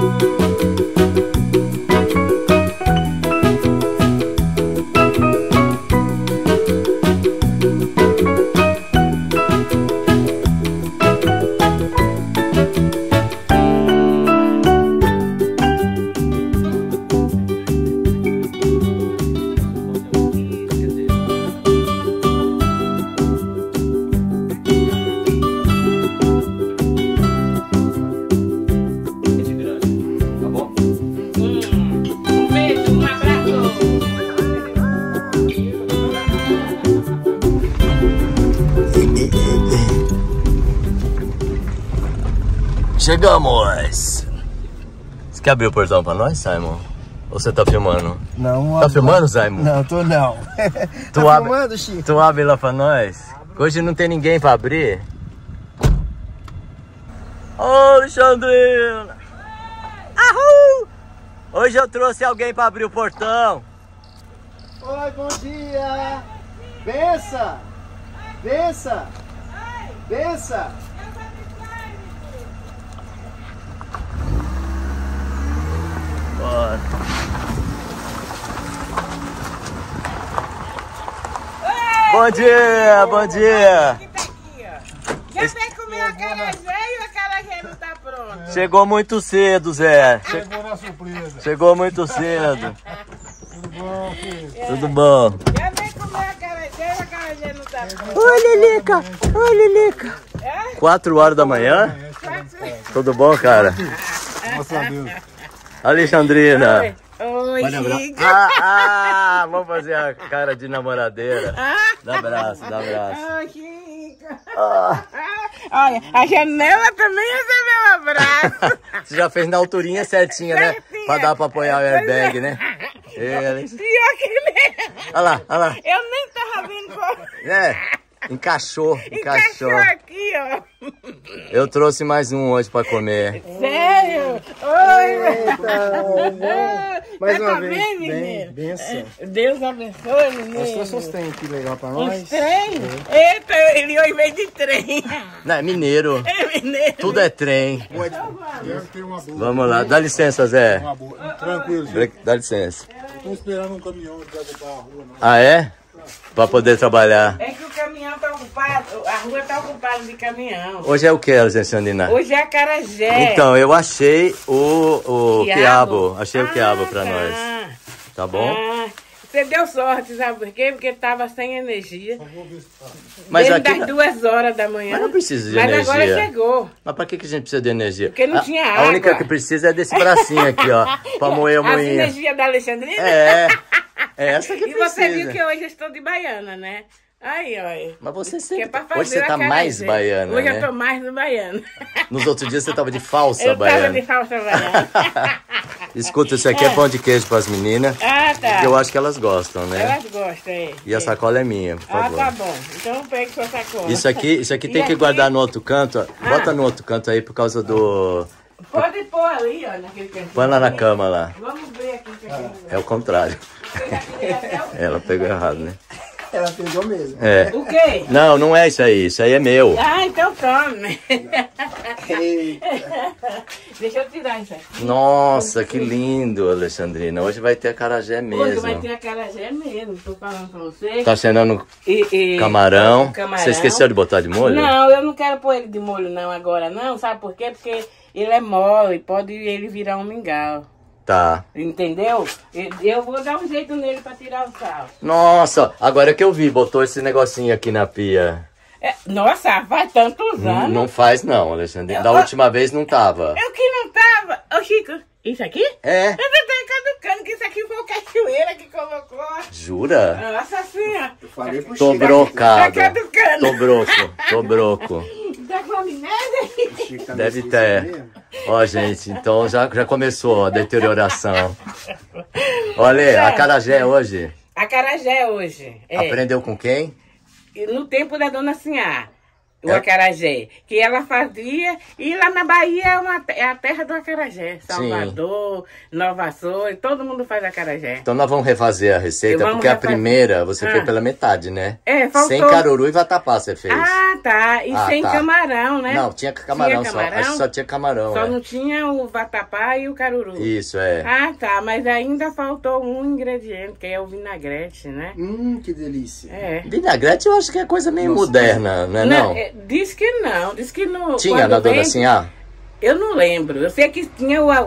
Chegamos! Você quer abrir o portão pra nós, Simon? Ou você tá filmando? Não. Tá filmando, Simon? Não, tô não. Tu tá abre, filmando, Chico? Tu abre lá pra nós? Hoje não tem ninguém pra abrir. Ô, Alexandrina! Ahú! Hoje eu trouxe alguém pra abrir o portão. Oi, bom dia! Bença! Bença! Bença! Bora. Bom dia, bom dia! Que tá aqui, ó. Já vem comer a acarajé e o acarajé não tá pronto. Chegou muito cedo, Zé. Chegou na surpresa. Chegou muito cedo. Tudo bom, filho? Tudo bom? Já vem comer a acarajé e o acarajé não tá pronto. Oi, Lilica! Oi, Lilica! 4 horas da manhã? Tudo bom, cara? Graças a Deus. Alexandrina! Oi, Chico. Vamos fazer a cara de namoradeira. Dá abraço, dá abraço. Oi, Chico. Olha, a Janela também recebeu um abraço. Você já fez na alturinha certinha, né? Certinha. Pra dar pra apoiar o airbag, né? Ele... Pior que nem... Olha lá, olha lá. Eu nem tava vendo como... É, encaixou. Encaixou aqui, ó. Eu trouxe mais um hoje pra comer. Sério? Oi, Mais tá uma vez. bem, menino? Benção. Deus abençoe, menino. Nós trouxemos os trem aqui legal pra nós. Os trem? Eita, ele hoje veio de trem. Não, é mineiro. É mineiro. Tudo é trem. Eu tenho uma boa. Vamos lá, dá licença, Zé. Uma boa. Tranquilo, gente. Dá licença. Estou esperando um caminhão de ocupar a rua, não. Ah, é? Pra poder trabalhar. É que o caminhão tá ocupado, a rua tá ocupada de caminhão. Hoje é o que, Alexandrina? Hoje é acarajé. Então, eu achei o quiabo. Achei o quiabo pra tá. nós. Tá bom? Você deu sorte, sabe por quê? Porque tava sem energia. Mas Desde aqui... das 2 horas da manhã. Mas não precisa de Mas energia. agora chegou. Mas pra que a gente precisa de energia? Porque não tinha A única água. que precisa é desse bracinho aqui, ó. Pra moer a As moinha. energias da Alexandrina? É essa que E precisa. você viu que hoje eu estou de baiana, né? Aí, olha. Mas você Que é sempre... pra fazer Hoje você o tá acarajé. mais baiana, Hoje né? eu tô mais no baiano. Nos outros dias você tava de falsa Eu baiana. tava de falsa baiana. Escuta, isso aqui é pão de queijo pras meninas. Ah, tá. Eu acho que elas gostam, né? Elas gostam, é. E a sacola é minha, por Ah, favor. tá bom. Então pegue sua sacola. Isso aqui E tem que aqui? guardar no outro canto. Ó. Bota no outro canto aí por causa do... Pode pôr ali, ó, naquele cantinho. Põe lá na cama lá. Vamos ver aqui o que é. É o contrário. Ela pegou errado, né? Ela pegou mesmo. É. O quê? Não, não é isso aí. Isso aí é meu. Ah, então tome. Eita. Deixa eu tirar isso aqui. Nossa, que lindo, Alexandrina. Hoje vai ter acarajé Hoje vai mesmo. ter acarajé mesmo, tô falando pra você. Tá cenando E camarão. camarão. Você esqueceu de botar de molho? Não, eu não quero pôr ele de molho não agora não, sabe por quê? Porque ele é mole, pode ele virar um mingau. Tá. Entendeu? Eu vou dar um jeito nele pra tirar o sal. Nossa, agora que eu vi, botou esse negocinho aqui na pia. É, nossa, faz tantos anos. Não faz não, Alexandrina. Da última vez não tava. Eu que não tava. Ô Chico, isso aqui? É? Eu tô caducando que isso aqui foi o cachoeira que colocou. Jura? Nossa senhora. Falei pro Tô Chico. brocado. Tá caducando. Tô broco, tô broco. Tá com amnésia? Chico tá Deve nesse ter. mesmo. Ó, gente, então já começou a deterioração. Olha, acarajé hoje. Acarajé hoje. É. Aprendeu com quem? No tempo da dona Sinhá. O acarajé, que ela fazia, e lá na Bahia é a terra do acarajé. Salvador, Nova Açores, todo mundo faz acarajé. Então nós vamos refazer a receita, porque a primeira você fez pela metade, né? Faltou. Sem caruru e vatapá você fez. Ah, tá. E sem camarão, né? Não, tinha camarão, tinha camarão? Acho que só tinha camarão. Só não tinha o vatapá e o caruru. Isso, é. Ah, tá. Mas ainda faltou um ingrediente, que é o vinagrete, né? Que delícia. Vinagrete eu acho que é coisa meio moderna, não é não? Diz que não. Diz que no... Tinha na Dona Sinhá? Eu não lembro. Eu sei que tinha o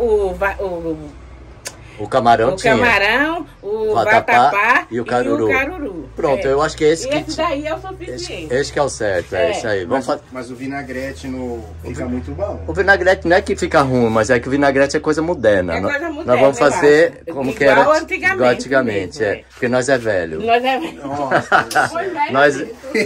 camarão tinha. O camarão, o vatapá e o caruru. Pronto, eu acho que esse que... Esse daí é o suficiente. Esse que é o certo, é isso aí. Mas o vinagrete fica muito bom. O vinagrete não é que fica ruim, mas é que o vinagrete é coisa moderna. É coisa moderna. Nós vamos fazer como que era antigamente. Igual antigamente, mesmo, porque nós é velho. Nós é velho. Nós...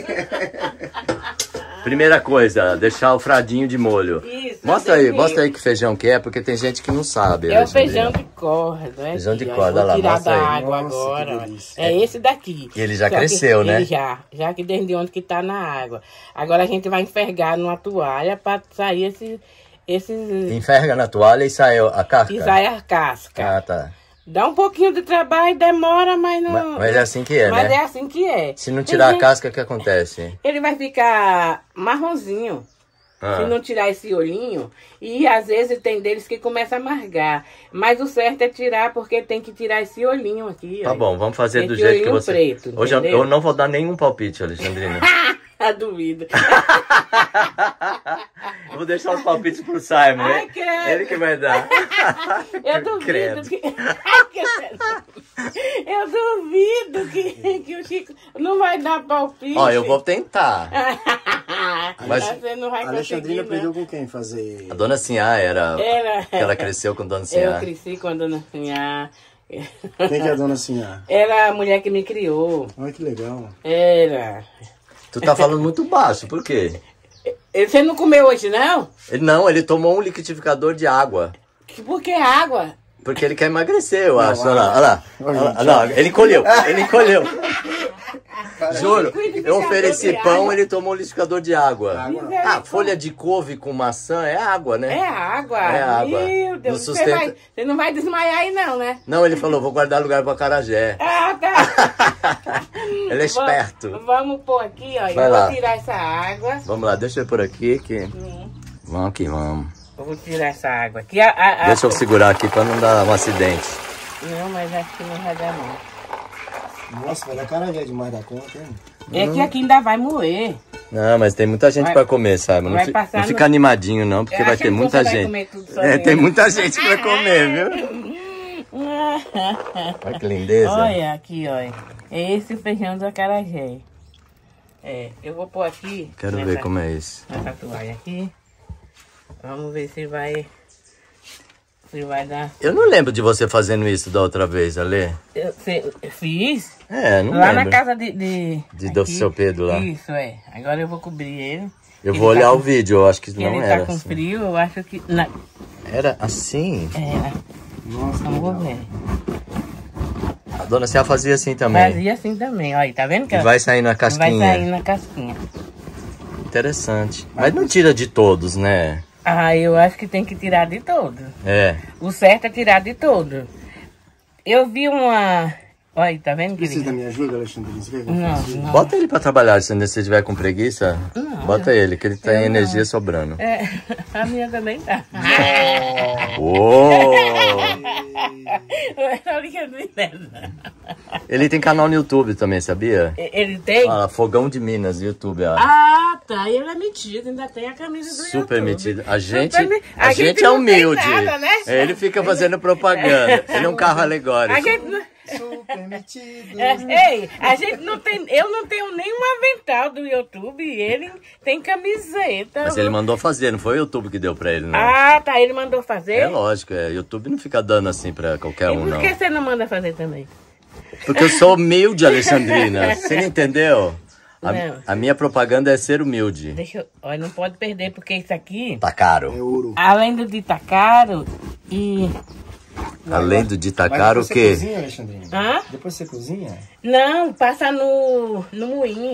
Primeira coisa, deixar o fradinho de molho. Isso. Mostra aí que feijão que é, porque tem gente que não sabe. É o feijão de corda. Feijão de corda, olha lá, tirar mostra da aí. água agora. É esse daqui. E ele já cresceu, né? Ele já que desde onde que tá na água. Agora a gente vai enfergar numa toalha para sair esses... Enferga na toalha e sai a casca? E sai a casca. Ah, tá. Dá um pouquinho de trabalho, demora, mas não... Mas é assim que é, mas né? é assim que é. Se não tirar a casca, o que acontece? Ele vai ficar marronzinho. Se não tirar esse olhinho. E às vezes tem deles que começa a amargar. Mas o certo é tirar, porque tem que tirar esse olhinho aqui. Tá bom, vamos fazer esse do jeito que você... preto, hoje eu não vou dar nenhum palpite, Alexandrina. Duvido. Eu vou deixar os palpites pro Simon. Ai, ele que vai dar. Eu duvido eu duvido que o Chico não vai dar palpite. Ó, eu vou tentar. Mas você não vai conseguir. A Alexandrina perdeu com quem fazer? A Dona Sinhá era... Ela cresceu com a Dona Sinhá. Eu cresci com a Dona Sinhá. Quem que é a Dona Sinhá? Era a mulher que me criou. Olha que legal. Era. Tu tá falando muito baixo, por quê? Você não comeu hoje, não? Ele tomou um liquidificador de água. Por que água? Porque ele quer emagrecer, eu acho. Olha lá. Ele encolheu. Juro, eu ofereci pão, ele tomou um liquidificador de água. Folha de couve com maçã é água, né? É água. Meu Deus, você não vai desmaiar aí não, né? Não, ele falou, vou guardar lugar pro acarajé. Ah, tá. Ele é esperto. Vamos pôr aqui, ó. Vai lá. Vou tirar essa água. Vamos lá, deixa eu por aqui. Vamos que vamos. Eu vou tirar essa água aqui. Deixa eu segurar aqui pra não dar um acidente. Não, mas acho que não vai dar não. Nossa, vai dar acarajé demais da conta, hein? É que aqui ainda vai moer. Não, mas tem muita gente pra comer, sabe? Não fica animadinho não, porque vai ter muita gente. Tem muita gente pra comer, viu? Olha que lindeza. Olha aqui, olha. É esse o feijão do acarajé. Eu vou pôr aqui. Quero ver como é isso. Nessa toalha aqui. Vamos ver se vai dar. Eu não lembro de você fazendo isso da outra vez, Ale. Eu fiz? Não lá lembro. Na casa do seu Pedro lá. Isso, Agora eu vou cobrir ele. Eu vou olhar o vídeo, eu acho que não era. Ele tá com frio, eu acho que... Não. Era assim? Era. Nossa, vamos ver. A Dona Sinhá fazia assim também. Fazia assim também, olha, tá vendo? Que vai sair na casquinha. Vai sair na casquinha. Interessante. Mas não tira de todos, né? Eu acho que tem que tirar de todos. O certo é tirar de todos. Eu vi uma... Olha, tá vendo? Precisa da minha ajuda, Alexandrina? Não. Bota ele pra trabalhar, se você estiver com preguiça. Bota ele, que ele tem energia sobrando. A minha também tá. Ele tem canal no YouTube também, sabia? Ele tem? Fogão de Minas, YouTube. Tá. Ele é metido, ainda tem a camisa do Super YouTube. Metido. A gente é humilde. Nada, né? Ele fica fazendo propaganda. Ele é um carro alegórico. Super metido. A gente não tem... Eu não tenho nenhum avental do YouTube. Ele tem camiseta. Mas ele mandou fazer, não foi o YouTube que deu pra ele, não. Tá. Ele mandou fazer? É lógico, YouTube não fica dando assim pra qualquer um, não. E por que você não manda fazer também? Porque eu sou humilde, Alexandrina. Você não entendeu? A minha propaganda é ser humilde. Olha, não pode perder, porque isso aqui... Tá caro. É ouro. Além do de tá caro e... Além do de tá caro, o quê? Depois você cozinha, Alexandrina? Hã? Depois você cozinha? Não, passa no moinho.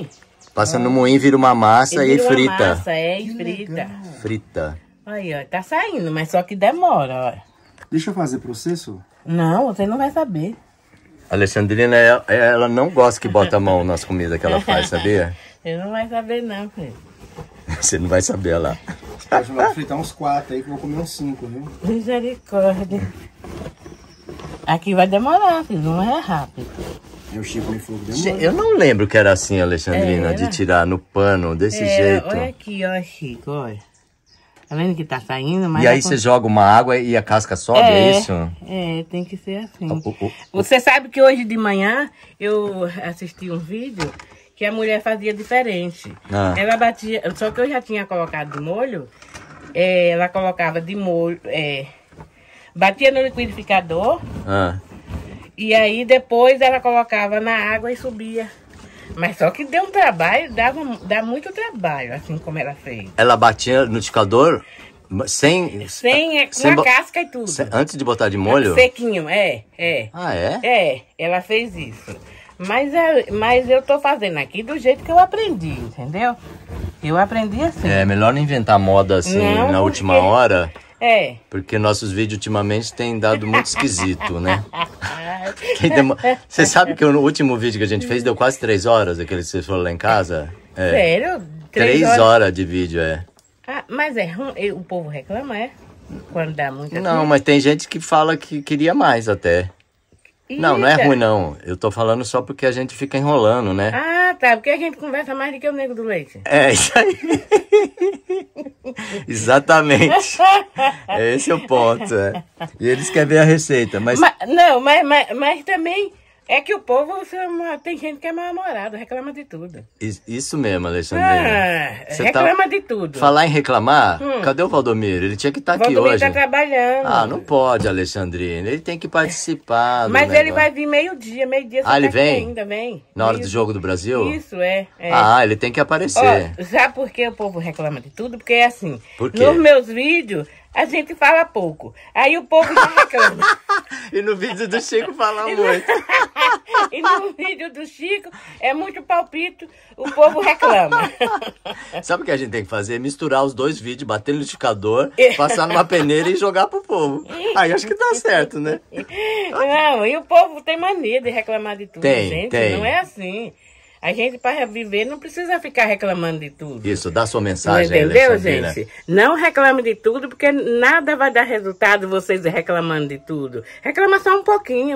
Passa no moinho, vira uma massa e frita. Uma massa, e frita. Frita. Aí, ó, tá saindo, mas só que demora, ó. Deixa eu fazer processo? Não, você não vai saber. A Alexandrina, ela não gosta que bota a mão nas comidas que ela faz, sabia? Você não vai saber não, filho. Você não vai saber lá. Eu vou fritar uns 4 aí, que eu vou comer uns 5, viu? Misericórdia. Aqui vai demorar, filho, não é rápido. E o Chico me falou que demora. Eu não lembro que era assim, Alexandrina, de tirar no pano, desse jeito. Olha aqui, ó, Chico, olha. Tá vendo que tá saindo? Mas e aí você joga uma água e a casca sobe, é isso? É, tem que ser assim. Você sabe que hoje de manhã eu assisti um vídeo que a mulher fazia diferente. Ela batia, só que eu já tinha colocado de molho, ela colocava de molho, batia no liquidificador, e aí depois ela colocava na água e subia. Mas só que deu um trabalho, dá muito trabalho, assim como ela fez. Ela batia no liquidificador sem com a casca e tudo. Antes de botar de molho? Sequinho, Ah, é? É, ela fez isso. Mas eu tô fazendo aqui do jeito que eu aprendi, entendeu? Eu aprendi assim. É melhor não inventar moda assim na última hora. Porque nossos vídeos ultimamente têm dado muito esquisito, né? Você sabe que o último vídeo que a gente fez deu quase 3 horas, aquele que você falou lá em casa? Sério? 3 horas de vídeo, mas é ruim, o povo reclama, quando dá muita Não, mas tem gente que fala que queria mais até. Eita. Não é ruim não, eu tô falando só porque a gente fica enrolando, né? Ah, tá, porque a gente conversa mais do que o Nego do Leite. É, isso aí. Exatamente. Esse é o ponto, E eles querem ver a receita, mas também é que o povo, tem gente que é mal-humorado, reclama de tudo. Isso mesmo, Alexandrina. Reclama de tudo. Falar em reclamar, cadê o Valdomiro? Ele tinha que estar aqui hoje. Valdomiro tá trabalhando. Ah, não pode, Alexandrina. Ele tem que participar do Mas ele vai vir meio-dia ele vem? Ainda vem. Na hora do Jogo do Brasil? Isso, Ah, ele tem que aparecer. Sabe por que o povo reclama de tudo? Porque é assim, por quê? Nos meus vídeos, a gente fala pouco. Aí o povo já reclama. E no vídeo do Chico fala muito. E no vídeo do Chico é muito palpite, o povo reclama. Sabe o que a gente tem que fazer? Misturar os dois vídeos, bater no liquidificador, passar numa peneira e jogar pro povo. Aí acho que dá certo, né? Não, e o povo tem mania de reclamar de tudo, gente. Tem. Não é assim. A gente, para viver, não precisa ficar reclamando de tudo. Isso, dá sua mensagem. Não entendeu, gente? Não reclame de tudo, porque nada vai dar resultado vocês reclamando de tudo. Reclama só um pouquinho.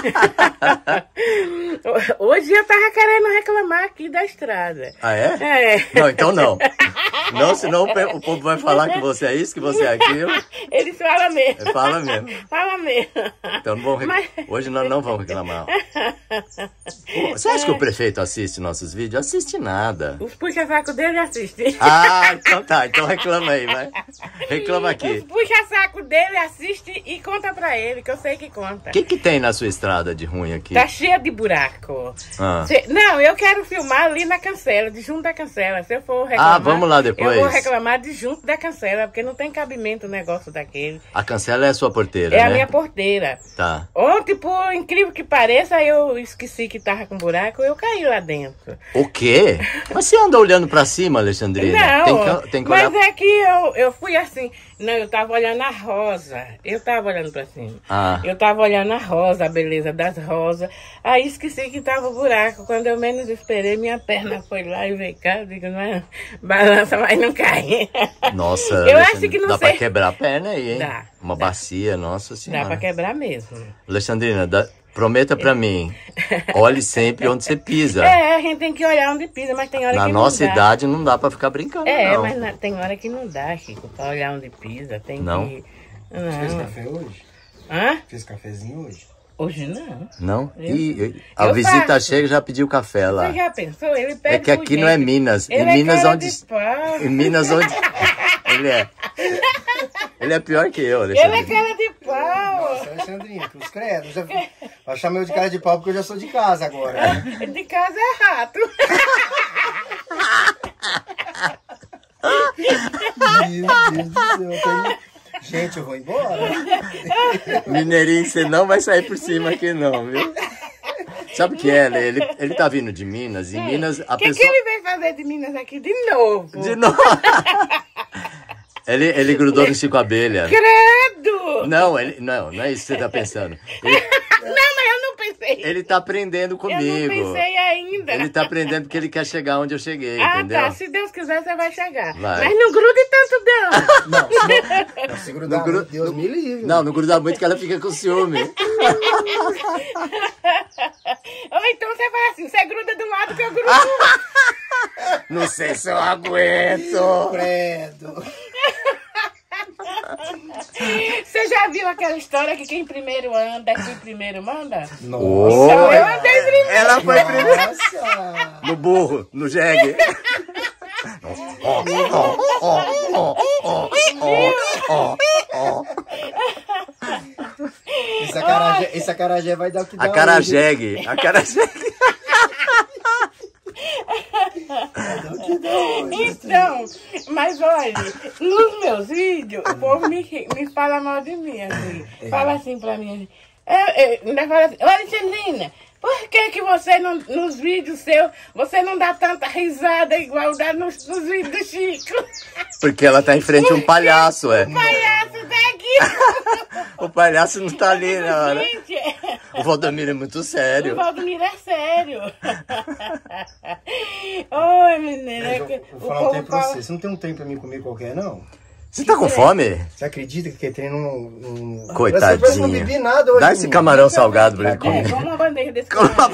Hoje eu tava querendo reclamar aqui da estrada. Ah, é? Não, então não. Não, senão o povo vai falar que você é isso, que você é aquilo. Eles falam mesmo. Fala mesmo. Fala mesmo. Então não vamos hoje nós não vamos reclamar. Você acha que o prefeito assiste nossos vídeos? Assiste nada. Os puxa-saco dele assistem. Ah, então tá. Então reclama aí, vai. Reclama aqui. Os puxa-saco dele assiste e conta pra ele, que eu sei que conta. O que tem na sua estrada de ruim aqui? Tá cheia de buraco. Não, eu quero filmar ali na cancela, de junto da cancela. Se eu for reclamar... vamos lá depois. Eu vou reclamar de junto da cancela, porque não tem cabimento o negócio daquele. A cancela é a sua porteira, né? É a minha porteira. Tá. Ontem, por incrível que pareça, eu esqueci que tava com buraco, eu caí lá dentro. O quê? Mas você anda olhando pra cima, Alexandrina? Não, tem que olhar... mas é que eu fui assim... Não, eu tava olhando a rosa. Eu tava olhando pra cima. Eu tava olhando a rosa, a beleza das rosas. Aí esqueci que tava o buraco. Quando eu menos esperei, minha perna foi lá e veio cá. Eu digo, não, balança, mas não cai. Nossa, eu acho que não dá sei. Pra quebrar a perna aí, hein? Dá. Uma bacia, nossa senhora. Dá pra quebrar mesmo. Alexandrina, prometa pra mim, olhe sempre onde você pisa. A gente tem que olhar onde pisa, mas tem hora que não dá. Na nossa idade não dá pra ficar brincando, não. Mas tem hora que não dá, Chico, pra olhar onde pisa. Tem não? Que... Não. Você fez café hoje? Fez cafezinho hoje? Hoje não. Não? A visita chega e já pediu café lá. Você já pensou? Ele pede É que aqui não é Minas. Ele em Minas é onde... Em Minas onde... Ele é pior que eu, Alexandre. Ele é cara de pau. Nossa, Alexandrinha, cruz credo. Vai chamar eu de cara de pau porque eu já sou de casa agora. De casa é rato. Meu Deus do céu. Gente, eu vou embora. Mineirinho, você não vai sair por cima aqui não, viu? Sabe o que é? Ele tá vindo de Minas, e Minas a pessoa... O que ele veio fazer de Minas aqui de novo? De novo? Ele grudou no Chico Abelha. Credo! Não é isso que você tá pensando. Não, mas eu não pensei. Ele tá aprendendo comigo. Eu não pensei ainda. Ele tá aprendendo porque ele quer chegar onde eu cheguei, Ah, entendeu? tá. Se Deus quiser, você vai chegar. Vai. Mas não grude tanto, não. Não, se grudar muito, Deus me livre. Não gruda muito que ela fica com ciúme. Ou então você vai assim, você gruda do lado que eu grudo do outro. Não sei se eu aguento. Credo. Você já viu aquela história que quem primeiro anda, quem primeiro manda? Nossa. Então eu andei primeiro. Ela foi primeiro. Nossa. No burro, no jegue. Esse acarajé vai dar o que dá. A cara jegue. Então, mas olha, nos meus vídeos, o povo me fala mal de mim, assim. Fala assim pra mim, ainda fala assim, olha, Celina, por que você não, nos vídeos seus, você não dá tanta risada igual dá nos vídeos do Chico? Porque ela tá em frente a um palhaço, O palhaço daqui. O palhaço não tá ali na hora. Gente, O Valdomiro é muito sério. o Valdomiro é sério. Oi, menina. Vou falar um tempo pra você. Você não tem um trem pra mim comer qualquer, não? Você tá com fome? Você acredita que trem não... Coitadinha. Eu não bebi nada hoje. Dá esse camarão salgado pra ele comer. Como uma bandeja desse camarão.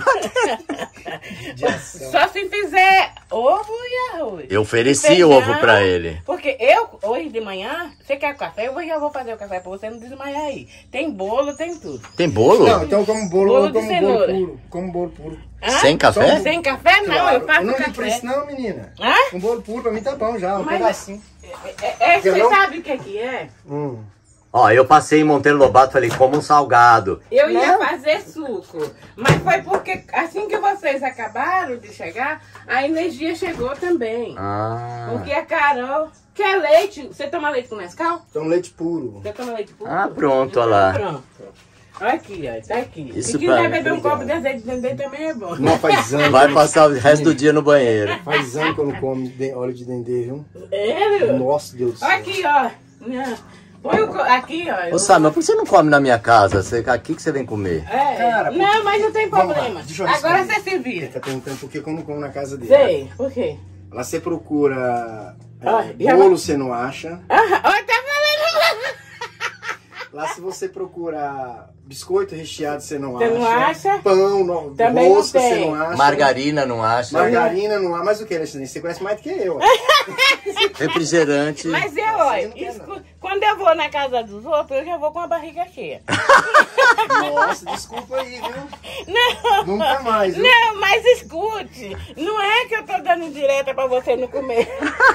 Só se fizer ovo e arroz. Eu ofereci Feijão, ovo pra ele. Porque eu, hoje de manhã, você quer café? Eu já vou fazer o café pra você não desmaiar aí. Tem bolo, tem tudo. Tem bolo? Não, então como bolo, Bolo de como cenoura. bolo puro. Como bolo puro. Hã? Sem café? Sem café? Não, Claro. eu faço Eu não café. ligo pra isso não, menina. Hã? Um bolo puro pra mim tá bom já, um Mas- pedacinho. Você não? sabe o que é? Ó, eu passei em Monteiro Lobato e falei, como um salgado. Eu ia fazer suco, mas foi porque assim que vocês acabaram de chegar, a energia chegou também. Ah. Porque a Carol quer leite. Você toma leite com Nescau? Então leite puro. Você toma leite puro? Ah, pronto, olha lá. Pronto. Olha aqui, ó, tá aqui. Isso Se quiser pra- beber um copo de azeite de dendê também é bom. Não, faz anos. Vai passar o resto do dia no banheiro. Faz anos que eu não como óleo de dendê, viu? Sério? Nossa, Deus do céu. Aqui, ó. Põe o aqui, ó. Ô, Sam, mas por que você não come na minha casa? Aqui que você vem comer. É. Cara, Não, mas não tem Vamos lá, problema. deixa eu Agora responder. você se vira. Ele tá perguntando por que eu não como na casa dele. Sei, por quê? Lá você procura já bolo, vai- você não acha. Olha, tá falando. Lá se você procura biscoito recheado, você não Você acha. não acha? Pão, não, Também não rosca, você tem. não acha. Margarina, não acha? Margarina não há. Mas o que, Alexandre? Você conhece mais do que eu. Refrigerante. Mas eu, olha, quando eu vou na casa dos outros, eu já vou com a barriga cheia. Nossa, desculpa aí, viu? Não, Nunca mais, viu? não, mas escute. Não é que eu tô dando indireta pra você não comer.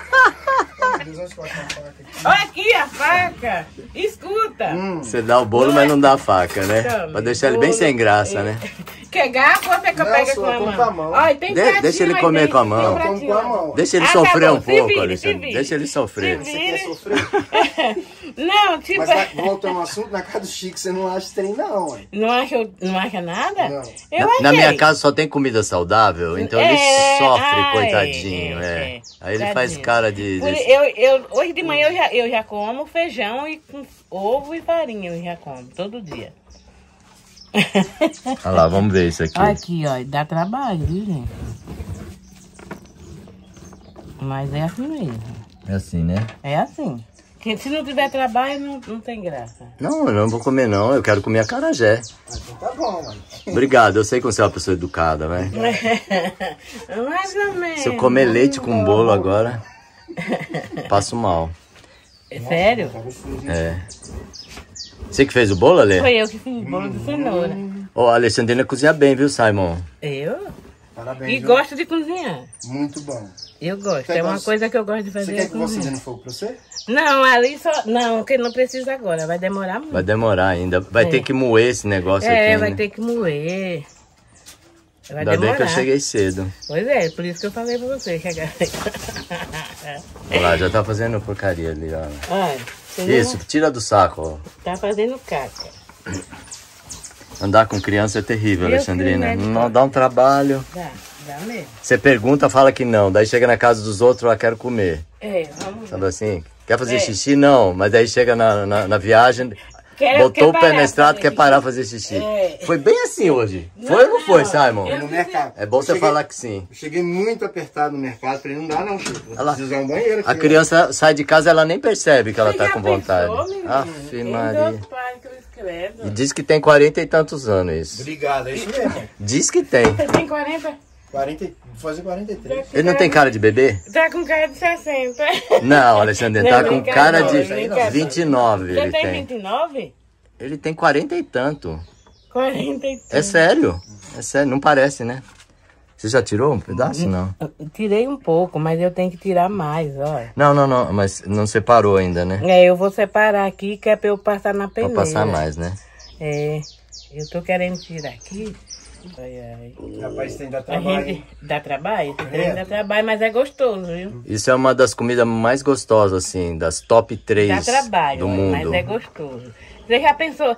Olha aqui a faca. Escuta. Você dá o bolo, mas não dá a faca, né? Tome, Pra deixar ele bem bolo. sem graça, né? Quer garfo ou você que eu Não, pego só com a como mão? com a mão. Olha, tem pratinho Deixa ele aí comer dentro, com a tem mão. Eu pratinho como com a lá. mão. Deixa ele Ah, sofrer tá bom. um Se pouco, vire, Alexandre. se vire. Deixa ele sofrer. Se Você quer vire. sofrer? Não, tipo... Mas voltando ao assunto, na casa do Chico você não acha trem não, ué. Não acha nada? Não. Eu Na achei. minha casa só tem comida saudável, então ele sofre, coitadinho. é. Aí ele faz Tadinho. cara de... Hoje de manhã eu já como feijão e com ovo e farinha, eu já como, todo dia. Olha lá, vamos ver isso aqui. Aqui, ó, dá trabalho, viu, gente? Mas é assim mesmo. É assim, né? É assim. Que se não tiver trabalho, não tem graça. Não, eu não vou comer não, eu quero comer acarajé. Então tá bom, mano. Obrigado, eu sei que você é uma pessoa educada, né? Mais ou menos. Se eu comer leite com bolo agora, passo mal. É sério? É. Você que fez o bolo, Ale? Foi eu que fiz bolo de cenoura. Ó, a Alexandrina cozinha bem, viu, Simon? Eu? Parabéns, E viu? gosto de cozinhar. Muito bom. Eu gosto. Você É uma gosta- coisa que eu gosto de fazer. Você quer que eu vou cozinhar. acendendo fogo pra você? Não, ali só. Não, que não precisa agora. Vai demorar muito. Vai demorar ainda. Vai ter que moer esse negócio aqui. vai né? ter que moer. Vai Ainda demorar. bem que eu cheguei cedo. Pois é, por isso que eu falei pra você chegar. Olha lá, já tá fazendo porcaria ali, ó. Olha, você Isso, tira do saco, ó. tá fazendo caca. Andar com criança é terrível, Alexandrina. Não dá um trabalho. Dá mesmo. Você pergunta, fala que não. Daí chega na casa dos outros, quero comer. Vamos. Sabe assim? Quer fazer xixi? Não. Mas daí chega na viagem, botou o pé na estrada, quer parar fazer xixi. Foi bem assim hoje. Foi ou não foi, Simon? No mercado. É bom você falar que sim. Eu cheguei muito apertado no mercado, falei, não dá não, Chico. Preciso usar um banheiro aqui. A criança sai de casa, ela nem percebe que ela tá com vontade. Aff, Maria. E diz que tem 40 e tantos anos isso. Obrigado, é isso mesmo. Diz que tem. Você tem 40? 40, vou fazer 43. Ele não tem cara de bebê? Tá com cara de 60. Não, Alexandre, tá com cara de 29. Você Ele tem tem 29? Ele tem 40 e tanto. 40 e tanto. É sério? É sério, não parece, né? Você já tirou um pedaço, não? Tirei um pouco, mas eu tenho que tirar mais, olha. Não, mas não separou ainda, né? Eu vou separar aqui, que é pra eu passar na peneira. Pra passar mais, né? Eu tô querendo tirar aqui. Ai. Rapaz, tem dá trabalho. Dá trabalho? Dá trabalho, mas é gostoso, viu? Isso é uma das comidas mais gostosas, assim, das top 3 dá trabalho, do mundo. Mas é gostoso. Você já pensou?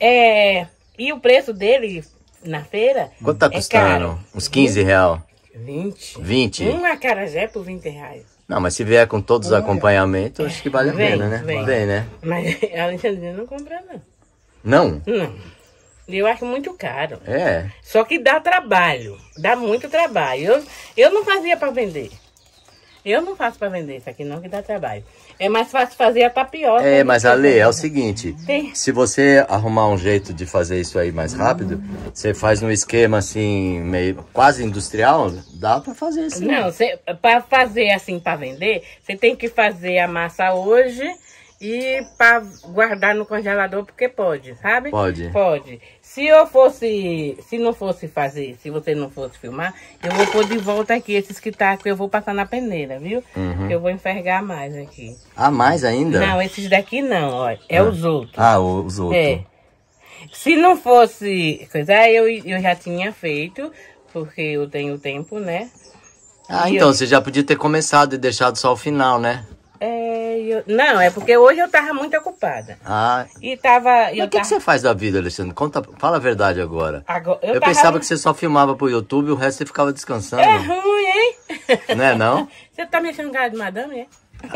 E o preço dele na feira? Quanto tá custando? Uns 15 reais? 20? Um acarajé por 20 reais. Não, mas se vier com todos os acompanhamentos, acho que vale a pena, né? Vem, né? Mas a Alexandrina não compra, não. Não? Não. Eu acho muito caro. Só que dá trabalho. Dá muito trabalho. Eu não fazia para vender. Eu não faço para vender isso aqui não, que dá trabalho. É mais fácil fazer a tapioca. Mas Ale, é o seguinte. Se você arrumar um jeito de fazer isso aí mais rápido, você faz num esquema assim, meio quase industrial, dá para fazer assim. Não, para fazer assim, para vender, você tem que fazer a massa hoje e para guardar no congelador, porque pode, sabe? Pode. Se não fosse fazer, se você não fosse filmar, eu vou pôr de volta aqui esses que tá, que eu vou passar na peneira, viu? Eu vou enfergar mais aqui. Mais ainda? Não, esses daqui não, olha, os outros. Os outros. Se não fosse coisa, eu já tinha feito, porque eu tenho tempo, né? Então você já podia ter começado e deixado só o final, né? Não, é porque hoje eu tava muito ocupada. E tava... Mas o que você faz da vida, Alexandre? Fala a verdade agora. Eu tava... pensava que você só filmava pro YouTube e o resto você ficava descansando. É ruim, hein? Não é, não? Você tá mexendo com cara de madame,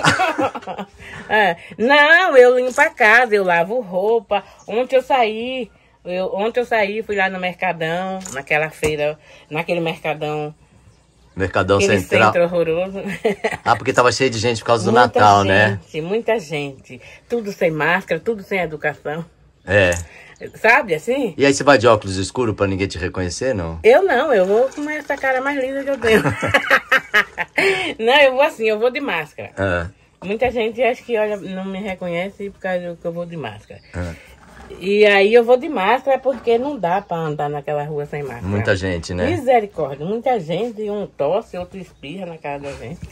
Não, eu limpo a casa, eu lavo roupa. Ontem eu saí, fui lá no Mercadão, naquela feira, naquele Mercadão Central. Centro horroroso. Porque tava cheio de gente por causa do Natal, né? Muita gente. Tudo sem máscara, tudo sem educação. Sabe assim? E aí você vai de óculos escuros pra ninguém te reconhecer, não? Eu não, eu vou com essa cara mais linda que eu tenho. Não, eu vou assim, eu vou de máscara. Muita gente acha que não me reconhece por causa que eu vou de máscara. E aí eu vou de máscara porque não dá pra andar naquela rua sem máscara. Muita gente, né? Misericórdia, muita gente, um tosse, outro espirra na cara da gente.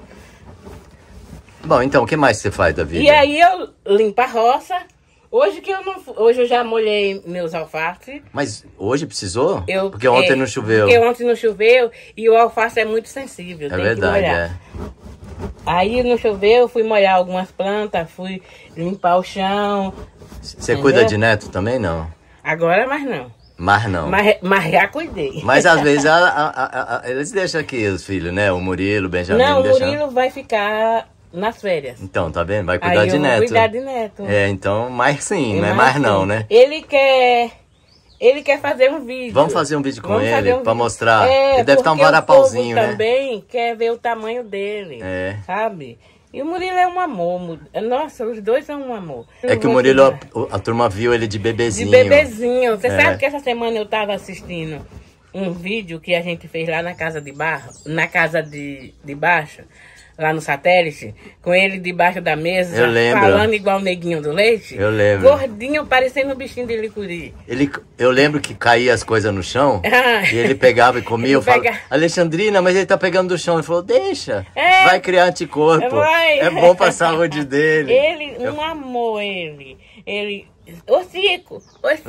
Bom, então, o que mais você faz da vida? E aí eu limpo a roça. Hoje eu já molhei meus alfaces. Mas hoje precisou? Porque ontem não choveu. Porque ontem não choveu e o alface é muito sensível. É verdade, Aí não choveu, eu fui molhar algumas plantas, fui limpar o chão. Você cuida de neto também, não? Agora, mas não. Mas já cuidei. Mas às vezes eles deixam aqui os filhos, né? O Murilo, o Benjamin. Não, o Murilo vai ficar nas férias. Então, tá vendo? Vai cuidar de neto. Vou cuidar de neto. Então, mais sim, não é mais não, né? Ele quer fazer um vídeo. Vamos fazer um vídeo com ele pra mostrar. Ele deve estar um varapauzinho, né? Também quer ver o tamanho dele, sabe? E o Murilo é um amor. Nossa, os dois são um amor. É que o Murilo, a turma viu ele de bebezinho. De bebezinho. Você sabe que essa semana eu tava assistindo um vídeo que a gente fez lá na casa de baixo, lá no satélite, com ele debaixo da mesa, falando igual o Neguinho do Leite. Eu lembro. Gordinho, parecendo um bichinho de licuri. Eu lembro que caía as coisas no chão, e ele pegava e comia. Eu falo, Alexandrina, mas ele tá pegando do chão. Ele falou, deixa, vai criar anticorpo. É bom pra saúde dele. Um amor, ele. Ô Cico.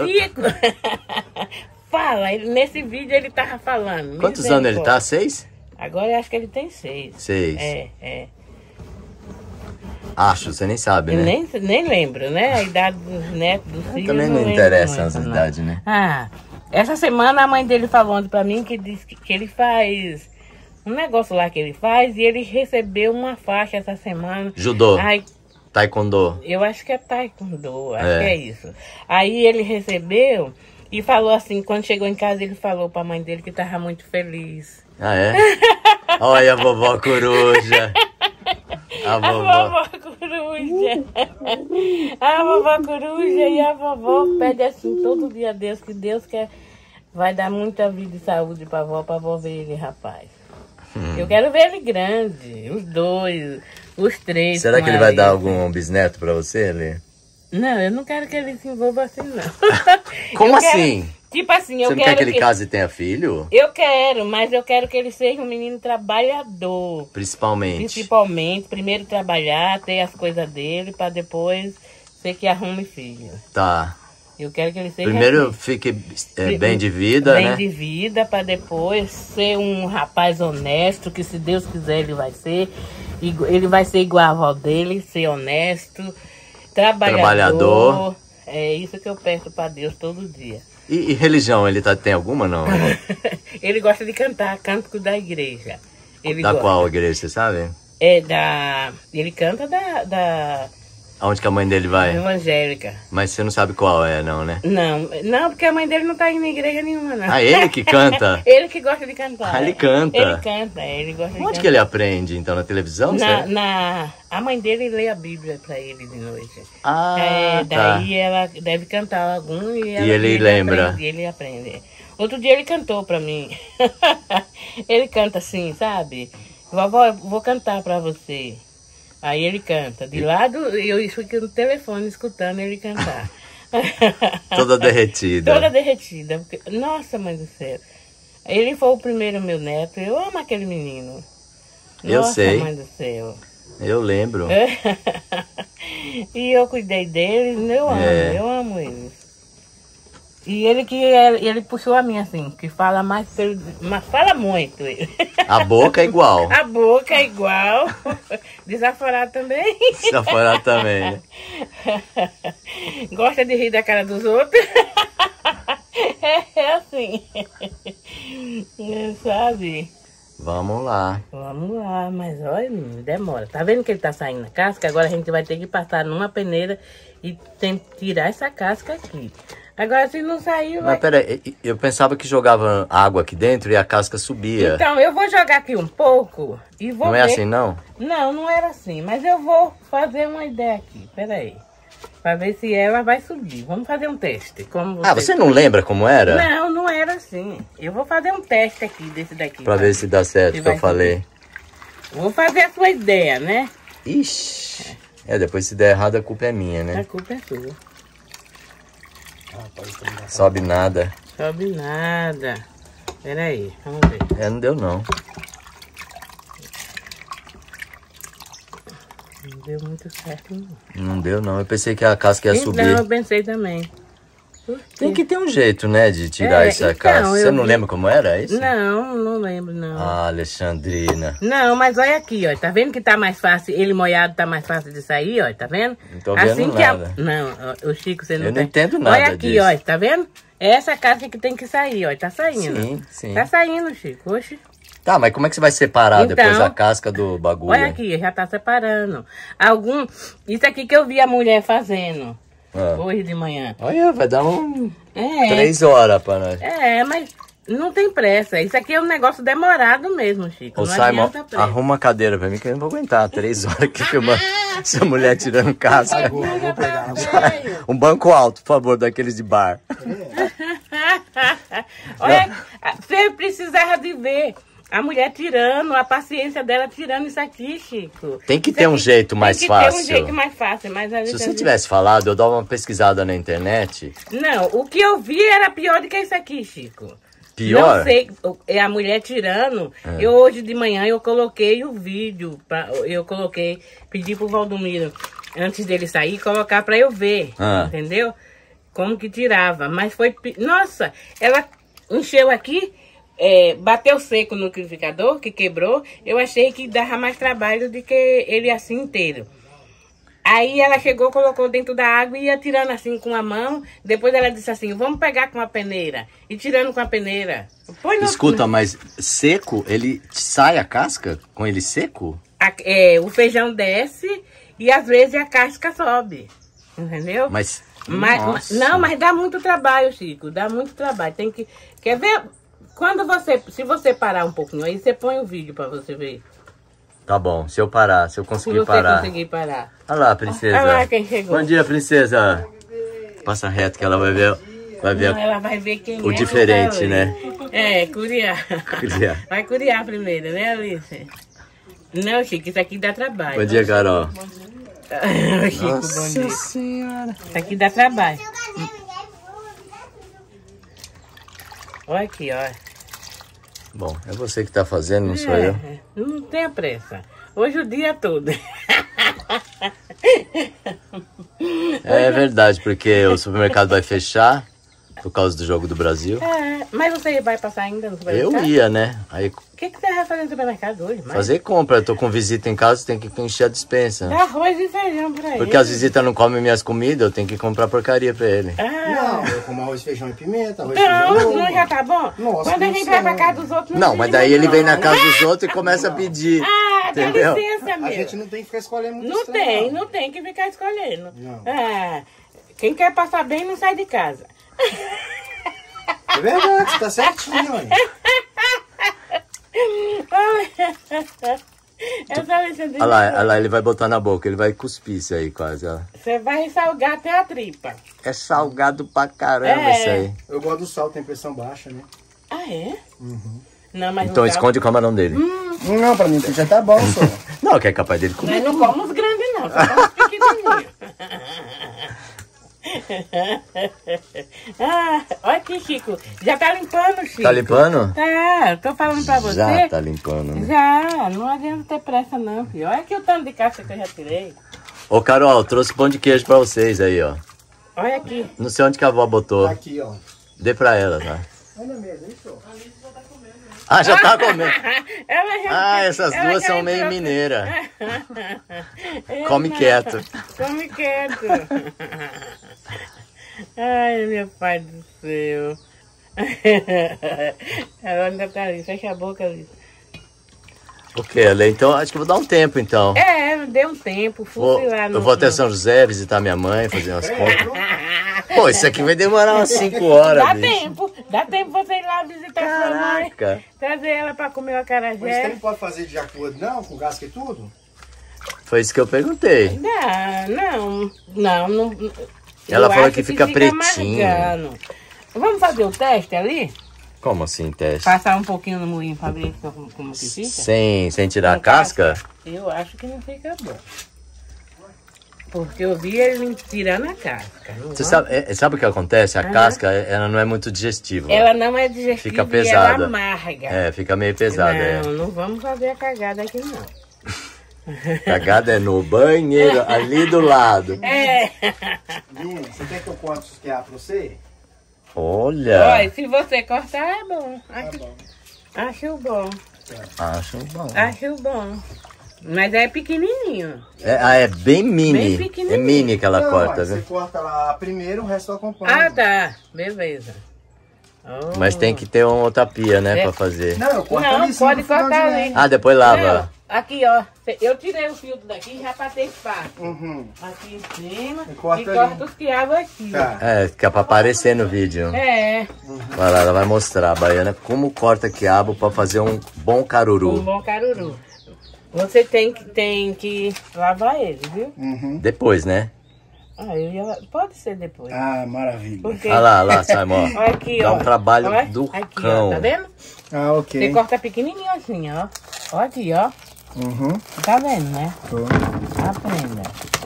Fala, nesse vídeo ele tava falando. Quantos anos ele tá? 6? Agora eu acho que ele tem 6. 6. Acho, você nem sabe, né? Nem lembro, né? A idade dos netos, dos filhos. Também não interessa essa idade, né? Ah, essa semana a mãe dele falou ontem pra mim que diz que ele faz um negócio lá que ele faz e ele recebeu uma faixa essa semana. Judô. Ai, Taekwondo. eu acho que é taekwondo, acho que é isso. Aí ele recebeu e falou assim, quando chegou em casa ele falou pra mãe dele que tava muito feliz. Ah, é? Olha a vovó coruja. A vovó coruja. A vovó coruja e a vovó pede assim todo dia a Deus, que Deus vai dar muita vida e saúde pra vovó ver ele, rapaz. Eu quero ver ele grande, os dois, os três. Será que ele vai dar algum bisneto pra você, Lê? Não, eu não quero que ele se envolva assim, não. Como assim? Tipo assim, eu quero... Você não quer que ele case e tenha filho? Eu quero, mas eu quero que ele seja um menino trabalhador. Principalmente. Primeiro trabalhar, ter as coisas dele, pra depois ser que arrume filho. Tá. Eu quero que ele seja primeiro assim. Fique bem de vida, né? Bem de vida, pra depois ser um rapaz honesto, que se Deus quiser ele vai ser. Ele vai ser igual a avó dele, ser honesto, trabalhador. É isso que eu peço pra Deus todo dia. E religião, ele tem alguma, não? Ele gosta de cantar, cântico da igreja. Ele gosta. Qual igreja, você sabe? Ele canta da... Aonde que a mãe dele vai? Evangélica. Mas você não sabe qual é, não, né? Não, porque a mãe dele não tá indo na igreja nenhuma, não. Ah, ele que canta? Ele que gosta de cantar. Ah, ele canta? Ele canta, ele gosta de cantar. Onde que ele aprende, então? Na televisão? A mãe dele lê a Bíblia pra ele de noite. Ah, daí ela deve cantar algum e ele lembra. E ele aprende. Outro dia ele cantou pra mim. Ele canta assim, sabe? Vovó, vou cantar pra você. Aí ele canta. De lado, eu fico no telefone escutando ele cantar. Toda derretida. Toda derretida. Porque, nossa, mãe do céu. Ele foi o primeiro meu neto. Eu amo aquele menino. Eu sei. Nossa, mãe do céu. Eu lembro. E eu cuidei dele. Eu amo ele. E ele puxou a minha assim, que fala mais, mas fala muito ele. A boca é igual. A boca é igual. Desaforado também. Desaforado também, né? Gosta de rir da cara dos outros. É assim. Sabe? Vamos lá. Vamos lá, mas olha, demora. Tá vendo que ele tá saindo na casca? Agora a gente vai ter que passar numa peneira e tirar essa casca aqui. Agora, se não saiu... Mas peraí, eu pensava que jogava água aqui dentro e a casca subia. Então, eu vou jogar aqui um pouco e vou ver... Não é assim, não? Não era assim. Mas eu vou fazer uma ideia aqui. Peraí. Pra ver se ela vai subir. Vamos fazer um teste. Você não lembra como era? Não era assim. Eu vou fazer um teste aqui, desse daqui. Pra ver se dá certo, que eu falei. Vou fazer a sua ideia, né? Ixi. Depois se der errado, a culpa é minha, né? A culpa é sua. Sobe nada. Sobe nada. Peraí, vamos ver. Não deu não. Não deu muito certo, não. Não deu não. Eu pensei que a casca ia subir. Não, eu pensei também. Tem que ter um jeito, né, de tirar essa casca. Você não lembra como era isso? Não lembro, não. Ah, Alexandrina. Não, mas olha aqui, ó. Tá vendo que tá mais fácil? Ele molhado tá mais fácil de sair, ó. Tá vendo? Não tô vendo assim nada. Não, o Chico, você não Eu não entendo nada Olha aqui, disso. ó. Tá vendo? É essa casca que tem que sair, ó. Tá saindo. Sim. Tá saindo, Chico. Oxe. Tá, mas como é que você vai separar depois a casca do bagulho? Olha aqui, já tá separando. Isso aqui que eu vi a mulher fazendo. Hoje de manhã. Olha, vai dar 3 horas pra nós. Mas não tem pressa. Isso aqui é um negócio demorado mesmo, Chico. Ô, Simon, arruma a cadeira pra mim que eu não vou aguentar. 3 horas aqui filmando essa mulher tirando casca. Vou pegar. Um banco alto, por favor, daqueles de bar. Olha, você precisava de ver. A mulher tirando, a paciência dela tirando isso aqui, Chico. Tem que ter um jeito mais fácil. Tem que ter um jeito mais fácil. Mas se você tivesse falado, eu dava uma pesquisada na internet. Não, o que eu vi era pior do que isso aqui, Chico. Pior? Não sei, é a mulher tirando. Eu hoje de manhã eu coloquei o vídeo, pedi pro Valdomiro, antes dele sair, colocar pra eu ver, entendeu? Como que tirava. Mas foi, nossa, ela encheu aqui... bateu seco no liquidificador, que quebrou. Eu achei que dava mais trabalho do que ele assim inteiro. Aí ela chegou, colocou dentro da água e ia tirando assim com a mão. Depois ela disse assim, vamos pegar com a peneira. E tirando com a peneira. Escuta, mas seco, ele sai a casca com ele seco? O feijão desce e às vezes a casca sobe. Entendeu? Mas não, mas dá muito trabalho, Chico. Dá muito trabalho. Tem que... Quer ver? Se você parar um pouquinho aí, você põe o vídeo pra você ver. Tá bom, se eu conseguir parar. Se você conseguir parar. Olha lá, princesa. Olha lá quem chegou. Bom dia, princesa. Passa reto que ela vai ver. Ela vai ver quem o diferente, né? Curiar. Vai curiar primeiro, né, Alice? Não, Chico, isso aqui dá trabalho. Bom dia, Carol. Chico, Nossa bom dia. Senhora. Isso aqui dá trabalho. Olha aqui, ó. Bom, é você que tá fazendo, não sou eu. Não tenha pressa. Hoje o dia todo. É verdade, porque o supermercado vai fechar por causa do jogo do Brasil. Mas você vai passar ainda no supermercado? Eu ia, né? Aí... O que você vai fazer no supermercado hoje? Fazer compra. Eu tô com visita em casa, tem que encher a dispensa. Dá arroz e feijão pra ele. Porque as visitas não comem minhas comidas, eu tenho que comprar porcaria pra ele. Não, eu como arroz, feijão e pimenta. Não, já tá bom? Nossa, quando a gente vai pra casa dos outros... Não, mas daí ele vem na casa dos outros e começa a pedir. Entendeu? Dá licença, A gente não tem que ficar escolhendo muito. Não tem que ficar escolhendo. Não. Quem quer passar bem não sai de casa. É verdade, você tá certinho, olha. Olha lá, ele vai botar na boca, ele vai cuspir isso aí quase, ó. Você vai salgar até a tripa. É salgado pra caramba isso aí. Eu gosto do sal, tem pressão baixa, né? Ah, é? Uhum. Não, mas então esconde o camarão dele. Não, pra mim já tá bom, só. Não, que é capaz dele comer. Mas não como os grandes não, só como os pequenininhos. Olha aqui, Chico. Já tá limpando, Chico. Tá limpando? Tá, tô falando pra você. Já tá limpando, né? Já, não adianta ter pressa não, filho. Olha aqui o tanto de casca que eu já tirei. Ô, Carol, trouxe pão de queijo pra vocês aí, ó. Olha aqui. Não sei onde que a avó botou. Aqui, ó. Dê pra ela, tá? Olha mesmo, isso. Ah, já tá comendo. Essas ela duas já são meio entrou. mineira. Come quieto. Come quieto. Ai, meu pai do céu. Ela ainda tá ali, fecha a boca ali. Ok, Ale, então acho que eu vou dar um tempo, então. Deu um tempo, fui lá no... Eu vou até São José visitar minha mãe, fazer umas compras. Pô, isso aqui vai demorar umas 5 horas, Dá tempo você ir lá visitar sua mãe. Trazer ela pra comer o acarajé. Mas você não pode fazer de acordo, não? Com casca e tudo? Foi isso que eu perguntei. Não. Ela falou que fica pretinho. Amargando. Vamos fazer o teste ali? Como assim, teste? Passar um pouquinho no moinho pra ver como que fica? Sem tirar a casca? Eu acho que não fica bom. Porque eu vi ele tirando a casca. Você sabe o que acontece? A casca, ela não é muito digestiva. Ela não é digestiva. Fica pesada. Ela amarga. Fica meio pesada. Não vamos fazer a cagada aqui não. Cagada é no banheiro, ali do lado. Lina, você quer que eu corte os quiabos pra você? Olha, se você cortar é bom. Acho bom. Acho bom. Mas é pequenininho. É bem mini. Bem pequenininho. É mini que ela corta, Você viu? corta lá primeiro, o resto eu acompanho. Tá. Beleza. Mas tem que ter uma outra pia, né, pra fazer. Não, eu corto ali. Pode cortar ali. Depois lava. Aqui, ó. Eu tirei o filtro daqui e já passei espaço. Aqui em cima. E corta os quiabos aqui. Tá. Que é pra aparecer no vídeo. Vai lá, ela vai mostrar a baiana como corta quiabo pra fazer um bom caruru. Um bom caruru. Você tem que lavar ele, viu? Depois, né? Pode ser depois. Maravilha. Porque... Olha lá, Simon. Olha aqui, dá um trabalho do aqui, cão. Ó, tá vendo? Ok. Você corta pequenininho assim, ó. Olha aqui, ó. Tá vendo, né? Tô. Aprenda.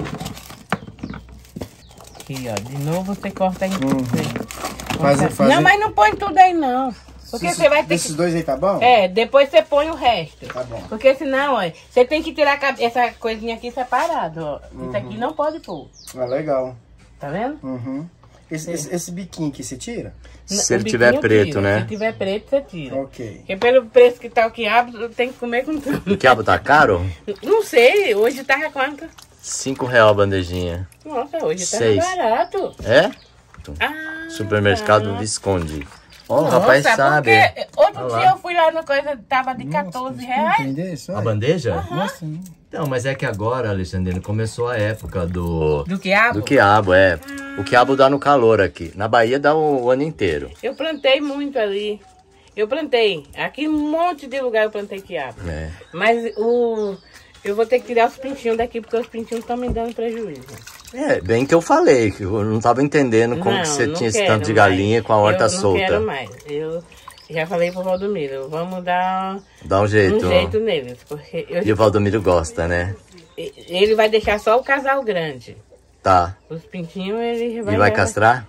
Aqui, ó. De novo você corta aí. Não, mas não põe tudo aí, não. Porque você vai ter Esses dois aí tá bom? Depois você põe o resto. Tá bom. Porque senão, ó, você tem que tirar essa coisinha aqui separado, ó. Isso aqui não pode pôr. Legal. Tá vendo? Esse biquinho aqui você tira? Se ele tiver preto, né? Se tiver preto, você tira. Ok. Porque pelo preço que tá o quiabo, tem que comer com tudo. O quiabo tá caro? Não sei, hoje tava quanto? R$5 a bandejinha. Nossa, hoje tá 6. barato. É? Ah, Supermercado Visconde. Ó, o rapaz sabe. Outro dia eu fui lá no coisa, tava de R$14. Entendeu isso? A bandeja? Nossa, Não, mas é que agora, Alexandrina, começou a época do quiabo? Do quiabo, é. O quiabo dá no calor aqui. Na Bahia dá o ano inteiro. Eu plantei muito ali. Eu plantei. Aqui um monte de lugar eu plantei quiabo. É. Mas eu vou ter que tirar os pintinhos daqui, porque os pintinhos estão me dando prejuízo. É, bem que eu falei, que eu não tava entendendo como que você tinha esse tanto de galinha com a horta solta. Eu não quero mais. Eu já falei pro Valdomiro, vamos dar um jeito neles. Porque E o Valdomiro gosta, né? Ele vai deixar só o casal grande. Tá. Os pintinhos ele vai... E vai castrar?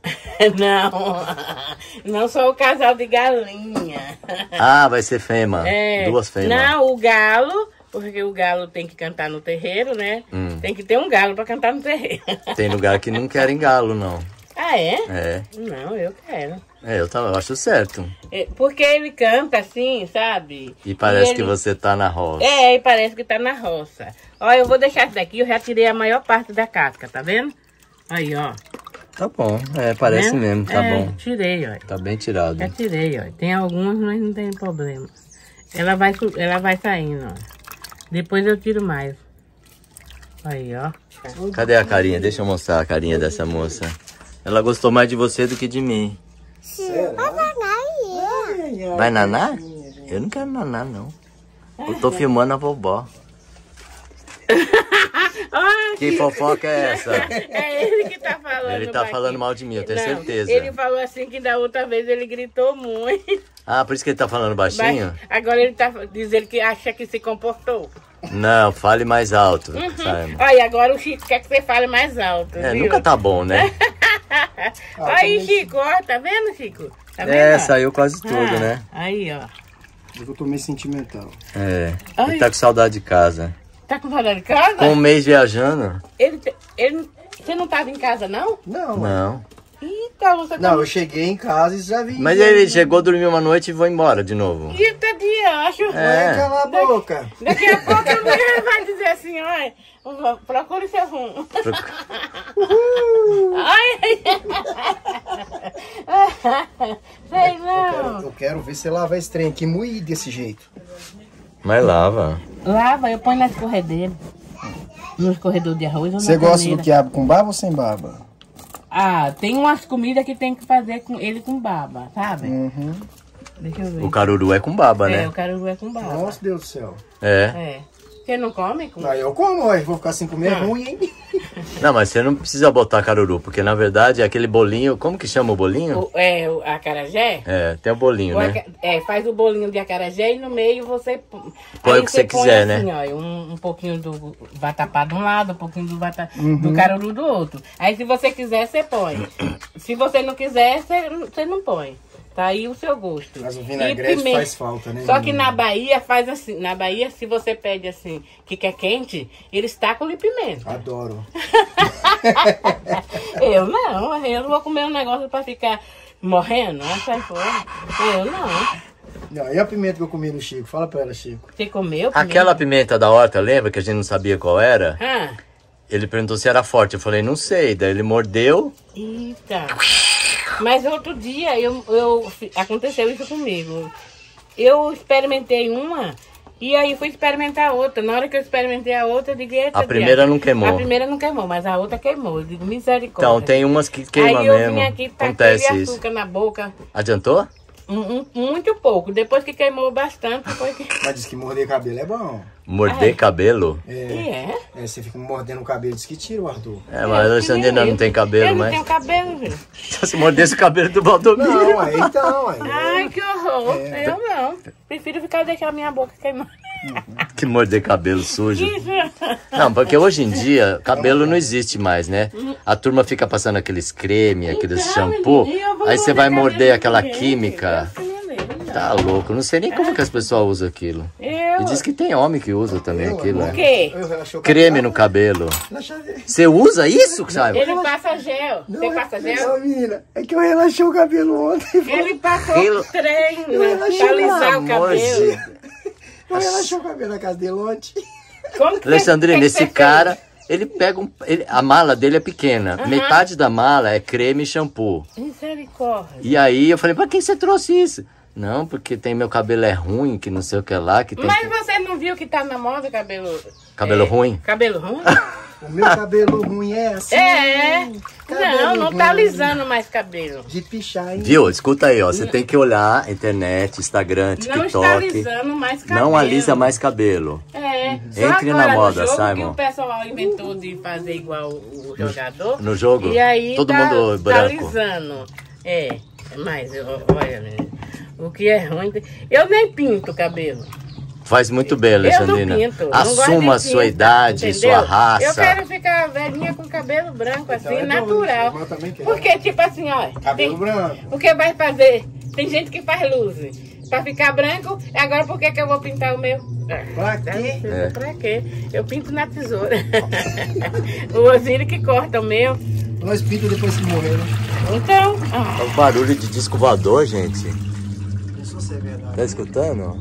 Não só o casal de galinha. Ah, vai ser fêmea. 2 fêmeas. Não, o galo, porque o galo tem que cantar no terreiro, né? Tem que ter um galo pra cantar no terreiro. Tem lugar que não querem galo, não. Ah, é? É. Não, eu quero. Eu acho certo. Porque ele canta assim, sabe? E parece que você tá na roça. É, e parece que tá na roça. Ó, eu vou deixar isso daqui, eu já tirei a maior parte da casca, tá vendo? Aí, ó. Tá bom, parece mesmo, tá bom. Tirei, ó. Tá bem tirado. Já tirei, ó. Tem algumas, mas não tem problema. Ela vai saindo, ó. Depois eu tiro mais. Aí, ó. Cadê a carinha? Deixa eu mostrar a carinha dessa moça. Ela gostou mais de você do que de mim. Vai nanar? Eu não quero nanar, não. Eu tô filmando a vovó. Que fofoca é essa? É ele que tá falando. Ele tá falando mal de mim, eu tenho certeza. Ele falou assim que da outra vez ele gritou muito. Ah, por isso que ele tá falando baixinho? Agora ele tá dizendo que acha que se comportou. Não, fale mais alto. Olha, agora o Chico quer que você fale mais alto. Viu? Nunca tá bom, né? Aí, Chico, ó, tá vendo, Chico? Tá vendo? Saiu quase tudo, né? Aí, ó. Eu tô meio sentimental. Ele tá com saudade de casa. Tá com saudade de casa? Com um mês viajando. Você não tava em casa, não? Não. Então, você Não, eu cheguei em casa e já vi. Mas ele chegou, dormiu uma noite e foi embora de novo. Eita, diacho. Cala a boca. Daqui a pouco a mulher vai dizer assim, olha, procure seu rumo. Sei não. Eu quero ver você lavar esse trem aqui moído desse jeito. Mas lava. Lava, eu ponho na escorredeira. No escorredor de arroz ou na Você gosta torneira. do quiabo com baba ou sem baba? Ah, tem umas comidas que tem que fazer com ele com baba, sabe? Deixa eu ver. O caruru é com baba, né? O caruru é com baba. Nossa, Deus do céu. Você não come? Aí eu como, aí vou ficar sem comer ruim, hein? Não, mas você não precisa botar caruru, porque na verdade é aquele bolinho, como que chama o bolinho? O acarajé? Tem o bolinho, né? Faz o bolinho de acarajé e no meio você põe o que você quiser, assim, né? Ó, um pouquinho do vatapá de um lado, um pouquinho do caruru do outro. Aí se você quiser, você põe. Se você não quiser, você não põe. Tá aí o seu gosto. Mas o vinagrete faz falta, né? Só que na Bahia faz assim. Na Bahia, se você pede assim, que quer quente, eles tacam-lhe pimenta. Adoro. Eu não vou comer um negócio pra ficar morrendo. Sai fora. Eu não. E a pimenta que eu comi no Chico? Fala pra ela, Chico. Você comeu pimenta? Aquela pimenta da horta, lembra que a gente não sabia qual era? Ah. Ele perguntou se era forte. Eu falei, não sei. Daí ele mordeu. Eita. Mas outro dia aconteceu isso comigo. Eu experimentei uma e aí fui experimentar outra. Na hora que eu experimentei a outra, eu digo, eita, a primeira não queimou. A primeira não queimou, mas a outra queimou. Eu digo, misericórdia. Então, tem umas que queimam mesmo. Aí eu vim aqui, taquei açúcar na boca. Adiantou? Muito pouco. Depois que queimou bastante, foi que... Mas diz que morder cabelo é bom. Morder cabelo? Você fica mordendo o cabelo, diz que tira o ardor. Mas a Alexandrina não tem cabelo, mas... Eu não tenho cabelo, filho. Se mordesse o cabelo do Valdomiro. Não, então... Ai, que horror. Eu não. Prefiro ficar deixando a minha boca queimar. Que morder cabelo sujo. Não, porque hoje em dia, cabelo não existe mais, né? A turma fica passando aqueles creme, aqueles shampoo. Aí você vai morder aquela química. Tá louco, não sei nem como que as pessoas usam aquilo. E diz que tem homem que usa também aquilo. O quê? Creme no cabelo. Você usa isso, Simon? Ele passa gel. Você passa gel? Não, menina, é que eu relaxei o cabelo ontem. Ele passou treino pra alisar o cabelo. Eu relaxei o cabelo na casa dele ontem. Alexandrina, esse cara Ele pega a mala dele é pequena. Metade da mala é creme e shampoo. Misericórdia. E aí eu falei, pra que você trouxe isso? Não, porque meu cabelo é ruim, que não sei o que lá. Que tem Mas você não viu que tá na moda cabelo... Cabelo ruim? Cabelo ruim? O meu cabelo ruim é assim. Não tá alisando mais cabelo. De pichar, hein? Viu? Escuta aí, ó. Você tem que olhar internet, Instagram, TikTok. Não está alisando mais cabelo. Não alisa mais cabelo. Entre na moda, Simon. Que o pessoal inventou de fazer igual o jogador. No jogo? E aí todo mundo branco. Tá alisando. Mas olha, menina, o que é ruim... Eu nem pinto o cabelo. Faz muito bem, Alexandrina. Eu não pinto. Assuma a sua idade, entendeu? sua raça. Eu quero ficar velhinha com cabelo branco, assim, natural. Porque, tipo assim, ó... Cabelo branco. Porque vai fazer... Tem gente que faz luz pra ficar branco. Agora, por que eu vou pintar o meu? Pra quê? Pra quê? Eu pinto na tesoura. O Osírio que corta o meu. Nós pinta depois que morrer, né? Então... É um barulho de disco voador, gente. Isso é verdade. Tá escutando?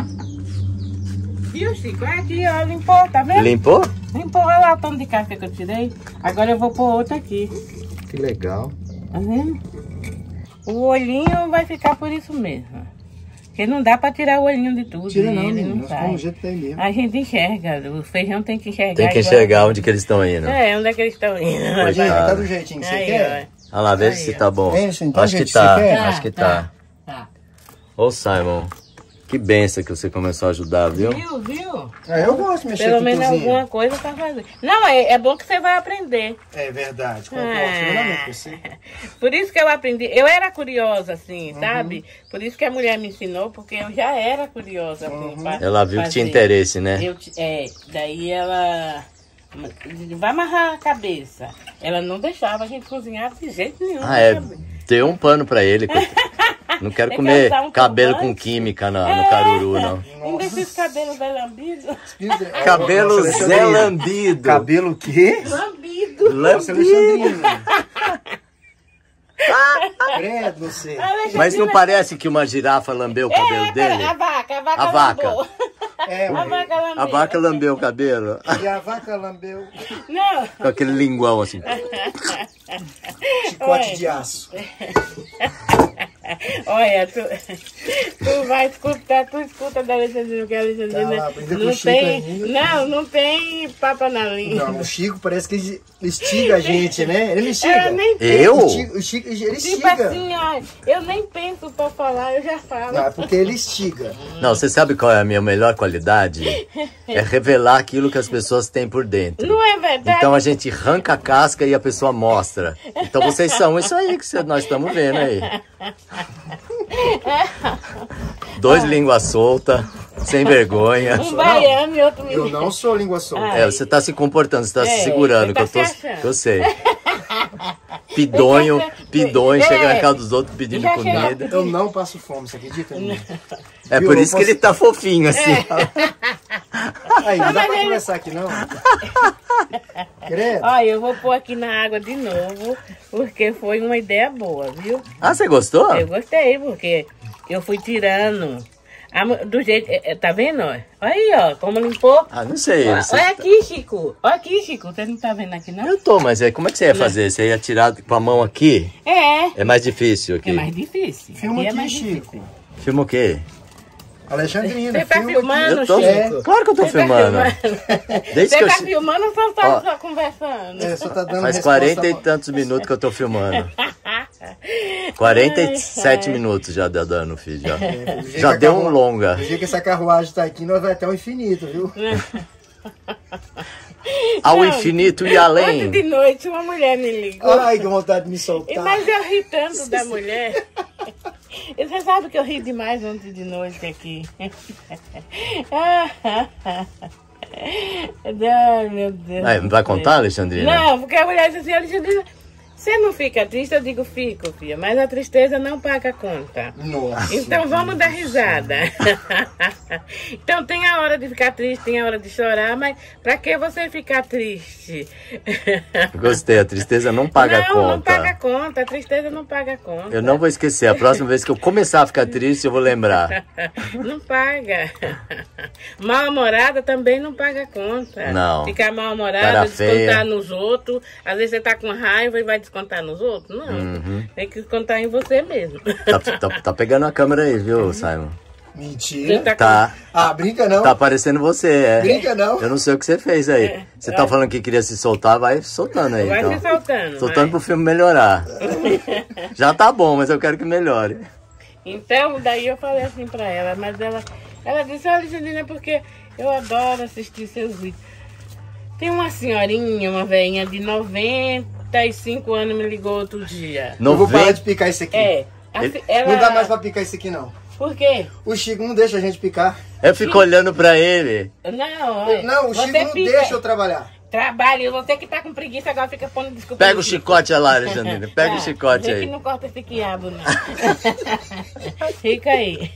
Viu, Chico? Aqui, ó, limpou, tá vendo? Limpou? Limpou, olha lá o tanto de casca que eu tirei. Agora eu vou pôr outra aqui. Que legal. Tá vendo? O olhinho vai ficar por isso mesmo. Porque não dá pra tirar o olhinho de tudo. Tira não, ele não sai. do jeito que tem mesmo. A gente enxerga, o feijão tem que enxergar. Tem que enxergar onde que eles estão indo. Onde é que eles estão indo. Tá do jeitinho que você quer? Olha lá, veja se tá bom. Então, Acho que tá, acho que tá. Ô, Simon, que benção que você começou a ajudar, viu? Viu? Eu gosto de mexer Pelo com menos cozinha. alguma coisa pra fazer. Não, é bom que você vai aprender. É verdade, concordo com você. Por isso que eu aprendi. Eu era curiosa, assim, sabe? Por isso que a mulher me ensinou, porque eu já era curiosa, assim, pra Ela viu que fazer. tinha interesse, né? Daí ela... Vai amarrar a cabeça. Ela não deixava a gente cozinhar de jeito nenhum. Deu um pano pra ele. Não quero comer cabelo com química no caruru, não. Ainda esses cabelos Zé Lambido. Cabelo Zé Lambido. Cabelo o quê? Lambido. Lambido. Credo, você. Mas não parece que uma girafa lambeu o cabelo dele? A vaca vaca. lambeu. A vaca lambeu o cabelo. E a vaca lambeu Não. Com aquele linguão assim. chicote de aço. Olha, tu vai escutar, tu escuta da Alexandrina, que a Alexandrina não tem papa na língua. Não, o Chico parece que ele estiga a gente, né? Ele me estiga. O Chico, ele estiga. Tipo assim, ó, eu nem penso pra falar, eu já falo. Não, é porque ele estiga. Não, você sabe qual é a minha melhor qualidade? É revelar aquilo que as pessoas têm por dentro. Não é verdade? Então a gente arranca a casca e a pessoa mostra. Então vocês são isso aí que nós estamos vendo aí. 2 línguas soltas, sem vergonha. Um baiano e outro Eu não sou língua solta. Você tá se comportando, você tá se segurando, que eu sei. Pidonho, chega na casa dos outros pedindo comida. Eu não passo fome, você acredita? É por isso que ele tá fofinho assim. Aí, não dá pra conversar aqui não. Credo. Olha, eu vou pôr aqui na água de novo, porque foi uma ideia boa, viu? Ah, você gostou? Eu gostei, porque eu fui tirando do jeito... Tá vendo? Olha aí, ó, como limpou. Ah, não sei. Olha aqui, Chico. Olha aqui, Chico. Você não tá vendo aqui, não? Eu tô, mas como é que você ia fazer? Você ia tirar com a mão aqui? É mais difícil aqui. É mais difícil. Filma aqui, mais Chico. difícil. Filma o quê? Alexandrina, você tá filmando, Chico? Claro que eu tô filmando. Você tá filmando ou só tá só conversando? Só tá dando faz 40 e tantos minutos que eu tô filmando. 47 minutos já dando o vídeo. Já deu um longa. Do jeito que essa carruagem tá aqui, nós vai até o infinito, viu? Ao infinito e além. Ontem de noite uma mulher me ligou. Ai, que vontade de me soltar. Mas eu ri tanto da mulher. Você sabe que eu ri demais ontem de noite aqui. Ai, meu Deus. Vai contar, Alexandrina? Não, porque a mulher disse assim, Alexandrina, Você não fica triste? Eu digo, fico, filha. Mas a tristeza não paga a conta. Nossa. Então vamos dar risada. Então tem a hora de ficar triste, tem a hora de chorar, mas pra que você ficar triste? Gostei, a tristeza não paga a conta. Não paga a conta, a tristeza não paga a conta. Eu não vou esquecer, a próxima vez que eu começar a ficar triste, eu vou lembrar. Não paga. Mal-humorada também não paga a conta. Não. Ficar mal-humorada, descontar nos outros. Às vezes você tá com raiva e vai descontar nos outros? Não. Tem que descontar em você mesmo. Tá pegando a câmera aí, viu, Simon? Mentira. Tá. Ah, brinca não. Tá aparecendo você, é. Brinca não. Eu não sei o que você fez aí. Você tá falando que queria se soltar, vai soltando aí. Vai então. se soltando. Soltando pro filme melhorar. Já tá bom, mas eu quero que melhore. Então, daí eu falei assim pra ela, mas ela disse, olha, Janina, porque eu adoro assistir seus vídeos. Tem uma senhorinha, uma velhinha de 95 anos me ligou outro dia. Eu vou parar de picar isso aqui. Ela... Não dá mais pra picar isso aqui, não. Por quê? O Chico não deixa a gente picar. Eu fico olhando pra ele. Não, o Chico não deixa eu trabalhar. Trabalho, você que tá com preguiça agora fica pondo desculpa. Pega o chicote lá, Alexandrina. Pega o chicote aí. Que não corta esse quiabo, não. Fica aí.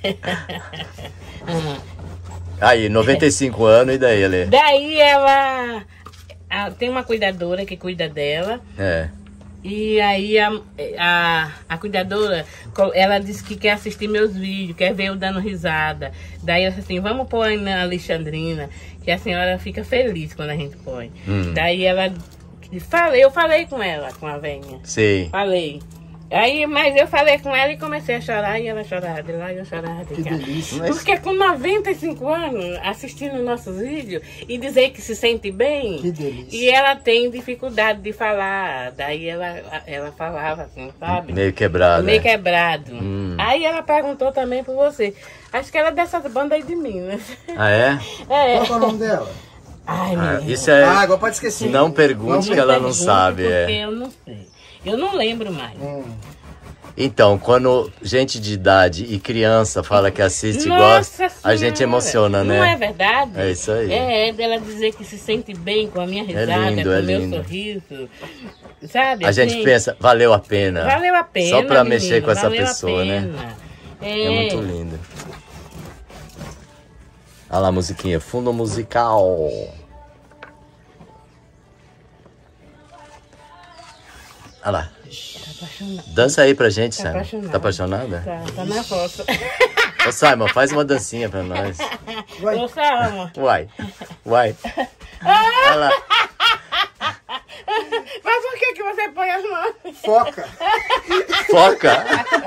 Aí, 95 anos, e daí, Ale? Daí ela tem uma cuidadora que cuida dela. E aí a cuidadora, ela disse que quer assistir meus vídeos, quer ver eu dando risada. Daí ela disse assim, vamos pôr na Alexandrina, que a senhora fica feliz quando a gente põe. Daí eu falei com ela, com a velhinha. Sim. Falei. Aí, mas eu falei com ela e comecei a chorar, e ela chorava de lá e eu chorava de cá. Que delícia. Porque com 95 anos, assistindo nossos vídeos e dizer que se sente bem. Que delícia. E ela tem dificuldade de falar. Daí ela falava assim, sabe? Meio quebrado. Meio quebrado. Aí ela perguntou também por você. Acho que ela é dessas bandas aí de Minas. Ah, é? Qual é o nome dela? Ai, menina. Isso é... agora pode esquecer. Não pergunte que ela não sabe. Porque eu não sei. Eu não lembro mais. Então, quando gente de idade e criança fala que assiste e gosta, a gente emociona, né? Não é verdade? É isso aí. É dela dizer que se sente bem com a minha risada, lindo, com o meu lindo. sorriso. Sabe? A gente pensa, valeu a pena. Valeu a pena. Só pra menino, mexer com essa valeu pessoa, né? É muito lindo. Olha lá a musiquinha, fundo musical. Olha lá. Dança aí pra gente, Simon. Tá apaixonada? Tá na foto. Ô, Simon, faz uma dancinha pra nós. Ô, Simon. Uai. Olha lá. Mas por que você põe as mãos? Foca. Foca?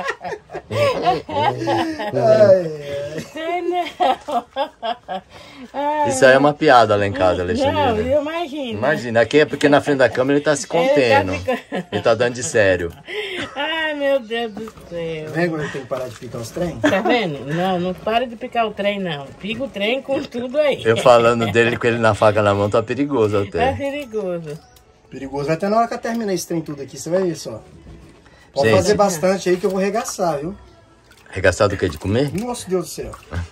Isso aí é uma piada lá em casa, Alexandrina. Não, eu imagino. Imagina, aqui é porque na frente da câmera ele tá se contendo. Ele tá dando de sério. Ai, meu Deus do céu. Vem quando eu tenho que parar de picar os trem? Tá vendo? Não para de picar o trem, não. Pica o trem com tudo aí. Eu falando dele com ele na faca na mão, tá perigoso até. É perigoso. Perigoso. Vai até na hora que eu terminar esse trem tudo aqui, você vai ver só. Pode Gente, fazer bastante aí que eu vou regaçar, viu? Regaçar do que? De comer? Nossa, Deus do céu.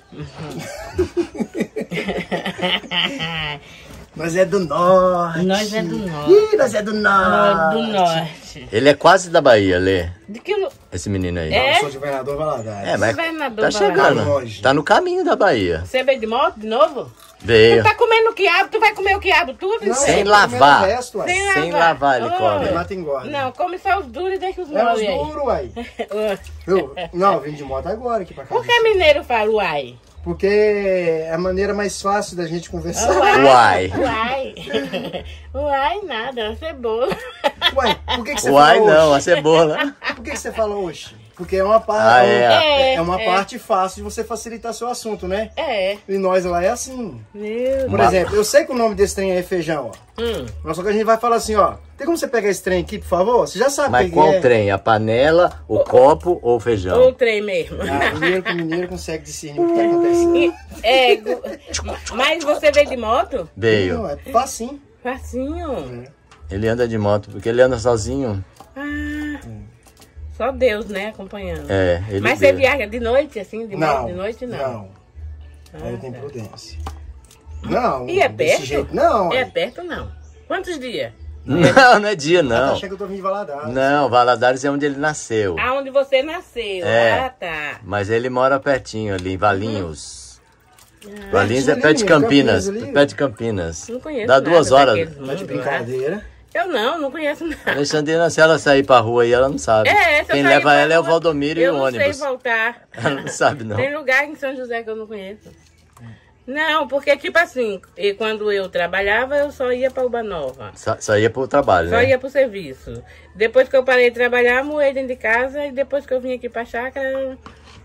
Nós é do norte. Nós é do norte. Ih, nós é do norte. Do norte. Ele é quase da Bahia, Lê. De que... Esse menino aí. Eu sou de Governador Valadares. É, mas Governador tá chegando. Valadares. Tá no caminho da Bahia. Você veio de moto de novo? Veio. Tu tá comendo quiabo, tu vai comer o quiabo tudo? Não, Sem eu tô lavar. comendo o resto, uai. Sem lavar ele come. Mata engorda. Não, come só os duros e deixa os É moles os aí. duros, uai. Não, eu vim de moto agora aqui pra cá. Por que mineiro fala uai? Porque é a maneira mais fácil da gente conversar. Uai. Uai, nada, é uma cebola. Uai, por que você Uai fala não, a hoje? cebola. Por que você fala hoje? Porque é uma parte, é uma parte fácil de você facilitar seu assunto, né? É. E nós lá é assim. Meu Por exemplo, eu sei que o nome desse trem é feijão, ó. Mas só que a gente vai falar assim, ó. Tem como você pegar esse trem aqui, por favor? Você já sabe o Mas que qual é. trem? A panela, o copo ou o feijão? Ou o trem mesmo. Mineiro consegue discernir o que tá acontecendo. Mas você veio de moto? Veio. Não, é facinho. Facinho. Ele anda de moto, porque ele anda sozinho. Só Deus, né, acompanhando. É, ele Mas veio. você viaja de noite, assim, de moto de noite, não? Não. Aí tem prudência. Não, E é desse perto? jeito não. É perto, não. Quantos dias? Não é dia, não. Achei que eu tô vindo de Valadares. Não, Valadares é onde ele nasceu. Aonde você nasceu. É, tá. mas ele mora pertinho ali, em Valinhos. Valinhos é perto de Campinas. Perto de Campinas. Não conheço. Dá 2 horas. Tá de brincadeira. Eu não conheço nada. Alexandrina, se ela sair pra rua aí, ela não sabe. Quem leva ela é o Valdomiro e o ônibus. Eu não sei voltar. Ela não sabe, não. Tem lugar em São José que eu não conheço. Não, porque tipo assim, quando eu trabalhava, eu só ia pra Uba Nova. Só ia pro trabalho, né? Só ia pro serviço. Depois que eu parei de trabalhar, moei dentro de casa e depois que eu vim aqui pra chácara...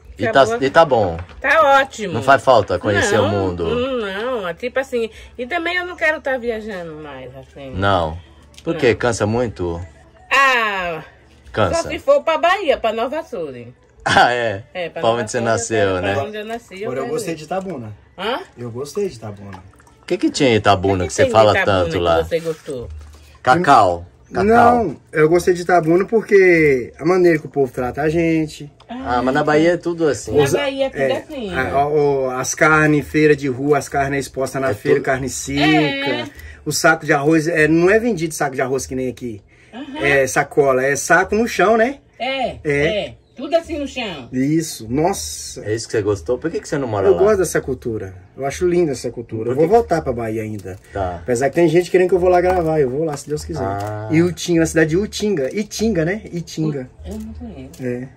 E tá bom. Tá ótimo. Não faz falta conhecer o mundo? Não, tipo assim... E também eu não quero estar viajando mais, assim. Não. Por quê? Cansa muito? Ah... Cansa. Só se for pra Bahia, pra Nova Açores. Ah, é? Pra onde você nasceu, né? Pra onde eu nasci. Agora eu gostei de Itabuna. Hã? Eu gostei de Itabuna. O que tinha em Itabuna que você fala tanto lá? Que você gostou? Cacau. Não, eu gostei de Itabuna porque a maneira que o povo trata a gente. Ah, mas na Bahia é tudo assim. Na Bahia é tudo assim. As carnes em feira de rua, as carnes expostas na feira, carne seca. O saco de arroz, não é vendido saco de arroz que nem aqui. É sacola, é saco no chão, né? É. Tudo assim no chão. Isso, nossa. É isso que você gostou? Por que você não mora lá? Eu gosto dessa cultura. Eu acho linda essa cultura. Eu vou voltar pra Bahia ainda. Tá. Apesar que tem gente querendo que eu vou lá gravar. Eu vou lá, se Deus quiser. E Utinga, na cidade de Utinga. Itinga, né? Itinga. Eu não conheço.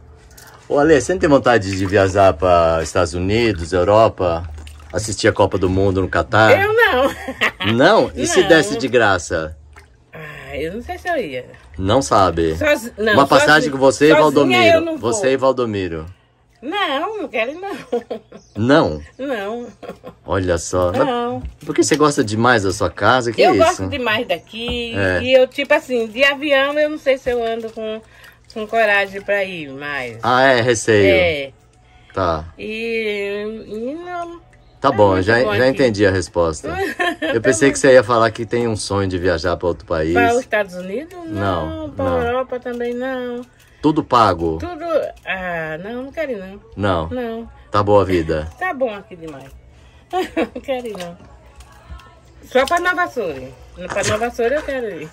Ô, Ale, você não tem vontade de viajar para Estados Unidos, Europa, assistir a Copa do Mundo no Catar? Eu não. Não? E se desse de graça? Eu não sei se eu ia. Não sabe? Não, uma passagem com você e Valdomiro. Você e Valdomiro. Não quero não. Não? Não. Olha só. Não. Porque você gosta demais da sua casa? Que eu é isso? gosto demais daqui. E eu, tipo assim, de avião eu não sei se eu ando com coragem pra ir mais. Ah, é? Receio. Tá. E não... Tá bom, já entendi a resposta. Eu pensei que você ia falar que tem um sonho de viajar para outro país. Para os Estados Unidos? Não. Para a Europa também não. Tudo pago? Tudo... não quero ir não. Não? Tá boa a vida? Tá bom aqui demais. Não quero ir não. Só para Nova Açores. Para Nova Açores eu quero ir.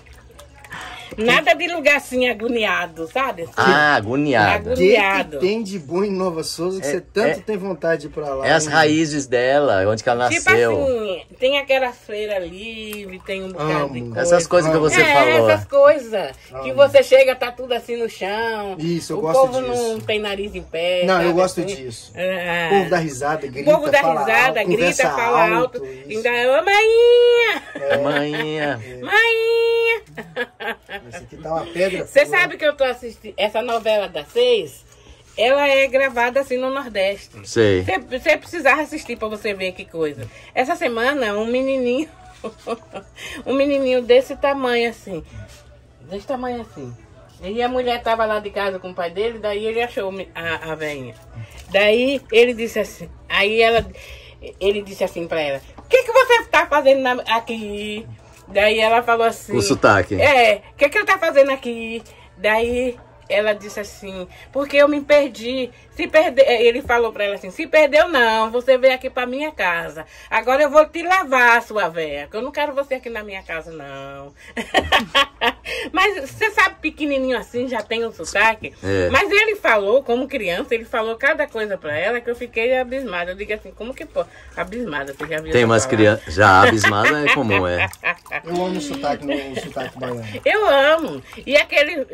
Nada de lugar assim agoniado, sabe? Assim, agoniado. O que tem de bom em Nova Souza que você tanto tem vontade de ir pra lá? É as raízes dela, onde que ela nasceu. Tipo assim, tem aquelas feiras livres, tem um bocado de coisa. Essas coisas que você falou. Essas coisas. Que você chega, tá tudo assim no chão. Isso, eu gosto disso. O povo não tem nariz em pé. Não, eu gosto disso. O povo dá risada, grita, fala alto. O povo dá risada, grita, fala alto. Ainda é, mainha! Mainha! Mainha! Esse aqui tá uma pedra. Você sabe que eu tô assistindo essa novela das 6? Ela é gravada assim no Nordeste. Sei. Você precisava assistir pra você ver que coisa. Essa semana, um menininho desse tamanho assim. E a mulher tava lá de casa com o pai dele, daí ele achou a velhinha. Daí ele disse assim, ele disse assim pra ela, o que você tá fazendo aqui? Daí ela falou assim... O sotaque. O que ele tá fazendo aqui? Daí ela disse assim, porque eu me perdi. Se perder, ele falou pra ela assim, se perdeu não, você veio aqui pra minha casa. Agora eu vou te levar, sua véia, que eu não quero você aqui na minha casa, não. Mas você sabe, pequenininho assim, já tem um sotaque. Mas ele falou, como criança, ele falou cada coisa pra ela que eu fiquei abismada. Eu digo assim, como que pô? Abismada, você já viu? Tem umas crianças, já abismada é comum, Eu amo o sotaque baiano. Eu amo. E aquele...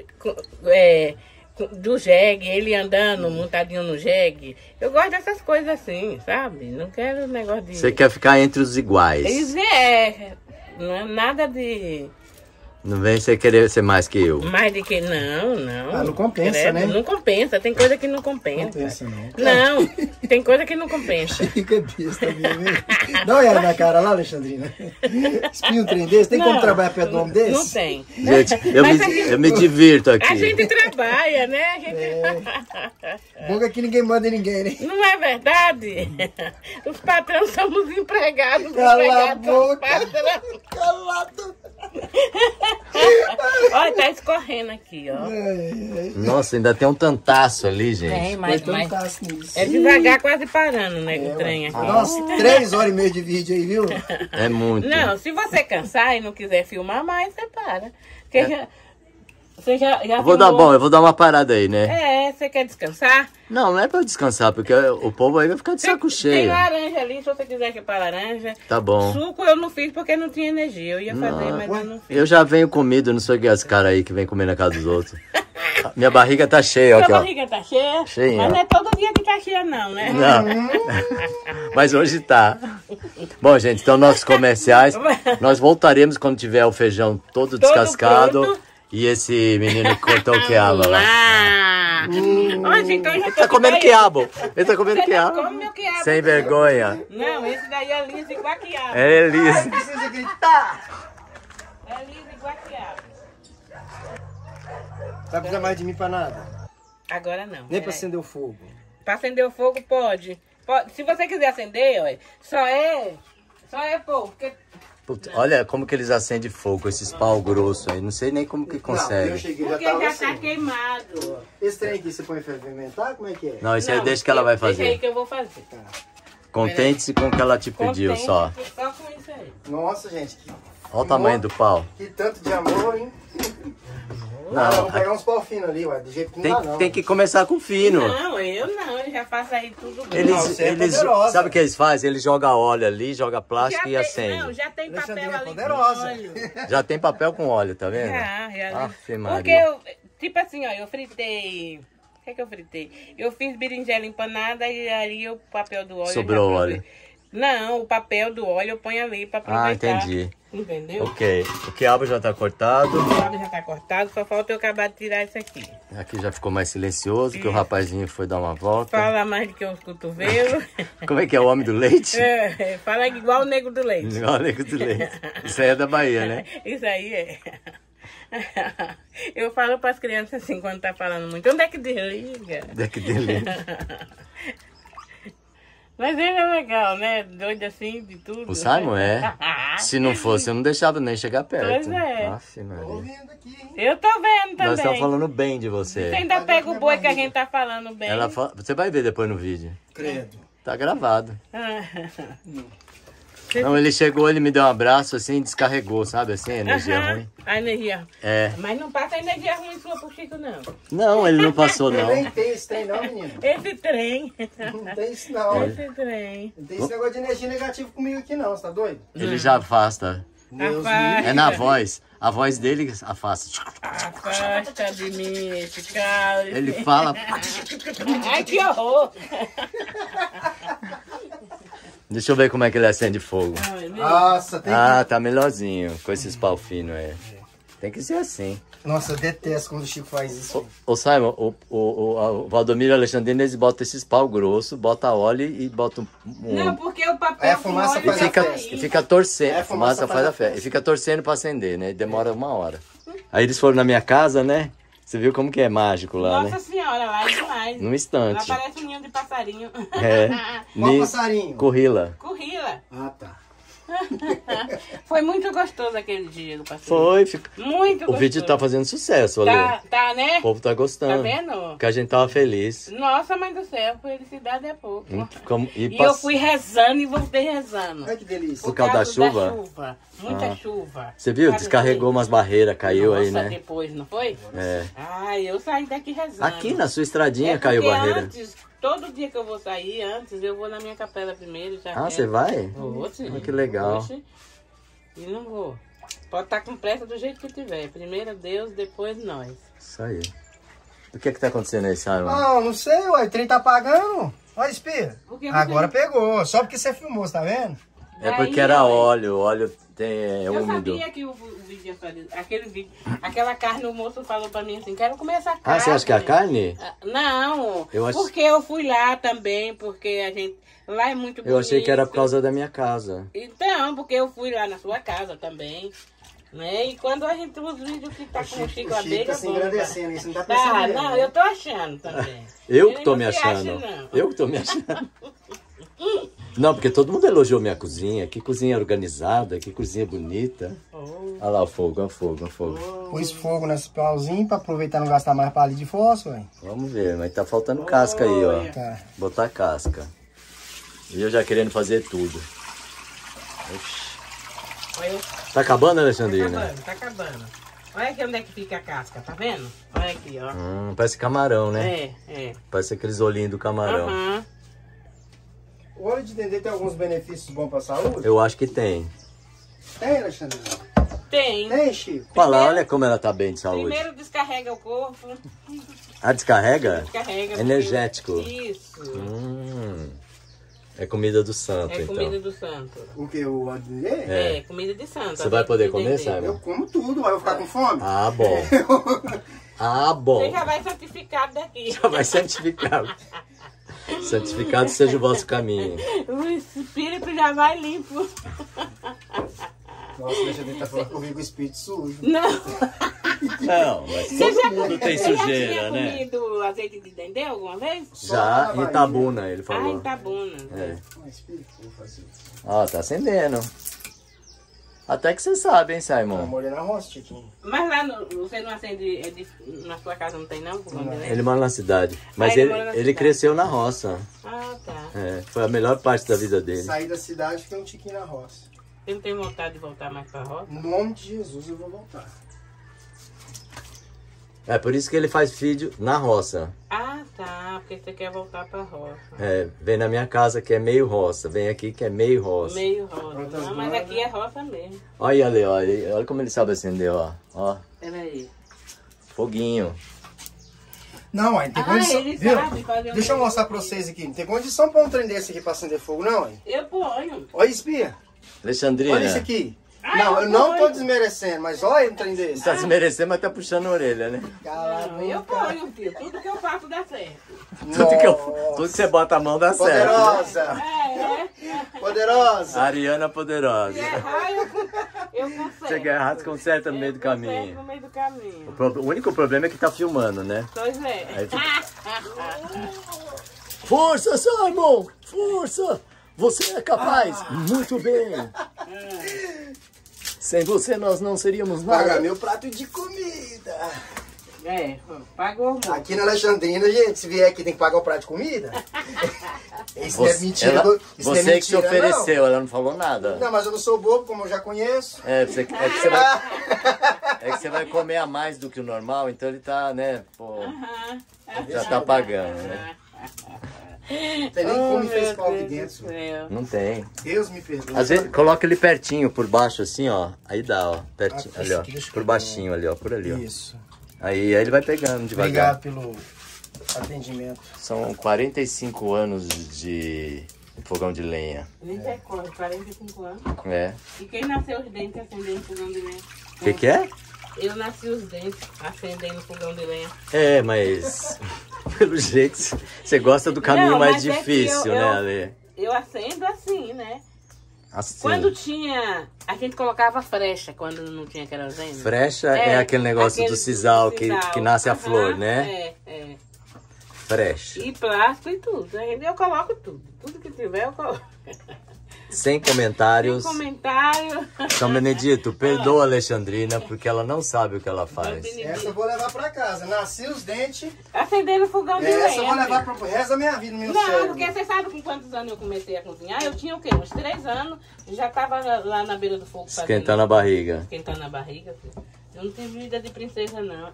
do jegue, ele andando, montadinho no jegue. Eu gosto dessas coisas assim, sabe? Não quero negócio de... Você quer ficar entre os iguais. Não é nada de... Não vem você querer ser mais que eu. Mais de que... Não. Não compensa, né? Não compensa, tem coisa que não compensa. Não, tem coisa que não compensa. Fica besta mesmo. Dá uma olhada na cara lá, Alexandrina. Espinha um trem desse, tem como trabalhar perto de um homem desse? Não tem. Gente, eu me divirto aqui. A gente trabalha, né? Bom que aqui ninguém manda em ninguém, né? Não é verdade? Os patrões somos empregados. Cala a boca. Calado. Olha, tá escorrendo. escorrendo aqui, ó. Nossa, ainda tem um tantaço ali, gente. Tem, mas é devagar, quase parando, né, com o trem aqui. Nossa, 3h30 de vídeo aí, viu? É muito. Não, se você cansar e não quiser filmar mais, você para. Porque você já eu vou dar uma parada aí, né? É, você quer descansar? Não, não é pra descansar, porque o povo aí vai ficar de saco cheio. Tem laranja ali, se você quiser chupar laranja. Tá bom. Suco eu não fiz porque não tinha energia. Eu ia fazer, mas eu não fiz. Eu já venho comido, não sei o que as caras aí que vem comer na casa dos outros. Minha barriga tá cheia, ó. Sua barriga tá cheia? Cheia. Mas não é todo dia que tá cheia, não, né? Não. Mas hoje tá. Bom, gente, então nossos comerciais. Nós voltaremos quando tiver o feijão todo descascado. Pronto. E esse menino que cortou o quiabo lá. Olha, então já Ele tá comendo quiabo. Ele tá comendo Você quiabo. não come meu quiabo. Sem vergonha. Não, esse daí é liso igual quiabo. É liso. Precisa gritar. É liso igual quiabo. Vai precisar mais de mim pra nada? Agora não. Nem pra acender o fogo. Pra acender o fogo, pode. Se você quiser acender, ó, só é pouco. Porque... Putz, olha como que eles acendem fogo, esses pau grosso aí. Não sei nem como que consegue. Eu cheguei, Porque já tava já assim. tá queimado. Esse trem aqui você põe pra fermentar? Como é que é? Não, isso aí deixa que ela vai Deixa aí fazer. que eu vou fazer. Contente-se com o que ela te pediu Contente, só. Só com isso aí. Nossa, gente. Olha o tamanho do pau. Que tanto de amor, hein? Não, Vou pegar uns pau finos ali, ué. Do jeito que não dá, não. tem que começar com fino. Não, eu já faço aí tudo bem. Você é poderosa. Sabe o que eles fazem? Eles jogam óleo ali, jogam plástico e Não, acendem. já tem papel Alexandrina é ali poderosa. com óleo. Já tem papel com óleo, tá vendo? Já. Aff, Maria. Porque eu, tipo assim, ó, eu fritei... O que é que eu fritei? Eu fiz berinjela empanada e aí o papel do óleo... Sobrou óleo. Não, o papel do óleo eu ponho ali pra aproveitar. Ah, entendi. Entendeu? Ok, o quiabo já tá cortado. O óleo já tá cortado, só falta eu acabar de tirar isso aqui. Aqui já ficou mais silencioso, que o rapazinho foi dar uma volta. Fala mais do que os cotovelos. Como é que é o homem do leite? Fala igual o nego do leite. Igual o nego do leite. Isso aí é da Bahia, né? Isso aí é. Eu falo para as crianças assim, quando tá falando muito, onde é que desliga? Onde é que delícia. Mas ele é legal, né? Doido assim, de tudo. O Simon é. Se não fosse, eu não deixava nem chegar perto. Pois é. Aff, Maria. Eu tô vendo também. Nós estamos falando bem de você. Você ainda pega o boi que a gente tá falando bem. Você vai ver depois no vídeo. Credo. Tá gravado. Não, ele chegou, ele me deu um abraço assim, descarregou, sabe assim, energia ruim. A energia. É. Mas não passa energia ruim sua pro Chico, não. Não, ele não passou, Eu não. nem tenho esse trem não, menino. Esse trem. Não tem isso não. Esse trem. Não tem esse negócio de energia negativa comigo aqui não, você tá doido? Ele já afasta. Deus Afasta. É na voz. A voz dele afasta. Afasta de mim esse cara. Ele fala. Ai, que horror. Deixa eu ver como é que ele acende fogo. Nossa, tem Ah, tá melhorzinho. Com esses pau finos, é. Tem que ser assim. Nossa, eu detesto quando o Chico faz isso. Ô Simon, o Valdomiro e o Alexandrino, eles botam esses pau grosso, botam óleo e botam Não, porque o papel É, a fumaça com óleo faz já a tá festa. e fica torcendo. É, A fumaça faz a fé. E fica torcendo pra acender, né? Demora 1 hora. Aí eles foram na minha casa, né? Você viu como que é mágico lá, Nossa né? senhora, lá é demais. Num Lá instante. parece um ninho de passarinho. É. Qual passarinho? Corrila. Corrila. Ah, tá. Foi muito gostoso aquele dia do passarinho. Foi. Muito gostoso. O vídeo tá fazendo sucesso, olha. Tá, né? O povo tá gostando. Tá vendo? Porque a gente tava feliz. Nossa, mãe do céu, felicidade é pouco. E eu fui rezando e voltei rezando. Ai, que delícia. Por causa da chuva? Muita chuva. Você viu? Sabe Descarregou umas barreiras, caiu aí, Nossa, né? depois, não foi? É. Ai, eu saí daqui rezando. Aqui na sua estradinha porque caiu barreira. Antes, todo dia que eu vou sair, antes, eu vou na minha capela primeiro. Já Ah, quero. você vai? Vou, sim. Ah, que legal. Oxe. E não vou. Pode estar com pressa do jeito que tiver. Primeiro Deus, depois nós. Isso aí. O que é que tá acontecendo aí, Simon? Não, não sei, ué. O trem tá apagando. Olha, espia. Porque Agora pegou. Só porque você filmou, você tá vendo? É porque Daí, era ué. óleo, o óleo é Eu úmido. sabia que o vídeo ia fazer. Aquele vídeo. Aquela carne, o moço falou pra mim assim, quero comer essa carne. Ah, você acha que é a carne? Não, Eu acho- porque eu fui lá também, porque a gente... Lá é muito bonito. Eu achei que era por causa da minha casa. Então, porque eu fui lá na sua casa também, né? E quando a gente os vídeos que tá com o Chico O Chico Abelha... tá se engrandecendo, isso não tá Tá, percebendo. não, né? eu tô achando também. Eu Ele que tô não me se acha, achando. não. Eu que tô me achando. Não, porque todo mundo elogiou minha cozinha. Que cozinha organizada, que cozinha bonita. Oh. Olha lá o fogo, olha o fogo, olha o fogo. Pus fogo nesse pauzinho pra aproveitar e não gastar mais palito de fósforo, hein? Vamos ver, mas tá faltando casca aí, ó. Tá. Botar casca. E eu já querendo fazer tudo. Oxi. Tá acabando, Alexandrina? Tá acabando. Olha aqui onde é que fica a casca, tá vendo? Olha aqui, ó. Parece camarão, né? É. Parece aqueles olhinhos do camarão. O óleo de dendê tem alguns benefícios bons pra saúde? Eu acho que tem. Tem, Alexandre? Tem. Tem, Chico? Olha como ela tá bem de saúde. Primeiro descarrega o corpo. Descarrega? Descarrega. Energético. Isso. É comida do santo, É então. comida do santo. O que? O óleo de dendê? É, comida de santo. Você vai poder comer, Simon? Eu como tudo, mas eu vou ficar com fome? Ah, bom. Ah, bom. Você já vai santificado daqui. Já vai santificado. Santificado seja o vosso caminho. O espírito já vai limpo. Nossa, deixa eu tentar falar comigo o espírito sujo. Não. Não, mas todo mundo tem sujeira, já né? tinha comido azeite de dendê alguma vez? Já em Itabuna, ele Ah, falou. em Itabuna. É. O espírito que eu vou fazer. Ó, tá acendendo. Até que você sabe, hein, Eu Simon? morei na roça, Tiquinho. Mas lá você não acende, na sua casa não tem não? Ele mora na cidade. Mas ele mora na ele cidade. cresceu na roça. Ah, tá. É, foi a melhor parte da vida dele. Saí da cidade e fiquei um tiquinho na roça. Você não tem vontade de voltar mais pra roça? No nome de Jesus eu vou voltar. É por isso que ele faz vídeo na roça. Ah, tá. Porque você quer voltar pra roça. É, vem na minha casa que é meio roça. Vem aqui que é meio roça. Meio roça. Não, mas aqui é roça mesmo. Olha ali, olha como ele sabe acender, ó. Ó, Peraí. foguinho. Não, aí tem condição. ele Viu? sabe fazer um Deixa eu mostrar pra negócio vocês aqui. Não tem condição pra um trem desse aqui pra acender fogo, não, hein? Eu ponho. Olha, espia. Alexandrina. Olha isso aqui. Ah, Não, eu eu não tô ponho. desmerecendo, mas olha um trem desse. Tá desmerecendo, mas tá puxando a orelha, né? Cala a Não, eu boca. ponho, filho. Tudo que eu faço dá certo. Tudo que você bota a mão dá certo. Né? Poderosa. Poderosa. Ariana poderosa. Se errar, eu conserto. Você errar, você conserta no meio do Eu conserto caminho. no meio do caminho. O único problema é que tá filmando, né? Pois é. Aí Força, Simon! Força! Você é capaz! Muito bem! Sem você nós não seríamos Paga nada. meu prato de comida. É, pagou muito. Aqui na Alexandrina, gente, se vier aqui tem que pagar o prato de comida. Isso não é mentira. ela- Isso não é você que se mentira, ofereceu, ela não falou nada. Não, mas eu não sou bobo, como eu já conheço. É que você vai comer a mais do que o normal, então ele tá, né, pô, já tá pagando, né? Não tem nem como fez pau aqui dentro. Não tem. Deus me perdoe. Às vezes coloca ele pertinho, por baixo assim, ó. Aí dá, ó. Pertinho, ali, ó. Aqui, deixa eu Por baixinho ali, ó. Por ali, ó. Isso. Aí ele vai pegando devagar. Obrigado pelo atendimento. São 45 anos de fogão de lenha. 45 anos. É. E quem nasceu os dentes acendendo fogão de lenha? O que é? Eu nasci os dentes acendendo fogão de lenha. É, mas pelo jeito você gosta do caminho Não, mais mas é que difícil, né, eu- Ale? Eu acendo assim, né? Assim. Quando tinha... A gente colocava frecha quando não tinha querosene. Frecha é aquele negócio do sisal que nasce a Aham, flor, né? É. Frecha. E plástico e tudo. Eu coloco tudo. Tudo que tiver eu coloco. Sem comentários. Sem comentário. São Benedito, perdoa a Alexandrina porque ela não sabe o que ela faz. Essa eu vou levar pra casa. Nasci os dentes. Acendendo fogão de lenha. Essa eu vou levar pro resto da minha vida, meu Não, cérebro. porque você sabe com quantos anos eu comecei a cozinhar? Eu tinha o quê? Uns 3 anos. Já tava lá na beira do fogo fazendo. Esquentando a barriga. Esquentando a barriga, filho. Eu não tive vida de princesa, não.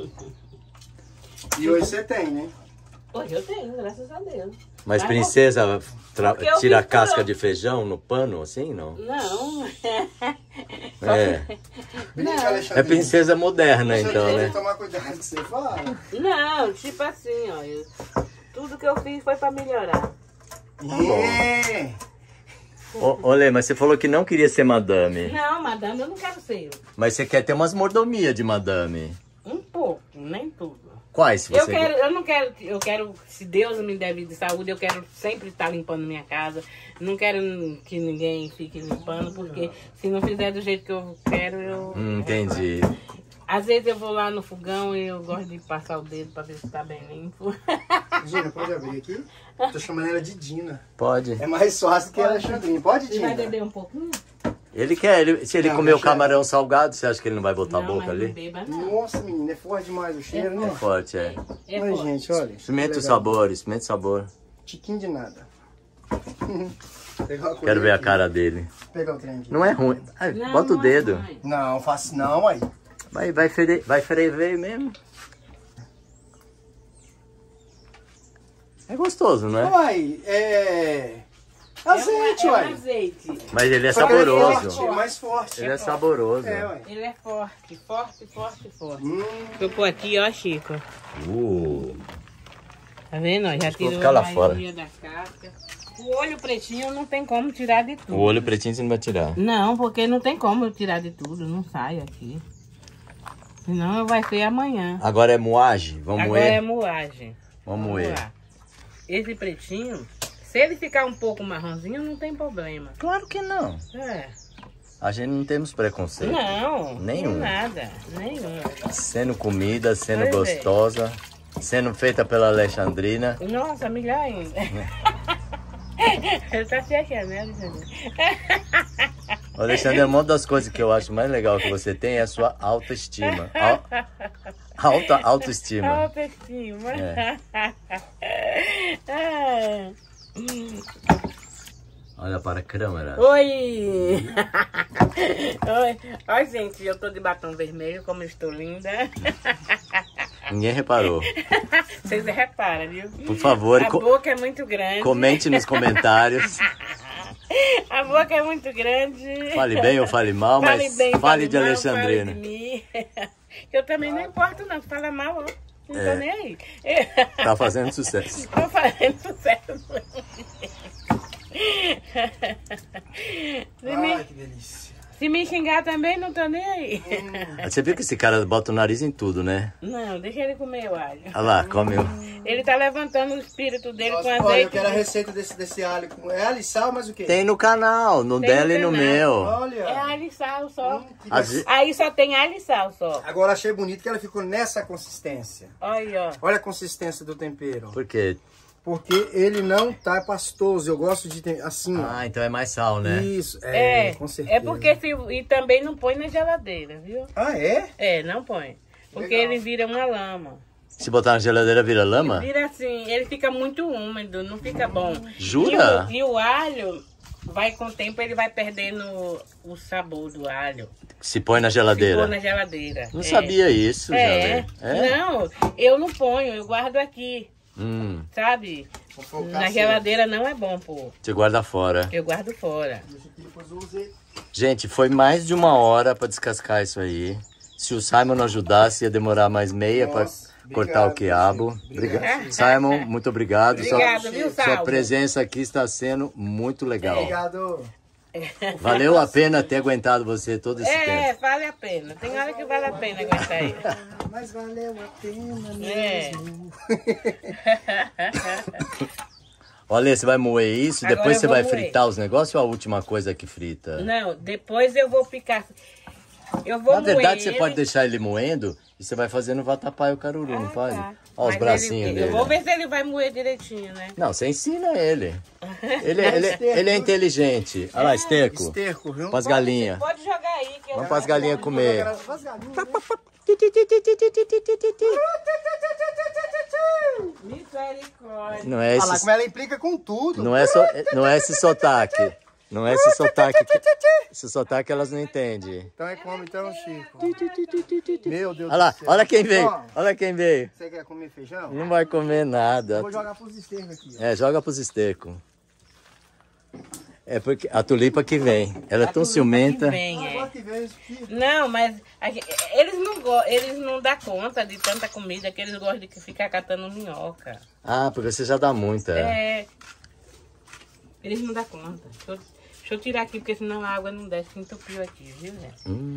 E hoje você tem, né? Hoje eu tenho, graças a Deus. Mas princesa Porque eu tira a fiz casca tudo. de feijão no pano, assim, não? Não. É. Brinca, É Alexandre. princesa moderna, então, Tem né? que tomar cuidado com o que você fala. Não, tipo assim, ó. Tudo que eu fiz foi pra melhorar. É. Ô, Lê, mas você falou que não queria ser madame. Não, madame, eu não quero ser. Mas você quer ter umas mordomias de madame. Um pouco, nem tudo. Quais você Eu não quero, eu quero, se Deus me der vida e saúde, eu quero sempre estar limpando minha casa. Não quero que ninguém fique limpando, porque se não fizer do jeito que eu quero, eu... Entendi. Às vezes eu vou lá no fogão e eu gosto de passar o dedo pra ver se tá bem limpo. Dina, pode abrir aqui? Tô chamando ela de Dina. Pode. É mais fácil que a Alexandrina. Pode, Você vai Dina? beber um pouquinho? Ele quer, se ele comer o camarão salgado, você acha que ele não vai botar a boca ali? Não beba, não. Nossa, menina, é forte demais o cheiro, né? É forte, é. Olha, gente, olha. Experimenta o sabor, experimenta o sabor. Tiquinho de nada. Quero ver a cara dele. Pegar o trem aqui. Não é ruim. Ai, Não, bota o não é dedo. ruim. Não, faço não, aí. Vai ferver mesmo. É gostoso, não é? Uai, azeite, É um uai. azeite. Mas ele é Só que ele é saboroso. forte, mais forte. Ele é saboroso. É, uai. Ele é forte, forte, forte, forte. Eu pôr aqui, ó, Chico. Tá vendo? Ó, já tirou ficar lá a fora. maioria da casca. O olho pretinho não tem como tirar de tudo. O olho pretinho você não vai tirar. Não, porque não tem como eu tirar de tudo, não sai aqui. Senão vai ser amanhã. Agora é moagem? Vamos Agora moer? é moagem. Vamos moer. lá. Esse pretinho, se ele ficar um pouco marronzinho, não tem problema. Claro que não. É. A gente não temos preconceito. Não, Nenhum. nada, nenhum. Sendo comida, sendo Pois é. gostosa, sendo feita pela Alexandrina. Nossa, melhor ainda. Você tá se achando, né, Alexandre? Alexandre, uma das coisas que eu acho mais legal que você tem é a sua autoestima. Autoestima. Autoestima. É. Olha para a câmera. Oi! Oi! Oi, gente, eu tô de batom vermelho, como eu estou linda. Ninguém reparou. Vocês reparam, viu? Por favor, A boca é muito grande. comente nos comentários. A boca é muito grande. Fale bem ou fale mal, mas fale de mal, Alexandrina. Fale de mim. Eu também não importo, não. Fala mal, ó. Não tô nem aí. Tá fazendo sucesso. Tô fazendo sucesso. Ai, que delícia. Se me xingar também, não tô nem aí. Você viu que esse cara bota o nariz em tudo, né? Não, deixa ele comer o alho. Olha lá, come o... Ele tá levantando o espírito dele Nossa, com olha, azeite. eu quero a receita desse alho. É alho e sal, mas o quê? Tem no canal, no Tem dela no e no canal. meu. Olha. É alho e sal só. Às- Aí só tem alho e sal só. Agora achei bonito que ela ficou nessa consistência. Olha, ó. Olha a consistência do tempero. Por quê? Porque ele não tá pastoso. Eu gosto de ter assim, ó. Ah, então é mais sal, né? Isso, com certeza. É porque e também não põe na geladeira, viu? Ah, é? É, não põe. Porque Legal. ele vira uma lama. Se botar na geladeira vira lama? Vira assim, ele fica muito úmido, não fica bom. Jura? E o alho, vai com o tempo, ele vai perdendo o sabor do alho. Se põe na Se geladeira? pôr na geladeira. Não sabia isso, É. Jandê. Não, eu não ponho, eu guardo aqui, sabe? Vou focar Na assim. geladeira não é bom pôr. Você guarda fora. Eu guardo fora. Depois eu usei. Gente, foi mais de 1 hora pra descascar isso aí. Se o Simon não ajudasse, ia demorar mais meia pra Nossa, cortar o obrigado, quiabo. gente. Obrigado. Simon, muito obrigado. Obrigada, viu, Sua Salvo? presença aqui está sendo muito legal. Obrigado. Valeu a pena ter aguentado você todo esse tempo. Vale a pena. Tem hora que vale a pena aguentar ele. Mas valeu a pena É. mesmo. Olha, você vai moer isso, Agora depois eu você vou vai moer. fritar os negócios ou a última coisa que frita? Não, depois eu vou ficar... Eu vou Na verdade, moer você ele. pode deixar ele moendo e você vai fazendo vatapá e o caruru, não faz? Tá. Olha os Mas bracinhos dele. Eu vou ver se ele vai moer direitinho, né? Não, você ensina ele. Ele é inteligente. Olha lá, esterco. Esterco, viu? Para as galinhas. Pode jogar aí. Que Vamos para as galinhas comer. Misericórdia. Não é Olha lá esse, como ela implica com tudo. não é esse sotaque. Não é esse sotaque. Esse sotaque elas não entendem. Então é como então, Chico. Meu Deus Olha lá, do céu. olha quem veio. Ó, Olha quem veio. Você quer comer feijão? Não vai comer nada. Vou jogar pros estercos aqui. Ó. É, joga pros estercos. É porque a tulipa que vem. Ela é tão ciumenta. Agora que veio isso aqui. Não, mas eles não dão conta de tanta comida que eles gostam de ficar catando minhoca. Ah, porque você já dá muita. Eles não dão conta. Deixa eu tirar aqui, porque senão a água não desce, entupiu aqui, viu, né?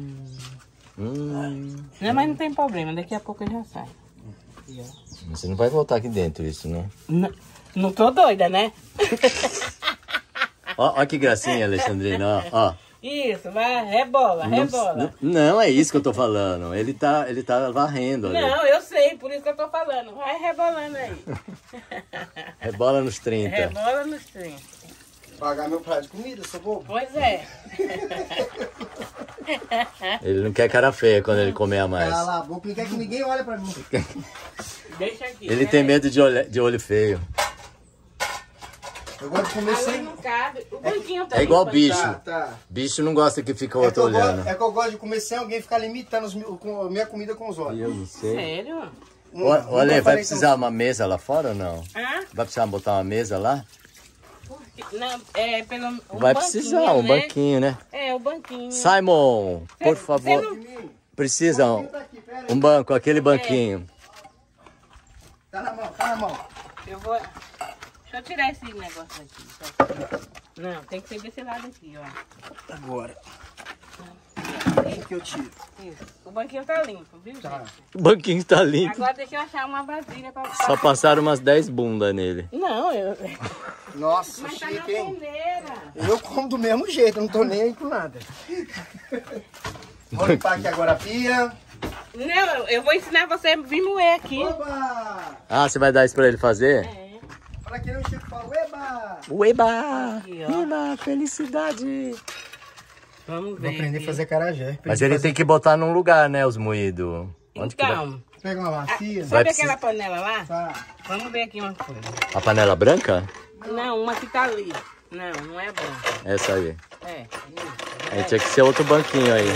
Não, mas não tem problema, daqui a pouco já sai. Você não vai voltar aqui dentro isso, né? Não tô doida, né? Ó que gracinha, Alexandrina, ó. Isso, vai, rebola, rebola. Não é isso que eu tô falando. Ele tá varrendo ali. Não, eu sei, por isso que eu tô falando. Vai rebolando aí. Rebola nos 30. Rebola nos 30. Pagar meu prato de comida, sou bobo. Pois é. Ele não quer cara feia quando ele comer a mais. Cala a boca, não quer que ninguém olhe pra mim. Deixa aqui. Ele tem medo de olho feio. Eu gosto de comer sem... Não cabe. O banquinho tá É igual limpo aí. bicho. Tá. Bicho não gosta que fica o outro olhando. É que eu gosto de comer sem alguém ficar limitando a minha comida com os olhos. Eu não sei. Sério? Olha, vai precisar uma mesa lá fora ou não? Hã? Vai precisar botar uma mesa lá? Não, é pelo... Um Vai precisar, um banquinho, né? É, o banquinho. Simon, por favor. Precisa um banco, aquele banquinho. Tá na mão, tá na mão. Eu vou... Deixa eu tirar esse negócio aqui. Não, tem que ser desse lado aqui, ó. Agora. O que eu tiro? Isso. O banquinho tá limpo, viu, gente? O banquinho tá limpo. Agora deixa eu achar uma vasilha pra... Só passaram umas 10 bundas nele. Não, eu... Nossa, Mas tá na chique, hein? peneira. Eu como do mesmo jeito, não tô nem aí com nada. Vou limpar aqui agora a pia. Não, eu vou ensinar você a vir moer aqui. Oba! Ah, você vai dar isso pra ele fazer? É. Olha aqui, o Chico fala, eba! Ueba! Aqui, ó. Eba, felicidade! Vamos ver. Vou aprender a aqui. fazer acarajé. Mas ele tem que botar num lugar, né, os moídos. Onde que vai? Então, Pega uma bacia. sabe Vai aquela panela lá? Tá. Vamos ver aqui uma coisa. A panela branca? Não, uma que tá ali. Não, não é branca. Essa aí. É, isso. Aí tinha que ser outro banquinho aí.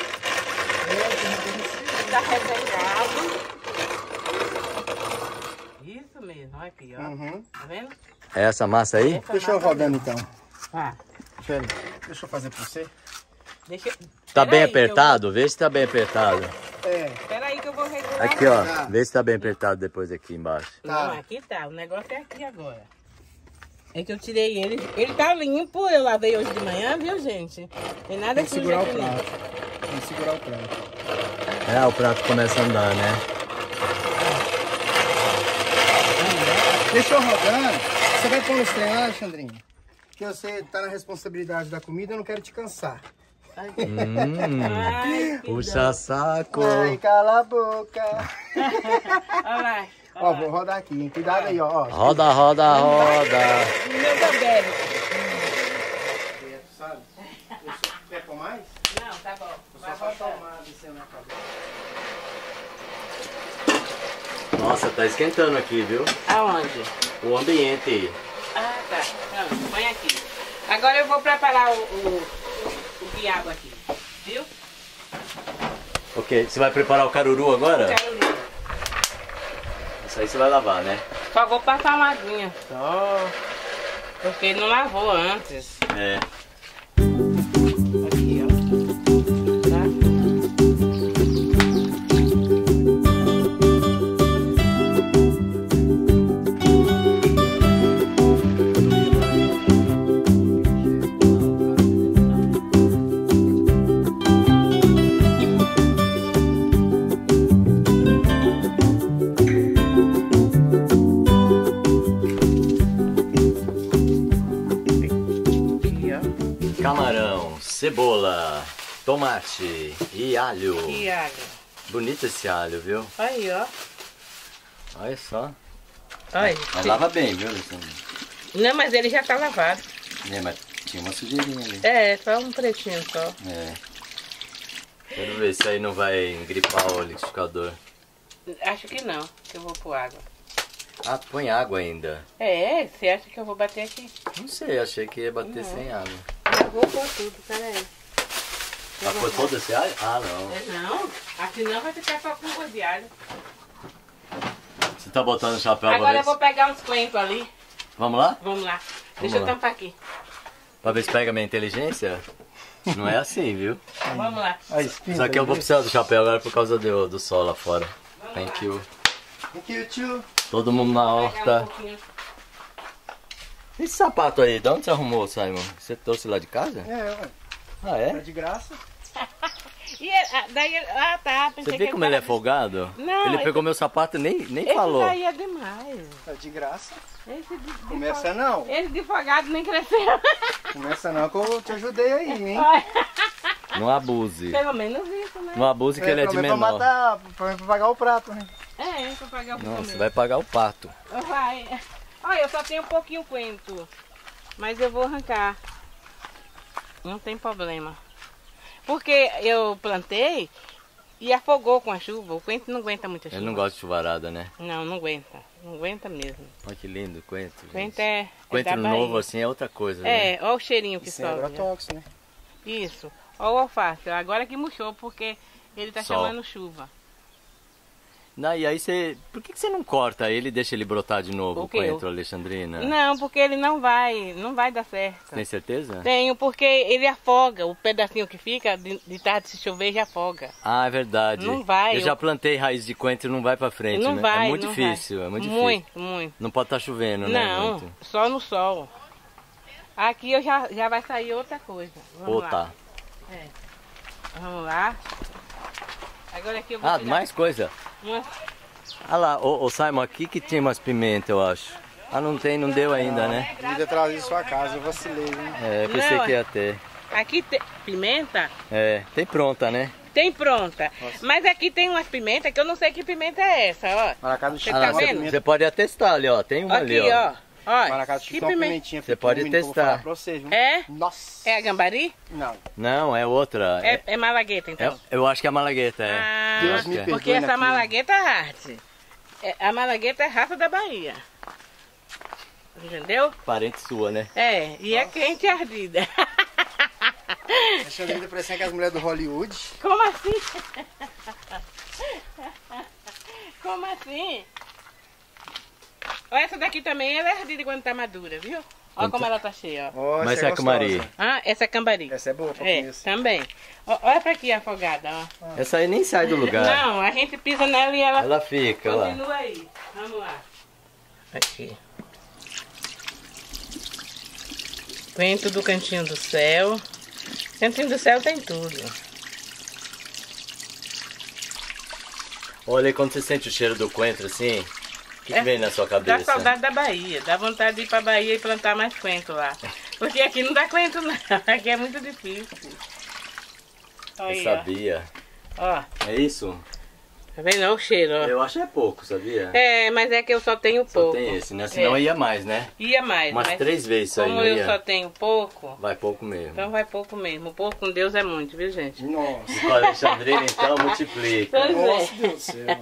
Tá ressecado. Isso mesmo, olha aqui, ó. Uhum. Tá vendo? É essa massa aí? Deixa eu rodando então. Ah, Deixa eu fazer pra você. deixa... Tá bem Peraí, apertado? Vê se tá bem apertado. É. Espera aí que eu vou regular. Aqui, ó. Tá. Vê se tá bem apertado depois aqui embaixo. Não, aqui tá. O negócio é aqui agora. É que eu tirei ele. Ele tá limpo. Eu lavei hoje de manhã, viu, gente? Tem nada Tem que que suja segurar o aqui não. prato. Tem que segurar o prato. É, o prato começa a andar, né? Deixa eu rodando. Você vai pôr nos trem lá, Alexandrinho? Que você tá na responsabilidade da comida, eu não quero te cansar. Ai, Puxa saco. Ai, cala a boca. olha lá. Ó, vou rodar aqui, hein? Cuidado aí, ó. Roda, roda, roda. O meu também. Sabe? Quer pôr mais? Não, tá bom. Só pra tomar, descendo na cabeça. Nossa, tá esquentando aqui, viu? Aonde? O ambiente. Ah, tá. Não, põe aqui. Agora eu vou preparar o quiabo aqui. Viu? Ok, você vai preparar o caruru agora? Caruru. Isso aí você vai lavar, né? Só vou passar uma aguinha. Só. Porque ele não lavou antes. É. Aqui, ó. Tá? Camarão, cebola, tomate e alho. E alho. Bonito esse alho, viu? Aí, ó. Olha só. Aí. Mas lava bem, viu, Alexandre? Não, mas ele já tá lavado. É, mas tinha uma sujeirinha ali. É, só um pretinho só. É. Quero ver se aí não vai engripar o liquidificador. Acho que não, que eu vou pôr água. Ah, põe água ainda. É, você acha que eu vou bater aqui? Não sei, achei que ia bater sem água. Eu vou pôr tudo, peraí. Ah, foi todo esse alho? Ah, não. Não, aqui não vai ficar só com gosto de alho. Você tá botando o chapéu Agora pra ver eu vou pegar uns coentros ali. Vamos lá? Vamos lá. Deixa eu lá. tampar aqui. Pra ver se pega a minha inteligência? Não é assim, viu? Vamos lá. A espinha. Só que eu vou precisar do chapéu agora por causa do sol lá fora. Thank you. Thank you, tio. Todo mundo na Pegar um horta. pouquinho. Esse sapato aí, de onde você arrumou, Simon? Você trouxe lá de casa? É, ué. Ah, Tá é? de graça. E daí, tá, pensei Você vê que como ele é folgado? Não, ele esse- pegou meu sapato e nem Esse falou. daí é demais. Tá de graça. Esse Começa não. Esse de folgado nem cresceu. Começa não que eu te ajudei aí, hein? Não abuse. Pelo menos isso, né? Não abuse que ele é de Pra menor. matar, pra pagar o prato, né? Pra pagar o Não, comer. você vai pagar o pato. Vai. Olha, eu só tenho um pouquinho coentro. Mas eu vou arrancar. Não tem problema. Porque eu plantei e afogou com a chuva. O coentro não aguenta muita chuva. Ele não gosta de chuvarada, né? Não, não aguenta. Não aguenta mesmo. Olha que lindo o coentro. Coentro é coentro da novo Bahia. assim é outra coisa, É, né? olha o cheirinho que Isso é sobe. agrotóxico, né? Isso. Olha o alface. Agora que murchou porque ele tá Sol. chamando chuva. Não, e aí você... Por que você não corta ele e deixa ele brotar de novo, O o quê? coentro, Alexandrina? Não, porque ele não vai dar certo. Tem certeza? Tenho, porque ele afoga. O pedacinho que fica, de tarde se chover, já afoga. Ah, é verdade. Não vai. Eu já plantei raiz de coentro e não vai pra frente, Não né? vai, É muito não difícil, vai. é muito difícil. Muito. Não pode estar chovendo, né? Não, Muito. só no sol. Aqui eu já vai sair outra coisa. Vamos lá. Tá. É. Vamos lá. Agora aqui eu vou Ah, tirar mais coisa. uma... Ah lá, ô Simon, aqui que tinha umas pimentas, eu acho. Ah, não tem, não deu ainda, né? Devia trazer sua casa, eu vacilei, hein? É, pensei Não, que ia ter. Aqui tem pimenta? É, tem pronta, né? Tem pronta. Mas aqui tem umas pimentas que eu não sei que pimenta é essa, ó. Maracá do Você Chico tá tem uma vendo? pimenta. Você pode atestar ali, ó. Tem uma Aqui, ali, ó. ó. Maracá do Que Chico tem uma pimenta? pimentinha Você pode pequena, que eu vou testar. falar pra vocês, viu? É? Nossa! É a gambari? Não. Não, é outra. É malagueta, então. Eu acho que é a malagueta, é. Ah, Deus me porque perdoe essa naquilo. malagueta é arte. A malagueta é raça da Bahia. Entendeu? Parente sua, né? É, e é quente e ardida. Deixa eu parecendo que as mulheres do Hollywood. Como assim? Como assim? Ó, essa daqui também ela é ardida quando tá madura, viu? Olha como ela tá cheia, ó. Oh, Mas essa é cumari. gostosa. Ah, essa é cambari. Essa é boa pra É, comer. também. Olha pra aqui afogada, ó. Essa aí nem sai do lugar. Não, a gente pisa nela e ela Ela fica lá. continua aí. Vamos lá. Aqui. Coentro do Cantinho do Céu. Cantinho do Céu tem tudo. Olha aí quando você sente o cheiro do coentro assim, o que vem na sua Dá cabeça? saudade da Bahia. Dá vontade de ir pra Bahia e plantar mais coentro lá. Porque aqui não dá coentro não. Aqui é muito difícil. Olha Eu aí, sabia. ó. É isso? Tá vendo o cheiro, ó? Eu acho que é pouco, sabia? É, mas é que eu só tenho Só pouco. tem esse, né? Senão ia mais, né? Ia mais, Umas mas 3 vezes isso aí, como não eu ia? só tenho pouco, Vai pouco mesmo. então vai pouco mesmo. Pouco com Deus é muito, viu, gente? Nossa. E com a Alexandrina, então, multiplica. Pois Nossa, Deus do céu.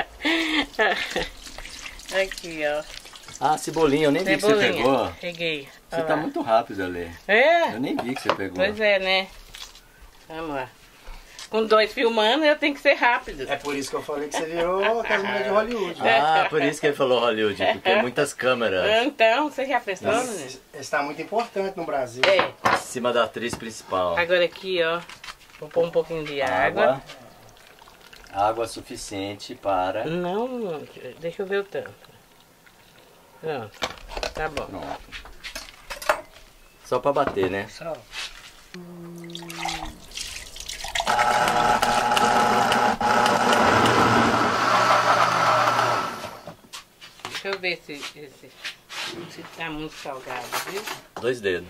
Aqui, ó. Ah, cebolinha, eu nem vi que você Cebolinha. pegou. Peguei. Você Olha tá lá. muito rápido ali. É? Eu nem vi que você pegou. Pois é, né? Vamos lá. Com 2 filmando, eu tenho que ser rápido. É por isso que eu falei que você virou com as mulheres de Hollywood. Ah, por isso que ele falou Hollywood, porque é muitas câmeras Então, você já pensou, né? Isso está muito importante no Brasil. É. em cima da atriz principal. Agora aqui, ó. Vou pôr um pouquinho de água. Água suficiente para... Não, deixa eu ver o tanto. Pronto. Tá bom. Pronto. Só para bater, né? Só. Deixa eu ver se tá muito salgado, viu? 2 dedos.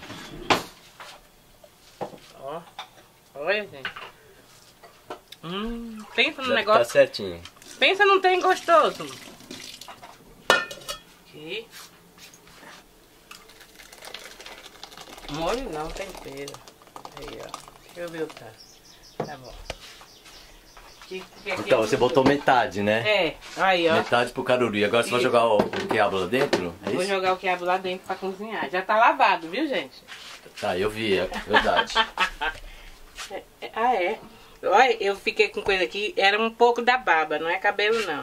Ó. Olha, gente. Pensa no Já negócio. tá certinho. Pensa num trem gostoso. Aqui. Molho não, tempero. Aí, ó. Deixa eu ver o tanto. Tá bom. Aqui Então, você botou metade, né? É, aí, ó. Metade pro caruru. E agora você vai jogar o quiabo lá dentro? É Vou isso? jogar o quiabo lá dentro pra cozinhar. Já tá lavado, viu, gente? Tá, eu vi, é verdade. Ah, é. Olha, eu fiquei com coisa aqui, era um pouco da baba, não é cabelo não.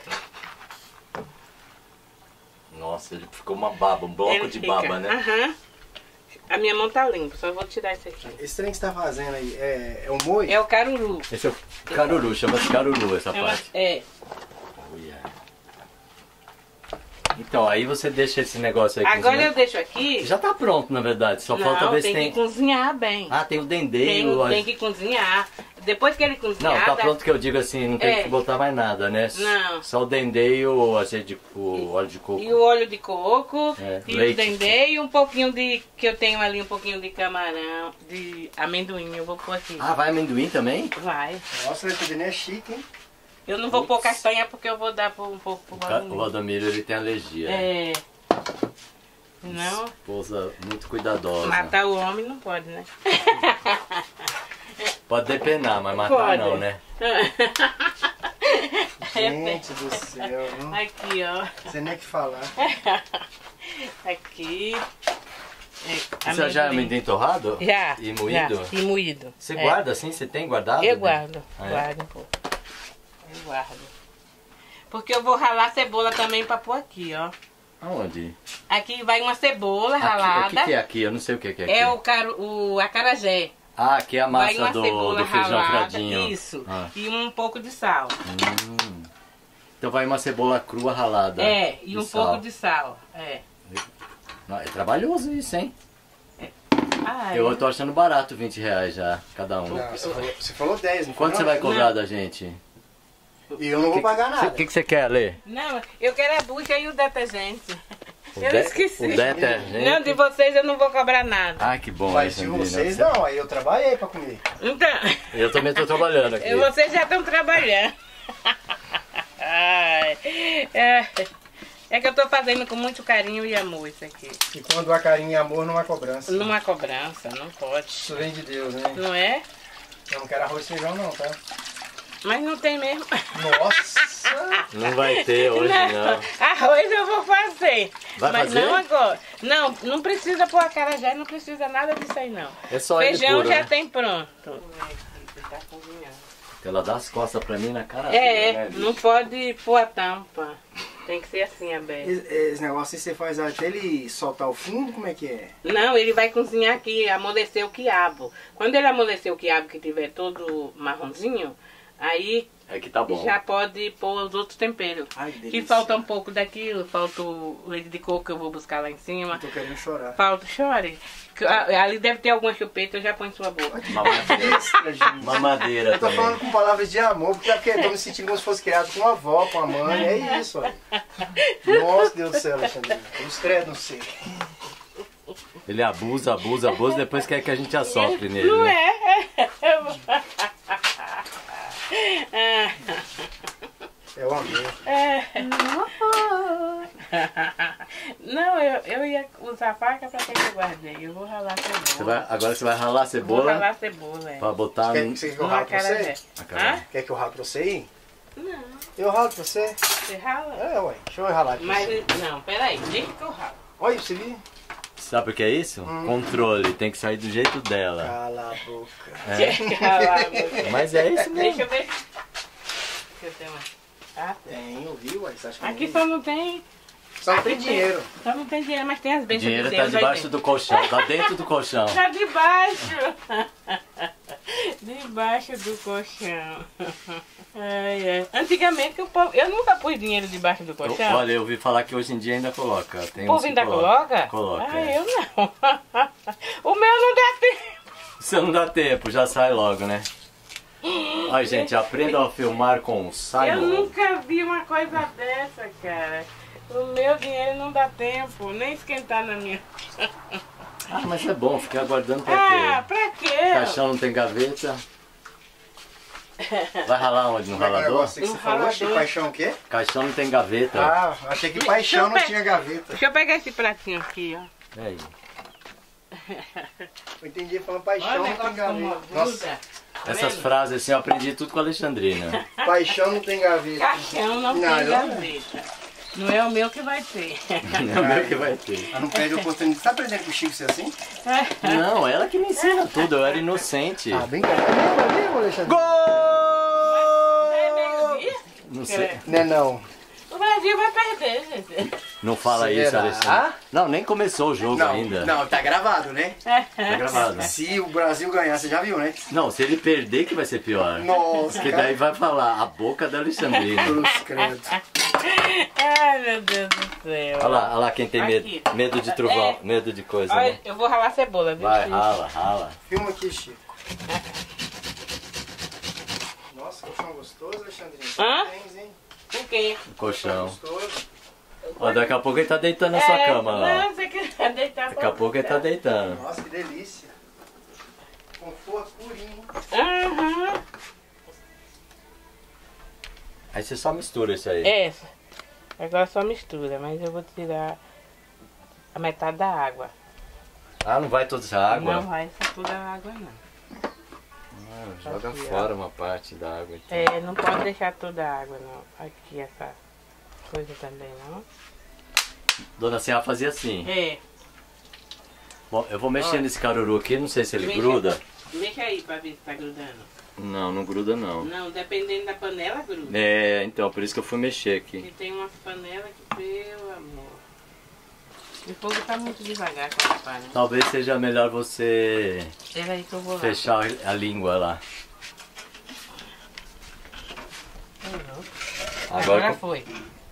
Nossa, ele ficou uma baba, um bloco Ele de fica, baba, né? Aham. A minha mão tá limpa, só vou tirar isso aqui. Esse trem que você tá fazendo aí é um moio? É o caruru. Esse é o caruru, chama-se caruru essa parte. É. Então, aí você deixa esse negócio aí Agora cozinhando. eu deixo aqui. Já tá pronto, na verdade. Só falta Não, ver se tem tem... que cozinhar bem. Ah, tem o dendê. Tem que cozinhar. Depois que ele cozinhar... Não, tá dá- pronto que eu digo assim, não tem É. que botar mais nada, né? Não. Só o dendê e o azeite, o óleo de coco. E o óleo de coco, É, e leite. o dendê, e um pouquinho de... Que eu tenho ali, um pouquinho de camarão, de amendoim, eu vou pôr aqui. Ah, vai amendoim também? Vai. Nossa, esse dendê é chique, hein? Eu não vou pôr castanha porque eu vou dar um pouco pro O Valdomiro. Valdomiro, ele tem alergia. É. Não. Esposa muito cuidadosa. Matar o homem não pode, né? Pode depenar, mas matar pode. Não, né? Gente do céu. Aqui, ó. Você nem o que falar. Aqui. Você já é amendoim torrado? Já. E moído? Já. E moído. Você guarda assim? Você tem guardado? Eu guardo. Guardo um pouco. Eu guardo. Porque eu vou ralar cebola também pra pôr aqui, ó. Aonde? Aqui vai uma cebola ralada. O que é aqui? Eu não sei o que é aqui. É o acarajé. Ah, aqui é a massa vai uma cebola do feijão ralada, fradinho. Isso. E um pouco de sal. Então vai uma cebola crua ralada. É, e um pouco de sal. É. Não, é trabalhoso isso, hein? Ah, eu tô achando barato R$20 já, cada um. Não, você falou 10, não foi? Quanto você vai cobrar da gente? E eu não vou pagar nada. O que você quer, Lê? Não, eu quero a bucha e o detergente. Eu esqueci. O detergente? Não, de vocês eu não vou cobrar nada. Ai, que bom. Mas de vocês não, aí eu trabalhei pra comer. Então... Eu também tô trabalhando aqui. Vocês já estão trabalhando. Ai, é que eu tô fazendo com muito carinho e amor isso aqui. E quando há carinho e amor, não há cobrança. Não há cobrança, não pode. Isso vem de Deus, né? Não é? Eu não quero arroz e feijão não, tá? Mas não tem mesmo. Nossa! Não vai ter hoje, não. Arroz eu vou fazer. Vai mas fazer? não agora. Não, não precisa pôr acarajé, não precisa nada disso aí não. É só feijão puro, já né? tem pronto. Ela dá as costas pra mim na cara. Né, não pode pôr a tampa. Tem que ser assim, aberto. Esse negócio você faz até ele soltar o fundo, como é que é? Não, ele vai cozinhar aqui, amolecer o quiabo. Quando ele amolecer o quiabo que tiver todo marronzinho, aí é que tá bom. Já pode pôr os outros temperos. Ai, que que falta um pouco daquilo, falta o leite de coco que eu vou buscar lá em cima. Eu tô querendo chorar. Falta, chore. Ali deve ter alguma chupeta, eu já ponho em sua boca. Mamadeira. Eu tô falando com palavras de amor, porque eu tô me sentindo como se fosse criado com a avó, com a mãe, é isso, olha. Nossa, Deus do céu, Alexandre. Os credos, não sei. Ele abusa, depois quer que a gente assopre nele. Não né? É o amor. Não, eu ia usar a faca pra que eu guardei. Eu vou ralar cebola. Agora você vai ralar cebola? Vou ralar cebola, Pra botar Você quer que eu ralo pra você? Quer que eu ralo pra você aí? Não. Eu ralo pra você? Você rala? É, ué. Deixa eu ralar aqui. Mas, não, peraí. Deixa que eu ralo. Olha, você viu? Sabe o que é isso? Controle, tem que sair do jeito dela. Cala a boca. Mas é isso mesmo. Deixa eu ver. Eu tenho mais. Tenho, viu? Você acha que aqui só não tem. Só não tem dinheiro. Só não tem dinheiro, mas tem as bênçãos Dinheiro de tá Deus. debaixo do colchão, tá dentro do colchão. Tá debaixo. Debaixo do colchão. Antigamente eu nunca pus dinheiro debaixo do colchão. Olha, eu ouvi falar que hoje em dia ainda coloca. O povo ainda coloca? Coloca. Eu não. O meu não dá tempo. Você não dá tempo, já sai logo, né? Ai, gente, aprendam a filmar com o Simon. Eu nunca vi uma coisa dessa, cara. O meu dinheiro não dá tempo, nem esquentar na minha. Ah, mas é bom, ficar aguardando pra quê? Pra quê? Caixão não tem gaveta. Vai ralar onde? No ralador? Você falou de paixão o quê? Caixão não tem gaveta. Ah, achei que paixão não tinha gaveta. Deixa eu pegar esse pratinho aqui, ó. É aí. Eu entendi falando paixão não tem gaveta. Nossa. Essas frases assim eu aprendi tudo com a Alexandrina. Paixão não tem gaveta. Caixão não tem gaveta. Não é o meu que vai ter. Não é o meu que vai ter. Ela não perde a oportunidade. Você tá aprendendo com o Chico ser assim? Não, ela que me ensina tudo, eu era inocente. Ah, brincadeira, Alexandre. Gol! É meio-dia? Não sei. Não é não. O Brasil vai perder, gente. Não fala Será? isso, Alexandre. Não, nem começou o jogo ainda. Não, tá gravado, né? Tá gravado. Se o Brasil ganhar, você já viu, né? Não, se ele perder que vai ser pior. Nossa, Porque daí vai falar a boca da Alexandrina. Cruz, credo. Ai, meu Deus do céu. Olha lá quem tem medo. Aqui. Medo de trovão, medo de coisa, Olha, né? eu vou ralar cebola, viu? Vai, Chico? rala. Filma aqui, Chico. Nossa, colchão gostoso, Alexandrina. Hã? Parabéns, hein? O quê? Colchão. Gostoso. Ó, daqui a pouco ele tá deitando na sua cama lá. Não, você quer deitar Daqui a pouco ele tá deitando. Nossa, que delícia. Conforto purinho. Aham. Aí você só mistura isso aí. Essa. Agora só mistura, mas eu vou tirar a metade da água. Ah, não vai toda essa água? Não vai toda a água, não. Joga aqui, fora uma parte da água. Então. É, não pode deixar toda a água, não. Aqui, essa coisa também, não. Dona Serra fazia assim. É. Bom, eu vou mexer nesse caruru aqui, não sei se ele gruda. Mexa aí pra ver se tá grudando. Não, não gruda não. Não, dependendo da panela, gruda. É, então, por isso que eu fui mexer aqui. E tem umas panelas que, pelo amor. O fogo tá muito devagar com a panela. Talvez seja melhor você Aí que eu vou lá, fechar a língua lá. Agora foi.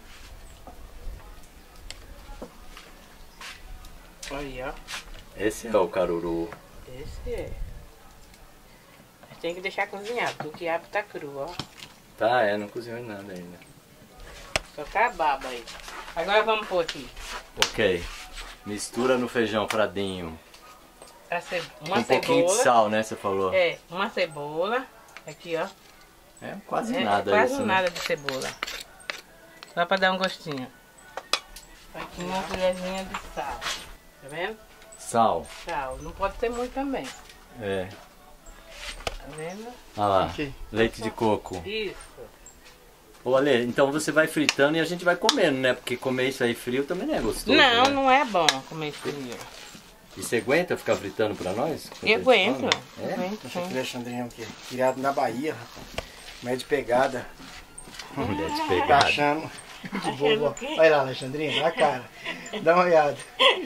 Aí, ó. Esse é o caruru. Esse é. Mas tem que deixar cozinhar, porque o quiabo tá cru, ó. Tá, não cozinhou nada ainda. Só tá a baba aí. Agora vamos pôr aqui. Ok. Mistura no feijão fradinho. Uma um pouquinho de sal, né? Você falou. É, uma cebola. Aqui, ó. É quase nada quase isso, nada né? de cebola. Só pra dar um gostinho. Aqui uma colherzinha de sal. Tá vendo? Sal. Sal. Não pode ter muito também. É. Tá vendo? Olha lá. Ok. Leite de coco. Isso. Ô, Ale, então você vai fritando e a gente vai comendo, né? Porque comer isso aí frio também não é gostoso. Não, né? não é bom comer frio. E você aguenta ficar fritando pra nós? Eu aguento. É? Aguento, Achei que sim. Alexandrinho aqui, criado na Bahia, rapaz. Médio de pegada. Mulher de Tá pegada. achando de Achando bobo. o quê? Olha lá, Alexandrinho, na cara. Dá uma olhada.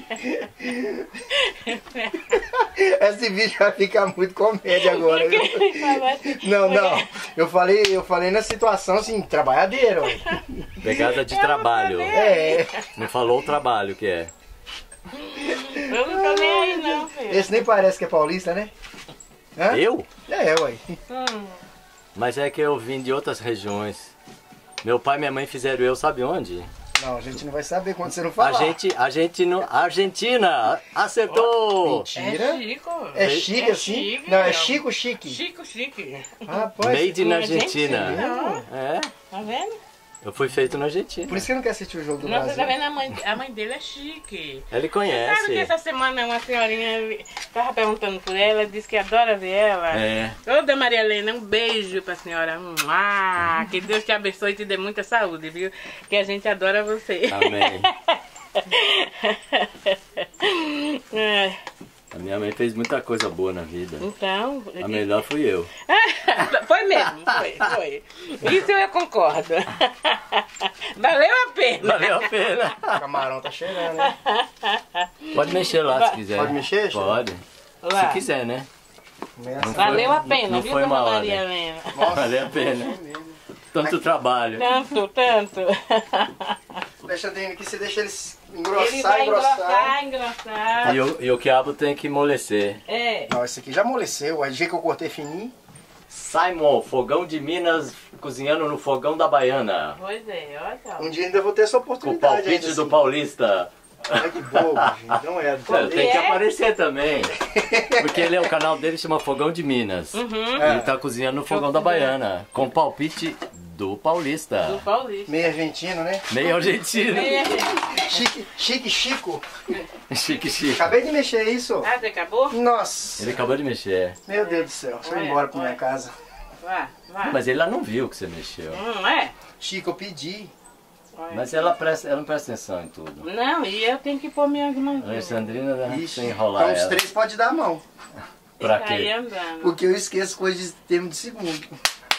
Esse vídeo vai ficar muito comédia agora. Viu? Não, não. Eu falei na situação assim, trabalhadeira. Ué. Pegada de trabalho. É. Não falou o trabalho que é. Eu não tô nem aí não, filho. Esse nem parece que é paulista, né? Hã? Eu? É, ué. Mas é que eu vim de outras regiões. Meu pai e minha mãe fizeram eu, sabe onde? Não, a gente não vai saber quando você não falar. A gente no Argentina acertou. Mentira. É Chico. É chique É assim? chique, Não, é não. Chico chique. Chique. Rapaz, Made na Argentina. Argentina. É, Tá vendo? eu fui feito na Argentina. por isso que eu não quero assistir o jogo do Não, você Brasil. tá vendo? A mãe dele é chique. Ele Sabe que conhece. essa semana uma senhorinha tava perguntando por ela, disse que adora ver ela. É. Ô, Dona Maria Helena, um beijo pra senhora. Que Deus te abençoe e te dê muita saúde, viu? Que a gente adora você. Amém. É, A minha mãe fez muita coisa boa na vida. então... A melhor fui eu. Foi mesmo, foi. Isso eu concordo. Valeu a pena. Valeu a pena. O camarão tá cheirando, né? Pode mexer lá se quiser. Pode mexer, Chico? Pode. Lá. Se quiser, né? Começa. Valeu a pena, não viu, foi Dona uma hora. Maria Helena? Valeu a pena. Tanto trabalho. Tanto. Alexandrinho, aqui você deixa eles Ele engrossar, vai engrossar. engrossar. E o quiabo tem que amolecer. É. Não, esse aqui já amoleceu. A jeito que eu cortei fininho. Simon, fogão de Minas, cozinhando no fogão da Baiana. Pois é, olha. Um dia ainda vou ter essa Com o oportunidade. palpite ainda, do assim. Paulista. Olha que bobo, gente. Não é. Tem que aparecer também. Porque ele é o canal dele chama Fogão de Minas. Ele tá cozinhando no fogão da Baiana. Com palpite do Paulista. Do Paulista. Meio argentino, né? Meio argentino. Chique, Chico. Chique, chique. Acabei de mexer isso. Ah, você acabou? Nossa. Ele acabou de mexer. Meu Deus do céu. Deixa eu ir Olha, embora pra minha olha. casa. Vá. Mas ele lá não viu que você mexeu. É? Chico, eu pedi. Mas ela não presta atenção em tudo. Não, e eu tenho que pôr minhas A mãos. Alexandrina vai Ixi, enrolar então os ela. 3 pode dar a mão. Pra Tá aí quê? andando. Porque eu esqueço coisas de termo de segundo.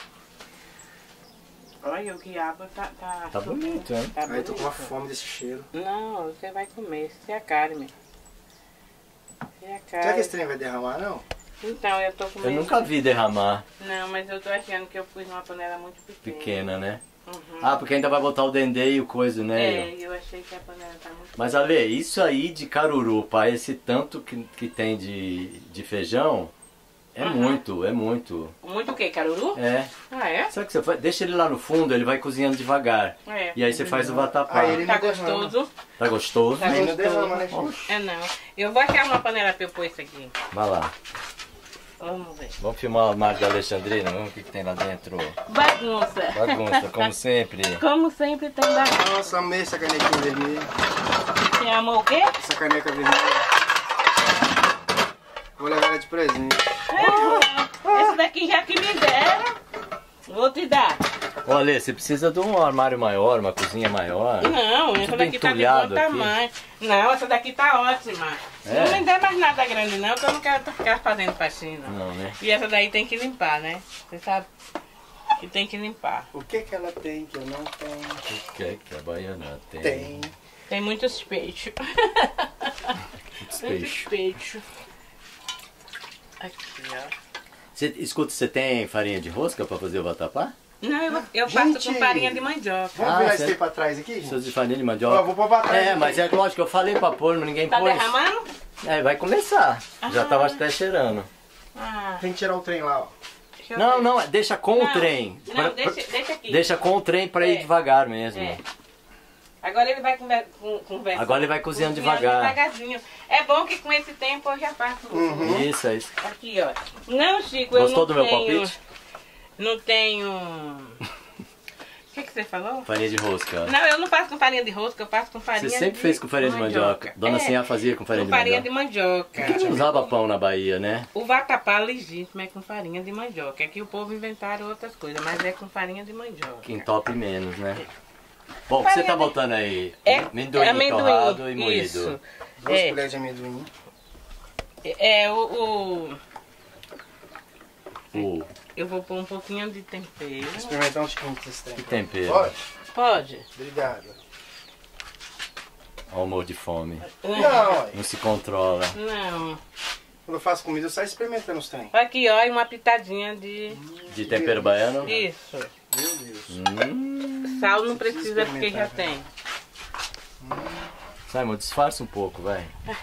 Olha, o quiabo tá Tá bonito, hein? Tá Ai, tô com uma bonito. fome desse cheiro. Não, você vai comer. Isso é a carne. Isso é a Será que carne. esse trem vai derramar, não? Então, eu tô comendo. Eu nunca vi derramar Não, mas eu tô achando que eu pus numa panela muito pequena. pequena, né? Uhum. Ah, porque ainda vai botar o dendê e o coisa, né? É, eu achei que a panela tá muito Mas Ale, isso aí de caruru, pai, esse tanto que tem de feijão, é muito, é muito. Muito o quê? Caruru? É. Ah, é? Sabe o que você faz? Deixa ele lá no fundo, ele vai cozinhando devagar. É. E aí você faz o vatapá. Aí ele Tá não derrama. gostoso? Tá gostoso? Tá Aí não gostoso. derrama, né, Chico? É não. Eu vou achar uma panela pra eu pôr isso aqui. Vai lá. Vamos ver. Vamos filmar o armário da Alexandrina, vamos ver o que tem lá dentro. Bagunça. Bagunça, como sempre. Como sempre tem bagunça. Nossa, amei essa canequinha vermelha. Você amou o quê? Essa caneca vermelha. Vou levar ela de presente. Esse daqui já que me deram, vou te dar. Olha, você precisa de um armário maior, uma cozinha maior. Não, essa daqui tá de bom tamanho. Não, essa daqui tá ótima. É. Não me dê mais nada grande não, que eu não quero ficar fazendo faxina. Não, né? E essa daí tem que limpar, né? Você sabe que tem que limpar. O que ela tem que eu não tenho? O que a baiana tem? Tem. Tem muitos peixes. Muitos peixes. Aqui, ó. Escuta, você tem farinha de rosca pra fazer o vatapá? Não, eu faço com farinha de mandioca. Vamos virar esse aí pra trás aqui? Precisa de farinha de mandioca? Ó, vou pôr pra trás. É, mas é lógico, eu falei pra pôr, mas ninguém Tá pôs. derramando? É, vai começar. Já tava até cheirando. Ah, Tem que tirar o trem lá, ó. deixa eu Não, ver. não, deixa com o trem. Não, deixa aqui. Deixa com o trem pra ir devagar mesmo. É. Agora ele vai conversar. Agora ele vai cozinhando devagar. Devagarzinho. É bom que com esse tempo eu já faço. Isso, é isso. Aqui, ó. Não, Chico, eu Gostou não do meu tenho... palpite? Não tenho... O que você falou? Farinha de rosca. Não, eu não faço com farinha de rosca, eu faço com farinha Você sempre fez com farinha de mandioca. Dona Sinhá fazia com farinha de mandioca. farinha de mandioca. Porque não usava pão na Bahia, né? O vatapá legítimo é com farinha de mandioca. Aqui o povo inventaram outras coisas, mas é com farinha de mandioca. Que entope menos, né? Bom, o que você tá botando aí? Amendoim torrado e moído. Isso. 2 colheres de amendoim. Eu vou pôr um pouquinho de tempero. Vou experimentar um tiquinho desse trem. Que tempero. Pode? Pode? Obrigado. Olha o amor de fome. Não, Não se controla. Não. quando eu faço comida eu saio experimentando os trem. Aqui, ó, e uma pitadinha de... De tempero baiano? Isso. Meu Deus. Sal não precisa porque já tem. Simon, disfarça um pouco, vai.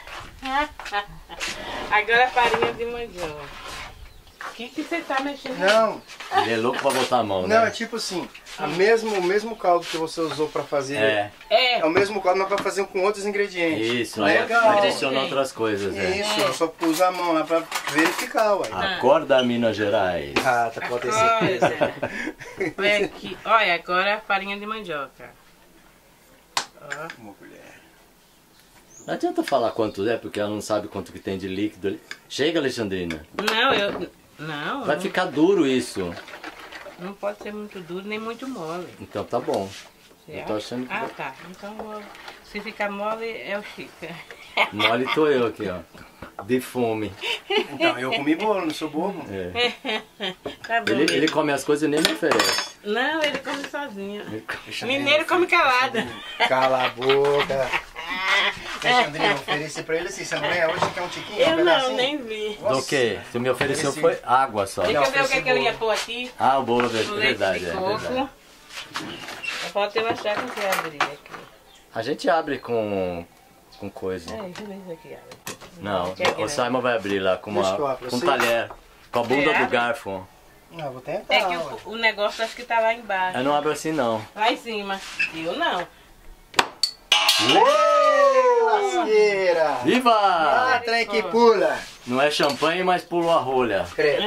Agora a farinha de mandioca. O que você tá mexendo? Não, Ele é louco pra botar a mão, né? não, é tipo assim, o mesmo caldo que você usou pra fazer, É, é o mesmo caldo, mas pra fazer com outros ingredientes. isso, aí Legal. adiciona outras coisas, né? Isso, só usa a mão lá pra verificar, ué. Acorda Minas Gerais. Ah, tá acontecendo. Olha aqui. Olha, agora a farinha de mandioca. Ó. Uma colher. Não adianta falar quanto é, porque ela não sabe quanto que tem de líquido ali. Chega, Alexandrina. Não, Vai ficar duro isso. não pode ser muito duro nem muito mole. Então tá bom. Você Eu tô acha? achando que... Ah, tá. Então, se ficar mole, é o Chico. Mole tô eu aqui, ó. De fome. Então, eu comi bolo, não sou bobo. É. Tá bom. Ele come as coisas e nem me oferece. Não, ele come sozinho. Mineiro come calado. Cala a boca. Alexandrina, eu ofereci pra ele assim, você não ganha hoje, quer um tiquinho? Eu um não, pedacinho? nem vi. Do que? Você me ofereceu foi água só. Deixa eu ver o que, que eu ia pôr aqui. Ah, o bolo, O leite verdade, de é coco. verdade. Pode eu achar que você abrir aqui. A gente abre com coisa. Deixa eu ver isso aqui. Abre. Não, Quer que o Simon vai abrir lá com, Deixa que eu abro, com um você- talher. Com a bunda Você do abre? garfo. Não, vou tentar. É que ué. o negócio acho que tá lá embaixo. Eu não abro assim não. Lá em cima. Eu não. Lasqueira! Viva! Ah, trem que pula! Não é champanhe, mas pulou a rolha. Credo.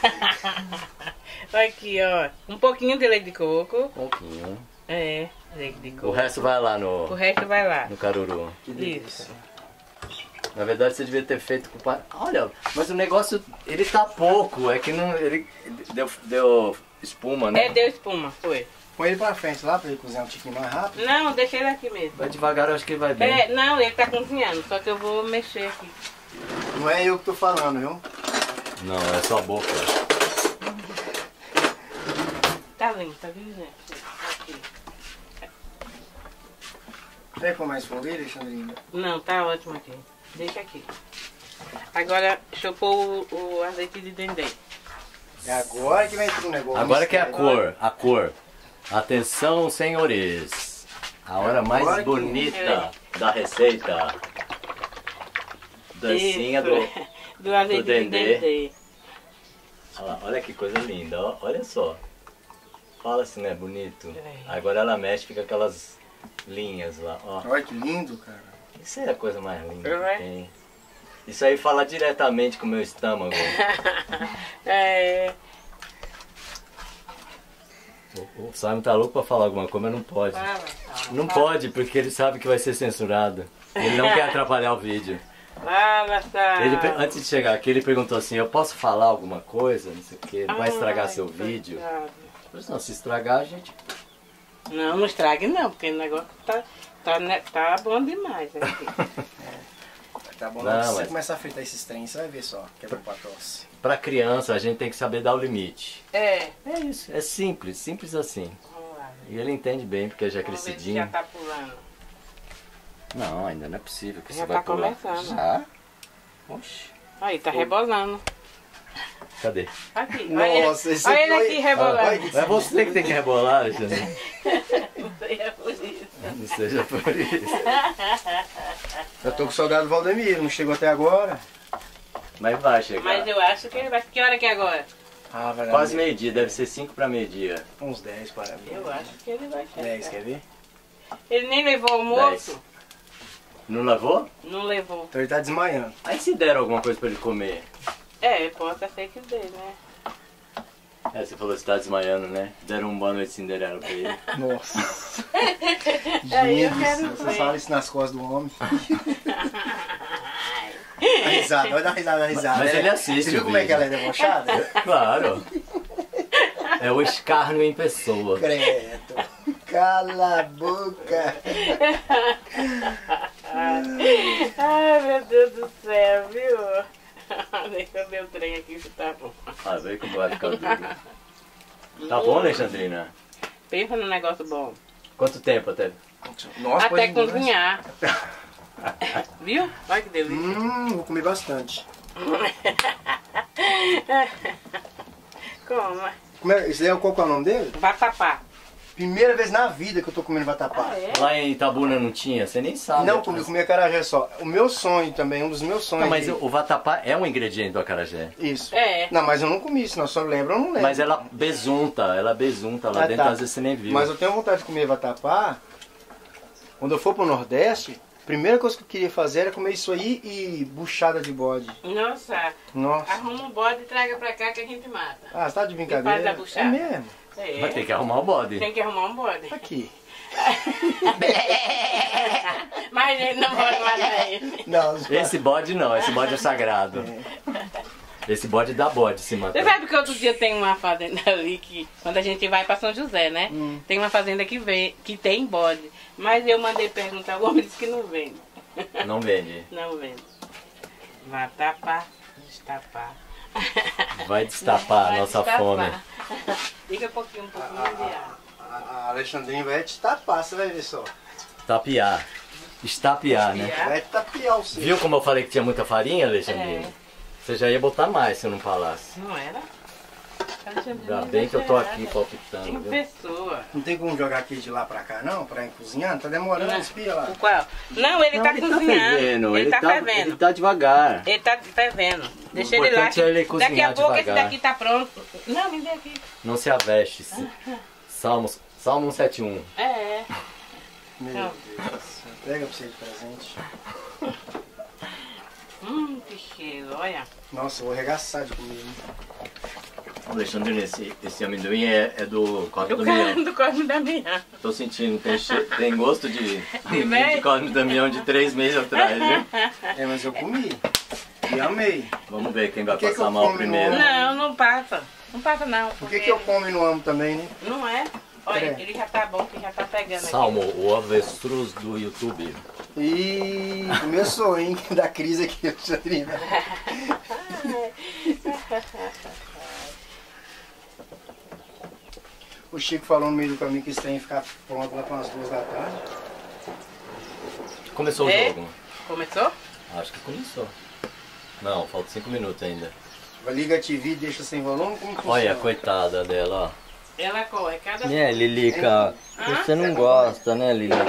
Aqui, ó. Um pouquinho de leite de coco. Um pouquinho. Leite de O coco. resto vai lá O resto vai lá. no caruru. Isso. Na verdade você devia ter feito com... Olha, mas o negócio, ele tá pouco. É que não... Ele deu espuma, né? Deu espuma, foi. Põe ele pra frente lá pra ele cozinhar um tiquinho mais rápido. Não, deixa ele aqui mesmo. Vai devagar, eu acho que ele vai bem. Não, ele tá cozinhando, só que eu vou mexer aqui. Não é eu que tô falando, viu? Não, é só a boca. Tá lindo, tá vendo, gente? Aqui. Quer com mais fogo aí, Alexandrina? Não, tá ótimo aqui. Deixa aqui. Agora, deixa eu pôr o azeite de dendê. É agora que vai entrar um negócio. Agora que é a cor. Atenção, senhores. A hora mais Agora que- bonita da receita. Dancinha Isso. do azeite do de dendê. dendê. Olha lá, olha que coisa linda, ó. Olha só. Fala se não é bonito. É. Agora ela mexe, fica aquelas linhas lá, ó. Olha que lindo, cara. Isso é a coisa mais linda Não é? que tem. Isso aí fala diretamente com o meu estômago. O Simon tá louco pra falar alguma coisa, mas não pode. Fala. Não pode, porque ele sabe que vai ser censurado. Ele não quer atrapalhar o vídeo. Antes de chegar aqui, ele perguntou assim, eu posso falar alguma coisa? Não sei o que, não vai estragar seu vídeo? Eu disse, não, se estragar, a gente... Não estrague não, porque o negócio tá bom demais aqui. Tá bom, não, se você começar a fritar esses trens, você vai ver só, que é bom pra tosse. Pra criança, a gente tem que saber dar o limite. É isso, é simples, simples assim. E ele entende bem, porque já é crescidinho. Já tá pulando. Não, ainda não é possível que já você vai pular. Começando. Já? Oxi. Aí, tá rebolando. Cadê? Aqui, nossa, esse olha ele aqui rebolando. É você que tem que rebolar, Alexandre. Não seja por isso. Não seja por isso. Eu tô com saudade do Valdemiro, não chegou até agora. Mas vai chegar. Mas eu acho que ele vai... Que hora que é agora? Quase meio-dia, deve ser 5 para meio-dia. Uns 10 para mim. Eu acho que ele vai chegar. 10, quer ver? Ele nem levou o almoço? 10. Não levou? Não levou. Então ele tá desmaiando. Aí se deram alguma coisa pra ele comer? Pode ser que dê, né? Você falou que você tá desmaiando, né? Deram um boa noite Cinderela pra ele. Nossa. Gente, você fala isso nas costas do homem. A risada, vai dar risada, Mas ele assiste. Você viu como é que ela é debochada? Claro. É o escárnio em pessoa. Credo. Cala a boca. Ai, meu Deus do céu, viu? Deixa eu ver o trem aqui se tá bom. Vê como vai ficar duro. Tá bom, Alexandrina? Pensa num negócio bom. Quanto tempo até? Nossa, até cozinhar. Viu? Olha que delícia. Vou comer bastante. Coma. Esse daí, qual que é o nome dele? Vatapá. Primeira vez na vida que eu tô comendo vatapá. Lá em Itabuna não tinha? Você nem sabe. Não, eu comi acarajé só. O meu sonho também, um dos meus sonhos. Não, mas o vatapá é um ingrediente do acarajé. Isso. É. Não, mas eu não comi, se não só lembro, eu não lembro. Mas ela besunta lá dentro, às vezes você nem viu. Mas eu tenho vontade de comer vatapá. Quando eu for pro Nordeste, a primeira coisa que eu queria fazer era comer isso aí e buchada de bode. Nossa. Arruma um bode e traga pra cá que a gente mata. Ah, você tá de brincadeira? E faz a buchada. É mesmo? Vai ter que arrumar o bode. Tem que arrumar um bode. Aqui. Mas ele não pode matar ele. Não, esse bode não, esse bode é sagrado. Esse bode dá bode se matar. Você sabe que outro dia tem uma fazenda ali que, quando a gente vai pra São José, né? Tem uma fazenda que tem bode. Mas eu mandei perguntar, o homem disse que não vende. Não vende? Não vende. Vatapá, destapar. Vai destapar a nossa fome. Fica um pouquinho de água. A Alexandrinha vai te tapar, você vai ver só. Tapiar. Estapear, né? Vai te tapiar o seu. Viu como eu falei que tinha muita farinha, Alexandrinha? Você já ia botar mais se eu não falasse. Não era? Ainda bem que eu tô aqui palpitando. Tem pessoa. Não tem como jogar aqui de lá pra cá não, pra ir cozinhando? Tá demorando, espia lá. O qual? Não, ele tá cozinhando. Ele tá fervendo. Ele tá devagar. Ele tá fervendo. Deixa ele lá. Importante é ele cozinhar daqui a pouco devagar. esse daqui tá pronto. Não, me dê aqui. Não se aveste. Salmo 171. É. Meu Deus. Pega pra você de presente. Que cheiro, olha. Nossa, eu vou arregaçar de comer. Alexandre, esse amendoim é do Cosme Damião. Do Cosme Damião. Tô sentindo, tem gosto de Cosme Damião de 3 meses atrás, viu? É, mas eu comi. E amei. Vamos ver quem vai passar mal primeiro. Não, não passa. Não passa não. Por que eu como e não amo também, né? Não é? Olha, ele já tá bom, que já tá pegando aqui. Salmo, o avestruz do YouTube. E começou, hein? Da crise aqui, Alexandrina. O Chico falou no meio do caminho que esse trem ia ficar pronto lá para umas 2 da tarde. Começou o jogo. Começou? Acho que começou. Não, falta 5 minutos ainda. Liga a TV e deixa sem volume, como que Olha a funciona? coitada dela, ó. Ela corre cada... Né, Lilica? Você não gosta, né, Lilica?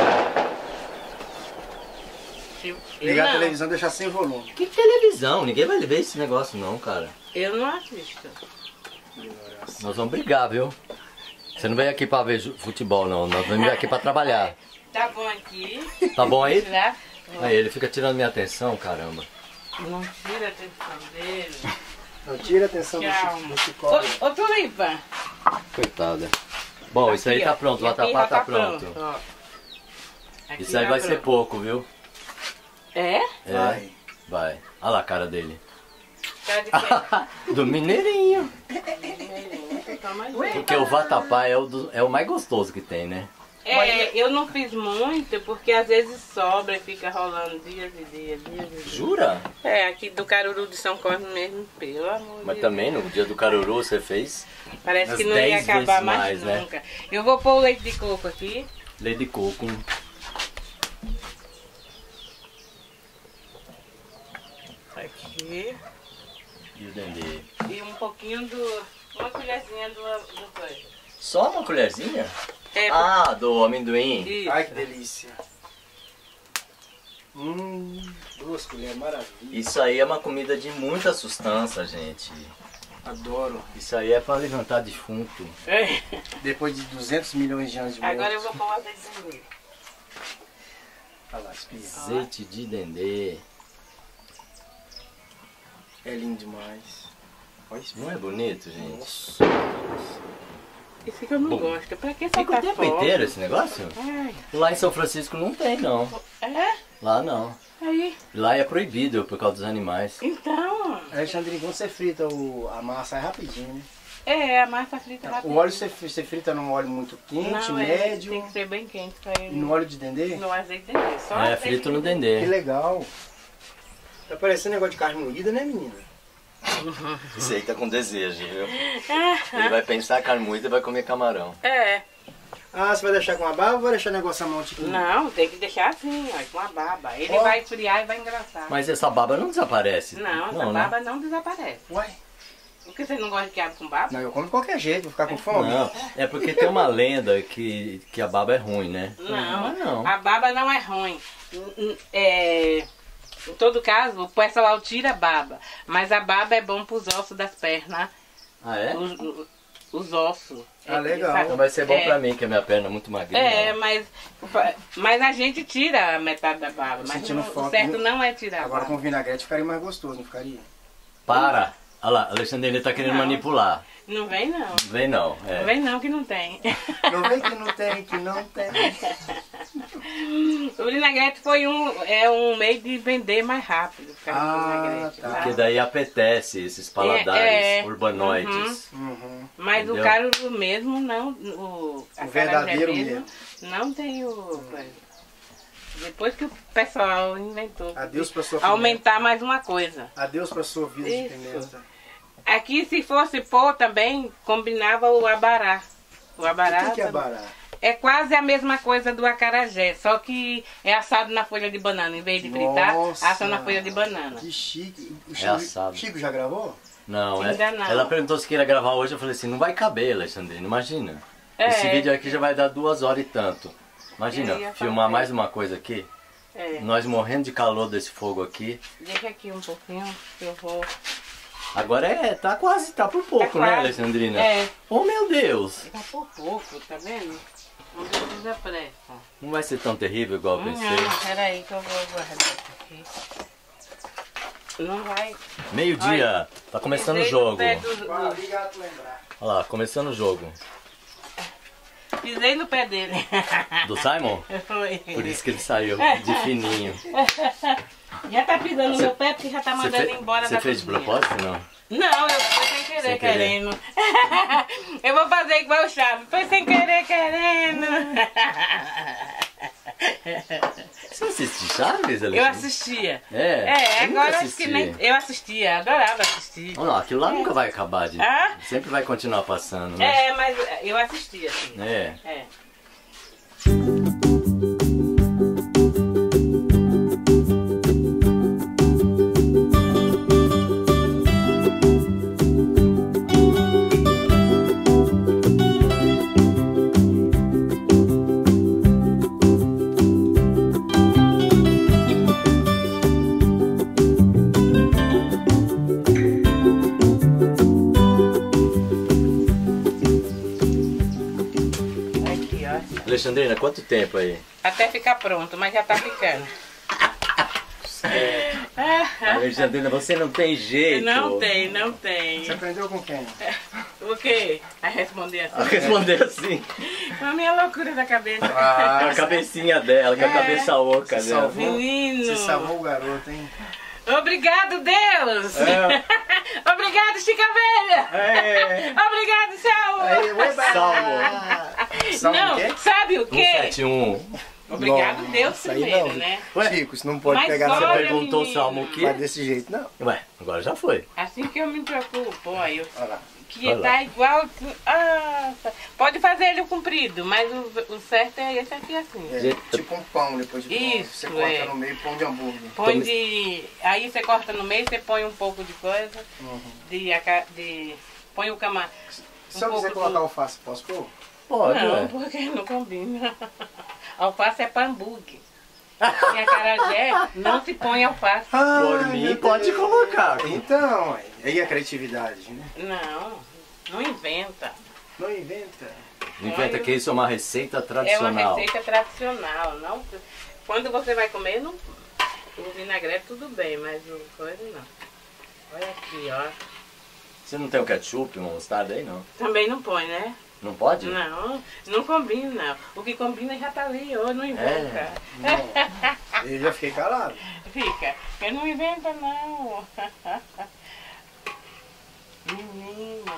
Ligar a televisão e deixar sem volume. Que televisão? Ninguém vai ver esse negócio não, cara. Eu não assisto. Nós vamos brigar, viu? Você não veio aqui pra ver futebol, não. Nós vamos aqui pra trabalhar. Tá bom aqui. Tá bom aí? Já. Aí, ele fica tirando minha atenção, caramba. Não tira a atenção dele. Não tira a atenção do Chico. Ô, Tulipa. Coitada. Bom, isso aí tá pronto. O vatapá tá pronto. Ó. Aqui isso aí vai ser pouco, viu? É? Vai. Olha lá a cara dele. Cara de quem? Do mineirinho. Porque o vatapá é o mais gostoso que tem, né? Eu não fiz muito, porque às vezes sobra e fica rolando dias e dias. Jura? Aqui do Caruru de São Cosme mesmo, pelo amor de Mas Deus. também no dia do Caruru você fez? Parece que não 10 ia acabar vezes mais mais, nunca. Né? Eu vou pôr o leite de coco aqui. Leite de coco. Aqui. E o dendê? E um pouquinho uma colherzinha do coisa. Só uma colherzinha? É, do amendoim. Isso. Ai, que delícia. 2 colheres, maravilha. Isso aí é uma comida de muita sustância, gente. Adoro. Isso aí é pra levantar defunto. Depois de 200 milhões de anos de morte. Agora eu vou pôr o azeite de dendê. Olha lá, espinha. Azeite de dendê. É lindo demais. Olha isso. Não é bonito, gente? Nossa. Esse que eu não gosto. Pra que Fica o tempo inteiro esse negócio? Lá em São Francisco não tem, não. É? Lá não. Aí. Lá é proibido por causa dos animais. Então. Alexandre, quando você frita a massa é rapidinho, né? A massa frita rápido. O óleo você frita num óleo muito quente, médio. Tem que ser bem quente pra E ele. no óleo de dendê? No azeite de dendê. Só azeite Frito no Que dendê. legal. Tá parecendo negócio de carne moída, né, menina? Isso aí tá com desejo, viu? Ele vai pensar carne moída e vai comer camarão. Ah, você vai deixar com a baba ou vai deixar o negócio à mão, tipo? Não, tem que deixar assim, ó, com a baba. Ele vai esfriar e vai engraçar. Mas essa baba não desaparece. Não, essa baba não desaparece. Uai. Por que você não gosta de quiabo com baba? Não, eu como de qualquer jeito, vou ficar com fome. Não, é porque tem uma lenda que a baba é ruim, né? Não, a baba não é ruim. Em todo caso, o pessoal tira a baba. Mas a baba é bom pros ossos das pernas. Ah, é? Os ossos. Ah, legal. Então vai ser bom pra mim, que a minha perna é muito magrinha. Mas a gente tira a metade da baba. Mas o certo não é tirar a baba. Agora com vinagrete ficaria mais gostoso, não ficaria? Para! Olha lá, Alexandre, ele tá querendo manipular. Não vem não. Não vem não. Não vem não, que não tem. Não vem que não tem, que não tem. O vinagrete foi um meio de vender mais rápido. Tá. Porque daí apetece esses paladares urbanoides. Mas entendeu? o caruru mesmo não. O verdadeiro mesmo. Não tem o. Depois que o pessoal inventou. Adeus pra sua pimenta. Aumentar mais uma coisa. Adeus pra sua vida de pimenta. Aqui, se fosse pôr também, combinava o abará. O abará. O que é abará? É quase a mesma coisa do acarajé, só que é assado na folha de banana. Em vez de fritar, assa na folha de banana. Que chique. É assado. Chico já gravou? Não, Ainda não. Ela perguntou se queria gravar hoje, eu falei assim, não vai caber, Alexandrina, imagina. Esse vídeo aqui já vai dar 2 horas e tanto. Imagina, filmar mais uma coisa aqui. Nós morrendo de calor desse fogo aqui. Deixa aqui um pouquinho, que eu vou... Agora tá por pouco, né, Alexandrina? Oh, meu Deus! Tá por pouco, tá vendo? Não precisa pressa. Não vai ser tão terrível igual eu pensei. Não, peraí que eu vou guardar isso aqui. Não vai... Meio-dia, tá começando o jogo. Obrigado por lembrar. Olha lá, começando o jogo. Pisei no pé dele. Do Simon? Foi. Por isso que ele saiu de fininho. Já tá pisando no meu pé porque já tá mandando embora da cozinha. Você fez de propósito, não? Não, eu fui sem querer, querendo. Eu vou fazer igual o Chaves. Foi sem querer, querendo. Você assiste Chaves, Alexandre? Eu assistia. Eu agora acho que nem... Eu assistia, adorava assistir. Olha lá, aquilo lá nunca vai acabar de... Sempre vai continuar passando, né? Mas eu assistia, assim. Alexandrina, quanto tempo aí? Até ficar pronto, mas já tá ficando. Alexandrina, você não tem jeito. Não tem. Você aprendeu com quem? O quê? A responder assim. A responder assim. Com a minha loucura da cabeça. Com a cabecinha dela, com a cabeça oca dela. Menino. Você salvou o garoto, hein? Obrigado, Deus! Obrigado, Chica Velha! Obrigado, Salmo! Não, sabe o quê? 171. Obrigado, Deus primeiro, né? Chico, isso não pode Mas pegar olha, essa Perguntou o menino. Salmo o quê? Mas desse jeito, não. Ué, agora já foi. Assim que eu me preocupo, ó, eu... Olha lá. Que Olha tá lá. igual... pode fazer ele comprido, mas o certo é esse aqui assim. Tipo um pão depois de pronto. Isso, Você corta no meio, pão de hambúrguer. Põe de... Aí você corta no meio, você põe um pouco de coisa, põe o camarão. Se eu quiser colocar alface, posso pôr? Pode, Não, ué. porque não combina. Alface é para hambúrguer. E acarajé não se põe alface. Por mim, pode colocar. Então, aí a criatividade, né? Não inventa. Não inventa. Inventa que isso é uma receita É tradicional. uma receita tradicional. Não, quando você vai comer, não, o vinagrete tudo bem, mas o coisa não. Olha aqui, ó. Você não tem o ketchup, uma mostarda aí, não? Também não põe, né? Não pode? Não combina, não. O que combina já tá ali, ó, não inventa. Eu já fiquei calado. Fica, porque não inventa, não. Menina.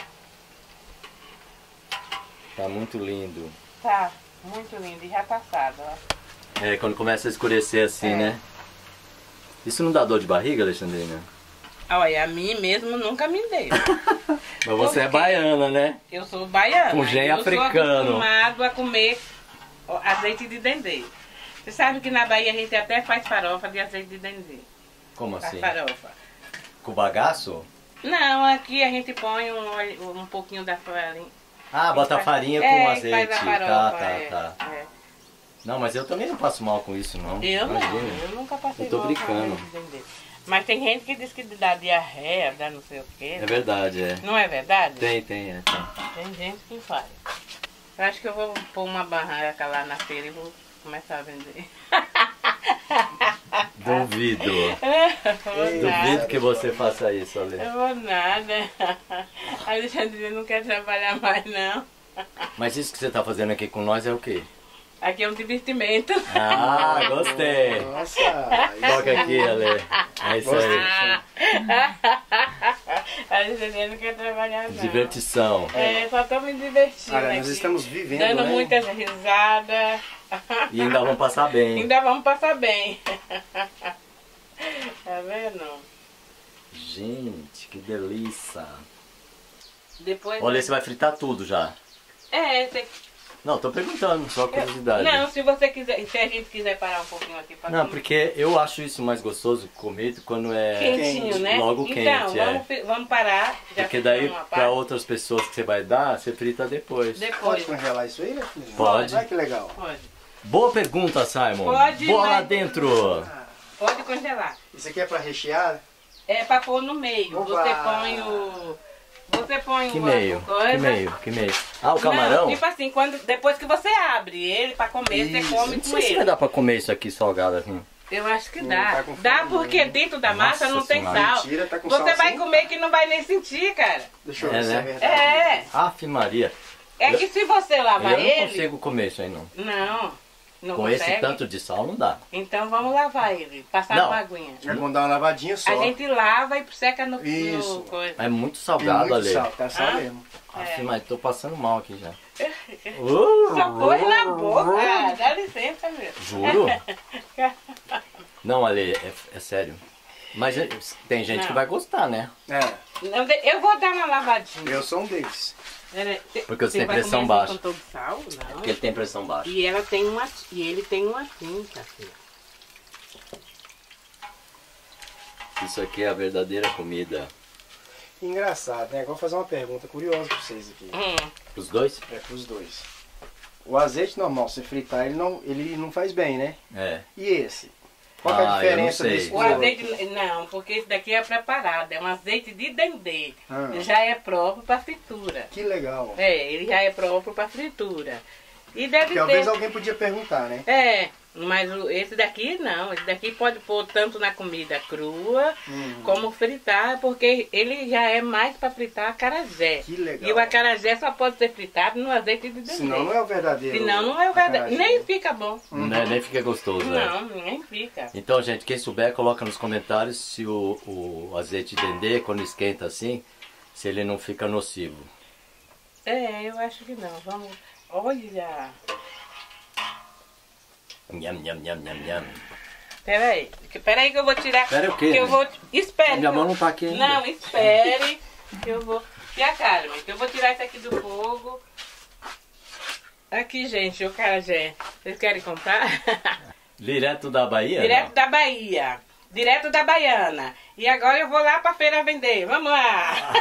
Tá muito lindo. Tá, muito lindo. E já passado, ó. É, quando começa a escurecer assim, né? Isso não dá dor de barriga, Alexandrina? Olha, a mim mesmo nunca me deu. Mas você é baiana, né? Eu sou baiana. Com gen africano. Eu sou acostumado a comer azeite de dendê. Você sabe que na Bahia a gente até faz farofa de azeite de dendê. Como Faz assim? farofa. Com bagaço? Não, aqui a gente põe um pouquinho da farinha. Ah, bota Faz- farinha com azeite. Faz a farofa, Tá. é. Não, mas eu também não passo mal com isso, não. Eu não, Imagina. eu nunca passei Eu tô mal com brincando. azeite de dendê. Mas tem gente que diz que dá diarreia, dá não sei o quê. É verdade, é. Não é verdade? Tem. Tem gente que faz. Eu acho que eu vou pôr uma barraca lá na feira e vou começar a vender. Duvido. Duvido que você faça isso, Ale. Eu vou nada. A Alexandrina não quer trabalhar mais, não. Mas isso que você tá fazendo aqui com nós é o quê? Aqui é um divertimento. Ah, gostei. Nossa. Toca aqui, Ale. É isso aí. A Alexandrina não quer trabalhar, não. Divertição. É, só tô me divertindo Olha, nós aqui. estamos vivendo, Dando né? muitas risadas. E ainda vão passar bem. Ainda vamos passar bem. Tá vendo? Gente, que delícia. Depois... Olha, você vai fritar tudo já. você... Não, tô perguntando, só curiosidade. Não, se você quiser, se a gente quiser parar um pouquinho aqui pra Não, comer. porque eu acho isso mais gostoso comer quando é Quentinho, né? logo então, quente. vamos parar. Já Porque daí, fizemos uma pra parte. outras pessoas que você vai dar, você frita depois. Pode Depois. congelar isso aí, né, filho? Pode. Olha que legal. Pode. Boa pergunta, Simon. Pode, Boa lá mas- dentro. Pode congelar. Isso aqui é pra rechear? É pra pôr no meio. Opa! Você põe o... Você põe Que o... meio? coisa. Que meio? Ah, o camarão? Não, tipo assim, depois que você abre ele pra comer, você come Não com sei se vai ele. dar pra comer isso aqui salgado assim. Eu acho que Não, dá. tá com fome, Dá porque dentro da massa Nossa não tem Senhora. sal. Mentira, tá com Você sal vai sim? comer que não vai nem sentir, cara. Deixa eu É, ver se é né? verdade. É. Ave Maria. É que se você Eu lavar não ele... consigo comer isso aí, não. Não Com consegue. esse tanto de sal, não dá. Então vamos lavar ele. Passar Não. uma aguinha. Já vamos dar uma lavadinha só. A gente lava e seca no Isso. coisa. É muito Tem salgado muito ali. sal, tá sal Ah? mesmo. Ave Maria, tô passando mal aqui já. Só pôs na boca. Ah, dá licença, meu. Juro? Não, Ale, é sério. Mas tem gente Não. que vai gostar, né? É, Não, eu vou dar uma lavadinha. eu sou um deles. Porque você tem vai pressão comer baixa. Com todo sal? Não. Porque ele tem pressão baixa. E ele tem uma tinta, filho. Isso aqui é a verdadeira comida. Engraçado, né? Agora vou fazer uma pergunta curiosa pra vocês aqui. Os dois? É pros dois. O azeite normal, você fritar, ele não faz bem, né? É. E esse? Qual que é a Ah, eu não diferença sei. desse O pro outro? azeite, não, porque esse daqui é preparado, é um azeite de dendê. Ah. Já é próprio para fritura. Que legal. É, ele já é próprio para fritura. E deve ter. Talvez alguém podia perguntar, né? É, mas esse daqui não. Esse daqui pode pôr tanto na comida crua, como fritar, porque ele já é mais para fritar acarajé. Que legal. E o acarajé só pode ser fritado no azeite de dendê. Senão não é o verdadeiro. Senão não é o verdadeiro. Nem fica bom. Nem fica gostoso, Não, nem fica. Então, gente, quem souber, coloca nos comentários se o azeite de dendê, quando esquenta assim, se ele não fica nocivo. É, eu acho que não. Vamos... Olha! Nham, nham, nham, nham, nham. Peraí que eu vou tirar. Espera o quê? Que eu vou... Espere. Minha mão não tá aqui ainda. Não, espere. Que eu vou... E a Carmen, que eu vou tirar isso aqui do fogo. Aqui, gente, o acarajé. Vocês querem comprar? Direto da Bahia? Direto da Bahia. Direto da Baiana. E agora eu vou lá pra feira vender. Vamos lá.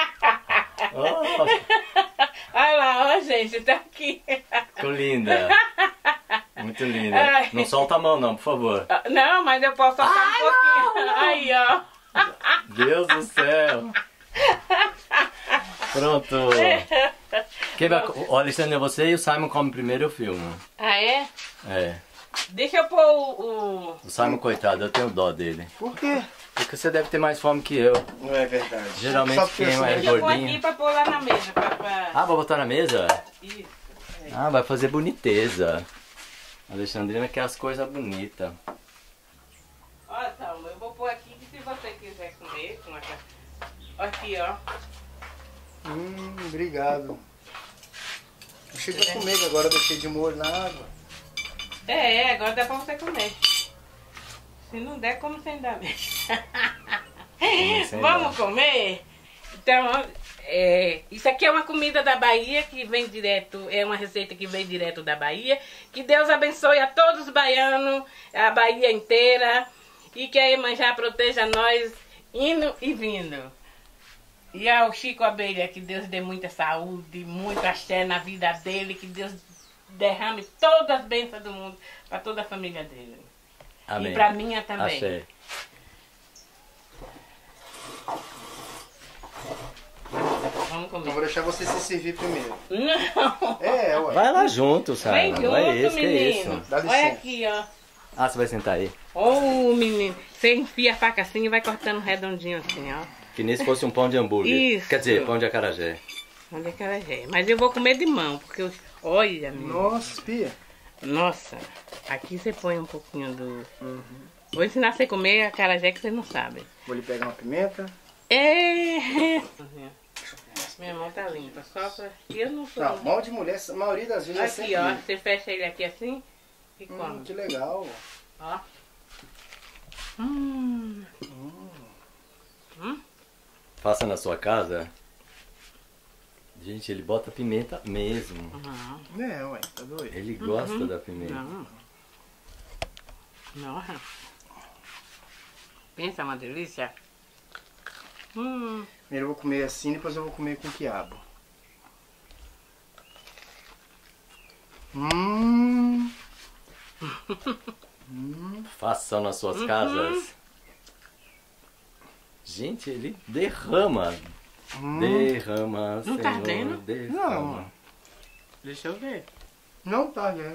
Olha lá, ó, gente, tá aqui. Ficou linda. Muito linda. Não solta a mão não, por favor. Não, mas eu posso soltar um pouquinho. Não. Aí, ó. Deus do céu. Pronto. Quem vai... O Alexandre é você e o Simon come primeiro e eu filmo. Ah, é? É. Deixa eu pôr o... O Simon, coitado, eu tenho dó dele. Por quê? Porque você deve ter mais fome que eu. Não é verdade. Geralmente quem é mais Deixa eu pôr gordinho... aqui pra pôr lá na mesa. Ah, vai botar na mesa? Isso. Ah, vai fazer boniteza. A Alexandrina quer as coisas bonitas. Olha, Salma, eu vou pôr aqui que se você quiser comer... Aqui, ó. Obrigado. Eu cheguei a comer, que agora eu deixei de molho na água. É, agora dá pra você comer. Se não der, como sem dar mesmo. Vamos comer? Então, isso aqui é uma comida da Bahia que vem direto, é uma receita que vem direto da Bahia. Que Deus abençoe a todos os baianos, a Bahia inteira. E que a Iemanjá proteja nós, indo e vindo. E ao Chico Abelha, que Deus dê muita saúde, muito axé na vida dele, que Deus derrame todas as bênçãos do mundo para toda a família dele. Amém. E para minha também. Axé. Vamos comer. Então vou deixar você se servir primeiro. Não! É, ué. Vai lá junto, Vem Simon. junto, Vai esse, que é menino. isso? Dá licença. Olha aqui, ó. Ah, você vai sentar aí? Ô, menino. Você enfia a faca assim e vai cortando redondinho assim, ó. Que nem se fosse um pão de hambúrguer. Isso. Quer dizer, pão de acarajé. Onde é que ela é? Mas eu vou comer de mão, porque eu... Olha, menino. Nossa, Pia. Nossa. Aqui você põe um pouquinho do... Vou ensinar você a comer acarajé que você não sabe. Vou lhe pegar uma pimenta. Minha mão tá limpa, só pra... Eu não sou... Não, mão de mulher, a maioria das vezes é Aqui, sempre ó. limpa. Você fecha ele aqui assim e come. Que legal. Ó. Faça na sua casa. Gente, ele bota pimenta mesmo. É, ué, tá doido. Ele gosta da pimenta. Não. Nossa. Pensa, uma delícia. Primeiro eu vou comer assim, depois eu vou comer com quiabo. Façam nas suas casas. Gente, ele derrama. Derrama, Não Senhor, tá ardendo? derrama. Não. Deixa eu ver. Não tá, né?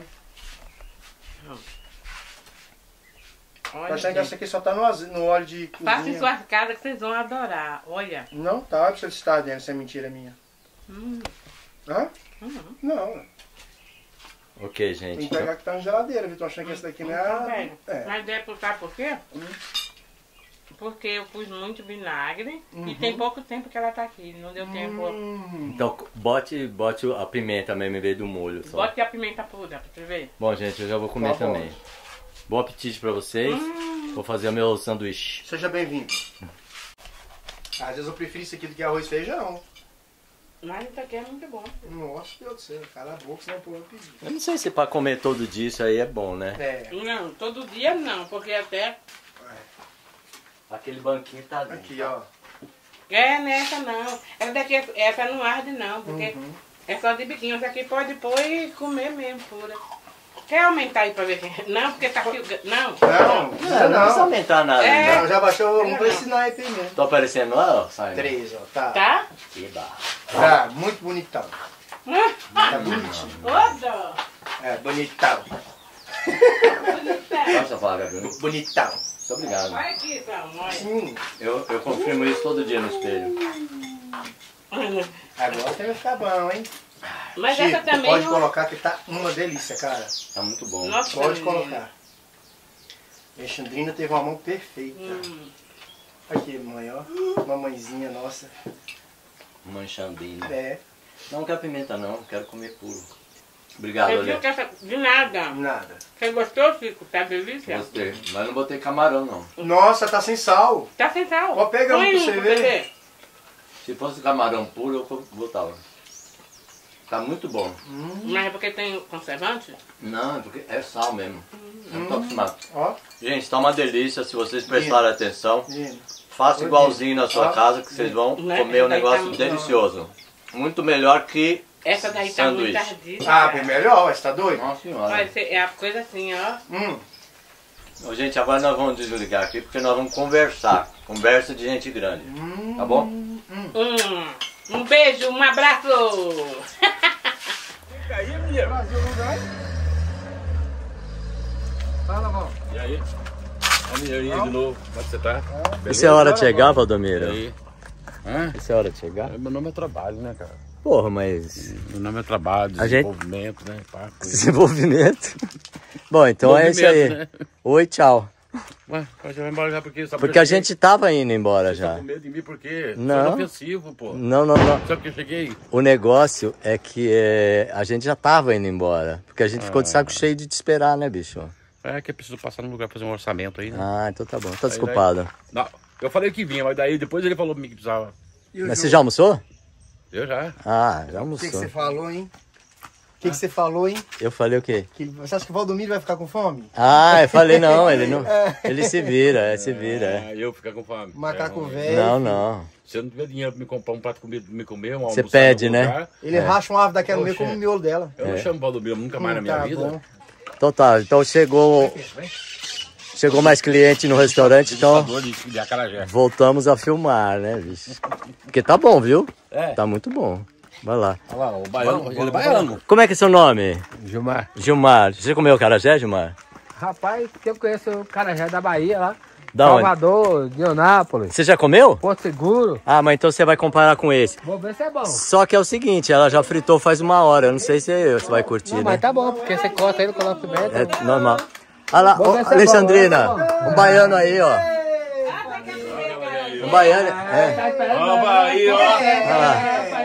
Olha, Tá achando que essa aqui só tá no óleo de faça em cozinha? suas casas que vocês vão adorar. Olha. Não tá, deixa eu estar dentro, isso é mentira minha. Hã? Não. Ok, Tem gente. que pegar que tá na geladeira, viu? Tô achando que essa daqui não é... Mas sabe por quê? Porque eu pus muito vinagre e tem pouco tempo que ela tá aqui. Não deu tempo. Então, bote a pimenta mesmo em vez do molho só. Bote a pimenta pura pra você ver. Bom, gente, eu já vou comer Tá bom. também. Bom apetite pra vocês. Vou fazer o meu sanduíche. Seja bem-vindo. Às vezes eu prefiro isso aqui do que arroz e feijão. Mas isso aqui é muito bom. Nossa, Deus do céu, cala a boca, senão eu vou pedir. Eu não sei se pra comer todo dia isso aí é bom, né? É, Não, todo dia não, porque até... Aquele banquinho tá dentro. aqui ó. Nessa não. Essa não arde não, porque é só de biquinho. Essa aqui pode pôr e comer mesmo, pura. Quer aumentar aí pra ver quem... Não, porque tá aqui... Não. Não, Não precisa aumentar nada. É. Não, já baixou um pra ensinar aí primeiro. Tô aparecendo lá, ó, Simon? 3, ó, tá. Tá? Que barra. Tá, muito bonitão. Tá bonitinho. É, bonitão. Nossa, Flávia. Bonitão. Muito obrigado. Olha aqui, Samuel. Eu confirmo isso todo dia no espelho. Agora você vai ficar bom, hein? Mas Chico, essa também pode não... colocar que tá uma delícia, cara. Tá muito bom. Nossa, Pode menina. colocar. A Alexandrina teve uma mão perfeita. Aqui, mãe, ó. Mamãezinha nossa. Manchandinho. É. Não quero pimenta não, quero comer puro. Obrigado, Você olha. viu que essa... De nada. Nada. Você gostou, Chico? Tá delícia? Gostei, mas não botei camarão não. Nossa, tá sem sal. Tá sem sal. Ó, pega um Põe pra você ver. Se fosse camarão puro, eu botava. Tá muito bom. Mas é porque tem conservante? Não, é porque é sal mesmo. Eu não tô acostumado. Ó, Gente, tá uma delícia, se vocês prestarem atenção. lindo. Faça igualzinho na sua casa que vocês vão Né? comer um Daí tá negócio muito delicioso. Muito melhor que Essa daí tá muito sanduíche. ardida. Ah, bem melhor, você tá doido? Nossa senhora. Olha, é a coisa assim, ó. Ô, gente, agora nós vamos desligar aqui porque nós vamos conversar. Conversa de gente grande. Tá bom? Um beijo, um abraço. Fica aí, menino. Brasil não vai. Fala, irmão. E aí? E aí de novo, como é que você tá? Isso é hora de chegar, Valdomiro? E aí? Hã? Isso é hora de chegar? Meu nome é trabalho, né, cara? Porra, mas... Meu nome é trabalho, A gente- desenvolvimento, né? Pá, coisa. Desenvolvimento. Bom, então é isso aí. Movimento, né? Oi, tchau. Ué, já vai embora já porque... Sabe Porque a gente tava indo embora Tá já. com medo de mim porque... Não. Foi ofensivo, pô. Não. Sabe que eu cheguei? O negócio é que a gente já tava indo embora. Porque a gente ficou de saco cheio de te esperar, né, bicho? É que eu preciso passar no lugar pra fazer um orçamento aí, né? Ah, então tá bom. Tá desculpado. Não, eu falei que vinha, mas daí depois ele falou pra mim que precisava. Mas você já almoçou? Eu já. Ah, já O que almoçou. você falou, hein? O que você falou, hein? Eu falei o quê? Você acha que o Valdomiro vai ficar com fome? Ah, eu falei não, ele não. Ele se vira, se vira. Ah, eu ficar com fome. Macaco É, velho. Não. se eu não tiver dinheiro pra me comprar um prato de comida pra me comer, um Você almoçar em pede, algum né? lugar, Ele racha uma árvore daquela no meio Poxa. como o miolo dela. eu não chamo Valdomiro nunca mais na minha Tá vida. bom. Então tá, então chegou mais cliente no restaurante, então Dor de acarajé. voltamos a filmar, né, bicho? Porque tá bom, viu? É. Tá muito bom. Vai lá. Olha lá, o baiano, ele é baiano. Como é que é seu nome? Gilmar. Gilmar. Você comeu acarajé, Gilmar? Rapaz, eu conheço o carajé da Bahia lá. Da onde? Salvador, de Eunápolis, Você já comeu? Porto Seguro. Ah, mas então você vai comparar com esse. Vou ver se é bom. Só que é o seguinte, ela já fritou faz uma hora. Eu não sei se você vai curtir, Não, né? mas tá bom, porque você corta ele, coloca pimenta. É normal. Olha lá, Vou ó, ver se é Alexandrina, bom, um baiano aí, ó. Um baiano, Tá esperando. Vamos aí, ó. Olha lá.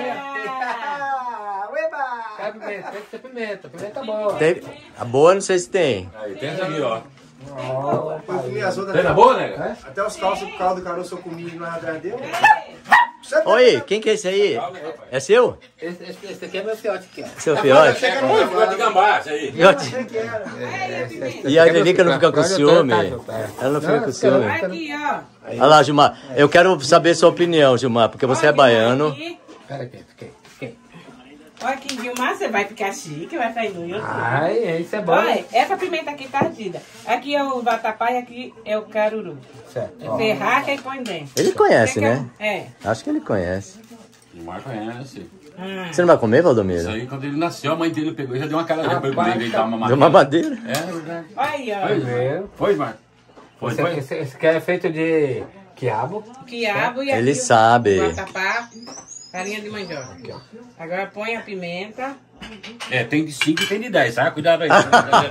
Quer pimenta? Tem que ser pimenta. Pimenta boa. A boa não sei se tem. Aí, tem essa aqui, ó. Eu comi as outras. Tem na boa, nega? Até os caldo caroço eu comi no deu. Oi, quem que é esse aí? É seu? Esse aqui é meu fiote aqui, ó. Seu fiote? Ficou de gambá, isso aí. Fiote? E a Angelica não fica com ciúme? Ela não fica com ciúme? Aqui, ó. Olha lá, Gilmar, eu quero saber sua opinião, Gilmar, porque você é baiano. Pera aqui, fiquei. Olha aqui, Gilmar, você vai ficar chique, vai sair no YouTube. Ai, isso é bom. Olha, essa pimenta aqui tá ardida. Aqui é o vatapá e aqui é o caruru. Certo. Você raca e põe dentro. Ele conhece, né? É. Acho que ele conhece. O Mar conhece. Você não vai comer, Isso Valdomiro? aí, quando ele nasceu, a mãe dele pegou e já deu uma cara pra ele Rapaz, comer, dar uma Deu uma madeira. madeira? É verdade. Olha aí, ó. Primeiro. Foi, Mar? Foi. Esse aqui é feito de quiabo. Quiabo e Ele aqui sabe. o vatapá, farinha de mandioca. Agora põe a pimenta. É, tem de 5 e tem de 10, tá? Cuidado aí.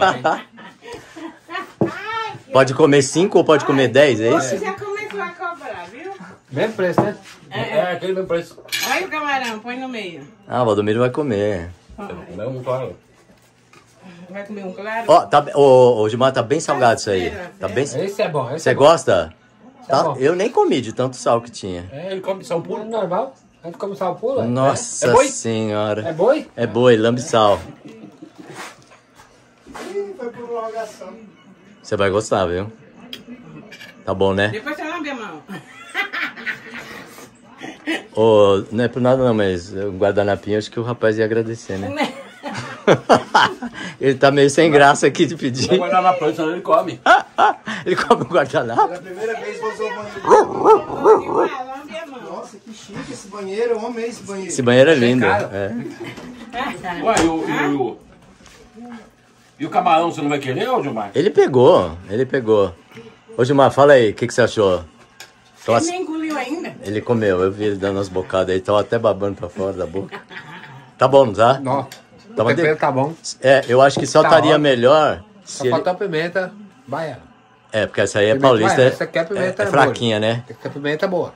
Pode comer 5 ou pode comer 10, é Você isso? já começou a cobrar, viu? Mesmo preço, né? É, aquele mesmo preço. Olha o camarão, põe no meio. Ah, o Valdomiro vai comer. Não, claro. Vai comer um claro? Ó, tá, ô, Gilmar, tá bem salgado isso aí. Tá bem... Esse é bom. Esse Você é bom. gosta? Tá? bom. Eu nem comi de tanto sal que tinha. É, ele come sal É puro. normal. A gente come sal puro. Nossa É boi? senhora. É boi? É boi, lambe-sal. Foi por prorrogação. Você vai gostar, viu? Tá bom, né? Depois você lambe a mão. Ô, não é por nada não, mas o guardanapinho acho que o rapaz ia agradecer, né? Ele tá meio sem graça aqui de Vai pedir. guardar na planta, senão ele come. Ele come o guardanapo? Pela primeira vez vou usar o banheiro. Lambe a mão. Nossa, que chique esse banheiro. Eu amei esse banheiro. Esse banheiro é lindo. caro. É. Ué, e o camarão você não vai querer, ô Gilmar? Ele pegou. Ô Gilmar, fala aí, o que você achou? Ele nem engoliu ainda. Ele comeu, eu vi ele dando umas bocadas aí, tava até babando pra fora da boca. Tá bom, não tá? Não. O tempero tá bom. É, eu acho que só estaria melhor Só se falta a pimenta baiana. porque essa aí é Pimenta paulista, baiana. Essa aqui é pimenta fraquinha, né? Essa aqui é pimenta boa.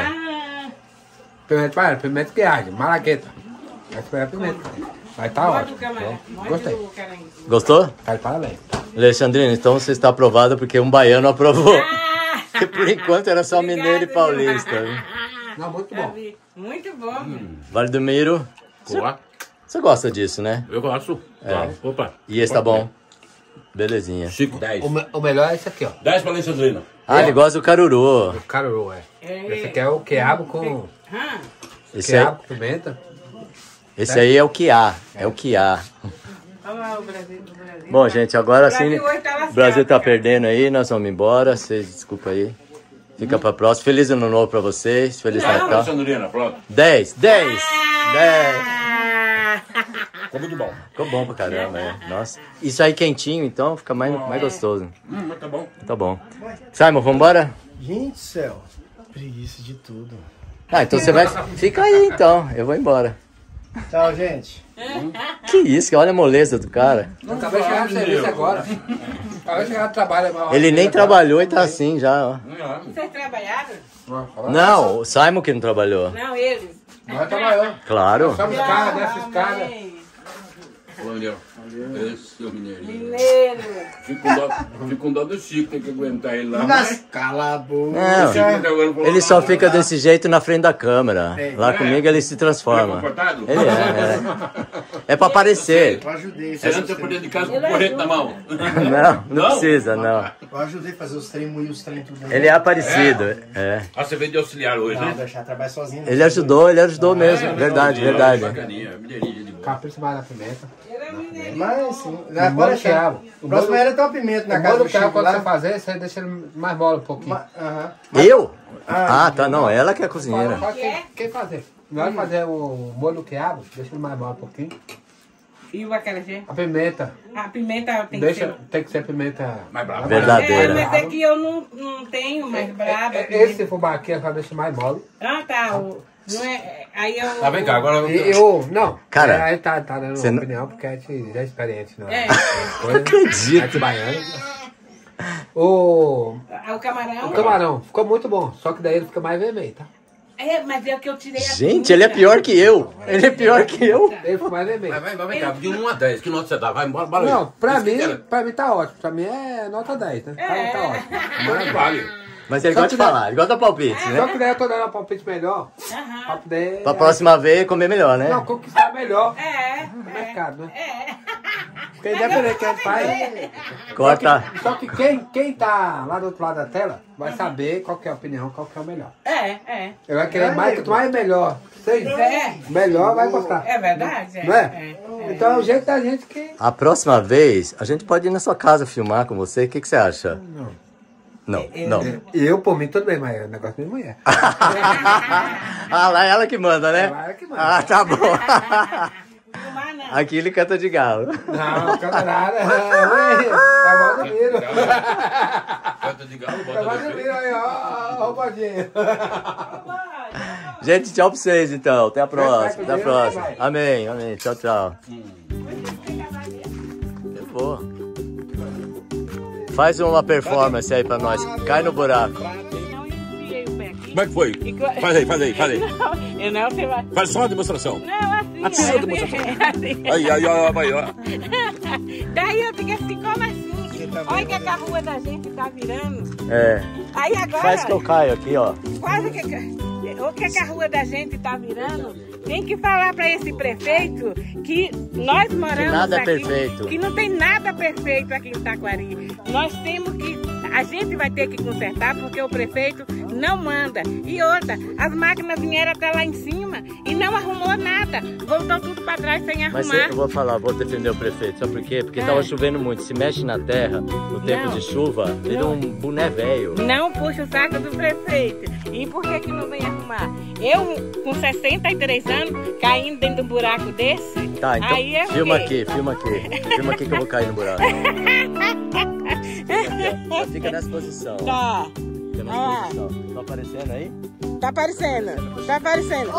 Ah, Pimenta baiana, pimenta que arde, malagueta. Essa é a pimenta. Mas tá morde o ótimo. camarão. Morde Gostei. o caranguejo. Gostou? Tá de parabéns. Alexandrina, então você está aprovada porque um baiano aprovou. Porque por enquanto era só mineiro e paulista. Não, muito bom. Muito bom. Vale do Miro, Boa. você gosta disso, né? Eu gosto. Claro. Opa. E esse tá bom? Belezinha. Chico, 10. O melhor é esse aqui, ó. 10 pra Alexandrina. Ah, ele gosta do caruru. O caruru, Esse aqui é o quiabo com... Ah, Quiabo com pimenta. Esse aí é o quiá. É o quiá. olha lá o Brasil. Bom, gente, agora sim. Brasil hoje tá lascado, O Brasil tá cara. perdendo aí, nós vamos embora. Vocês, desculpa aí. Fica pra próxima. Feliz ano novo pra vocês. Feliz Natal. Alexandrina, pronto. 10, 10, 10. Ah! Ficou muito bom. Ficou bom pra caramba, Nossa. Isso aí quentinho, então fica mais gostoso. Mas tá bom. Tá bom. Simon, vambora? Gente do céu. Preguiça de tudo. Ah, então você vai. Fica aí então. Eu vou embora. Tchau, gente. Que isso, olha a moleza do cara. Eu acabei de chegar no serviço agora. Acabei de chegar no trabalho. Ele nem trabalhou e tá assim já, ó. Vocês trabalharam? Não, o Simon que não trabalhou. Não, eles. Nós trabalhamos. Claro. Sobe escada, desce escada. Olha, esse é o mineirinho. Mineiro. Fico com dó do Chico, tem que aguentar ele lá. Cala a boca. Não, ele só fica desse jeito na frente da câmera. Lá comigo ele se transforma. Comportado? Ele é pra aparecer. Eu ajudei. Você entra por dentro de casa com corrente na mão. Não precisa, não. Eu ajudei a fazer os trem, moer os trem tudo. Ele é aparecido, Ah, você veio de auxiliar hoje, Não, né? deixar trabalhar sozinho. Ele ajudou mesmo. Verdade, verdade. Bacaninha, mineirinho de boa. Capricho mais na pimenta. Mas sim. O molho de quiabo. Próximo era ter uma pimenta na O casa molho do do quiabo, Chico quando você lá. fazer, você deixa ele mais mole um pouquinho. Aham. Eu? Ah, tá, não. Ela que é a cozinheira. Fala quem fazer. Na hora de fazer o molho do quiabo, deixa ele mais mole um pouquinho. E o acarajé? A pimenta, A pimenta tem que ser... tem que ser pimenta Mais brava. Verdadeira. mas é que eu não tenho mais brava. Esse fubá aqui eu só deixo mais mole. Ah, tá. Não é... Aí eu... Tá, vem cá, agora Não, Cara, aí tá dando você não- opinião porque a gente já é experiente, não É. Coisa, acredito. arte baiana. O O camarão... camarão ficou muito bom, só que daí ele fica mais vermelho, tá? É, mas é o que eu tirei a Gente, ele é pior que eu. Ele é pior que eu. Ele fica mais vermelho. Vai, vem cá, de 1 a 10, que nota você dá? Vai embora, bora aí. Não, pra Isso mim tá ótimo. Pra mim é nota 10, né? Tá ótimo. Mas vale. Mas ele Só gosta de que dá- falar, ele gosta da palpite, né? Só que daí eu tô dando um palpite melhor. Pra poder. Pra próxima vez comer melhor, né? Não, conquistar melhor É, no mercado, né? é. Porque independente de quem faz. Corta. Só que quem tá lá do outro lado da tela vai saber qual que é a opinião, qual que é o melhor. É. Ele vai querer mais, quanto mais melhor. Seja, melhor vai gostar. É verdade? Não é? Então é o jeito da gente que. A próxima vez, a gente pode ir na sua casa filmar com você. O que você acha? Não. Eu, por mim, tudo bem, mas é um negócio de mulher. Ah, lá é ela que manda, né? Ela é que manda. Ah, tá bom. Filmar não. Aqui ele canta de galo. Não, camarada. Tá bom do milho. Bota de galo, Tá bota bom de do milho. milho aí, ó. Ó, Bodinho. Gente, tchau pra vocês então. Até a próxima. Até a Deus, próxima. vai. Amém, amém. Tchau, tchau. Eu vou. Faz uma performance aí pra nós. Cai no buraco. Não enfiei o pé aqui. Como é que foi? Faz aí. Eu não, você vai... Faz só uma demonstração. Não, assim. Apenas assim, demonstração. assim. Aí, ó. Daí eu fiquei assim, como assim? Olha que a rua da gente tá virando. É. Aí agora... Faz que eu caio aqui, ó. Quase que... O que a rua da gente tá virando, tem que falar para esse prefeito que nós moramos Que nada é aqui, perfeito. que não tem nada perfeito aqui em Taquari. Nós temos que A gente vai ter que consertar porque o prefeito não manda. E outra, as máquinas vieram até lá em cima e não arrumou nada. Voltou tudo para trás sem arrumar. Mas eu vou falar, vou defender o prefeito. Sabe por quê? Porque tava chovendo muito. Se mexe na terra, no tempo de chuva, vira um boné velho. Não puxa o saco do prefeito. E por que não vem arrumar? Eu, com 63 anos, caindo dentro de um buraco desse. Tá, então aí é filma aqui. Filma aqui que eu vou cair no buraco. Fica nessa posição. Tá. Fica nessa posição. Tá aparecendo aí? Tá aparecendo. Tá aparecendo.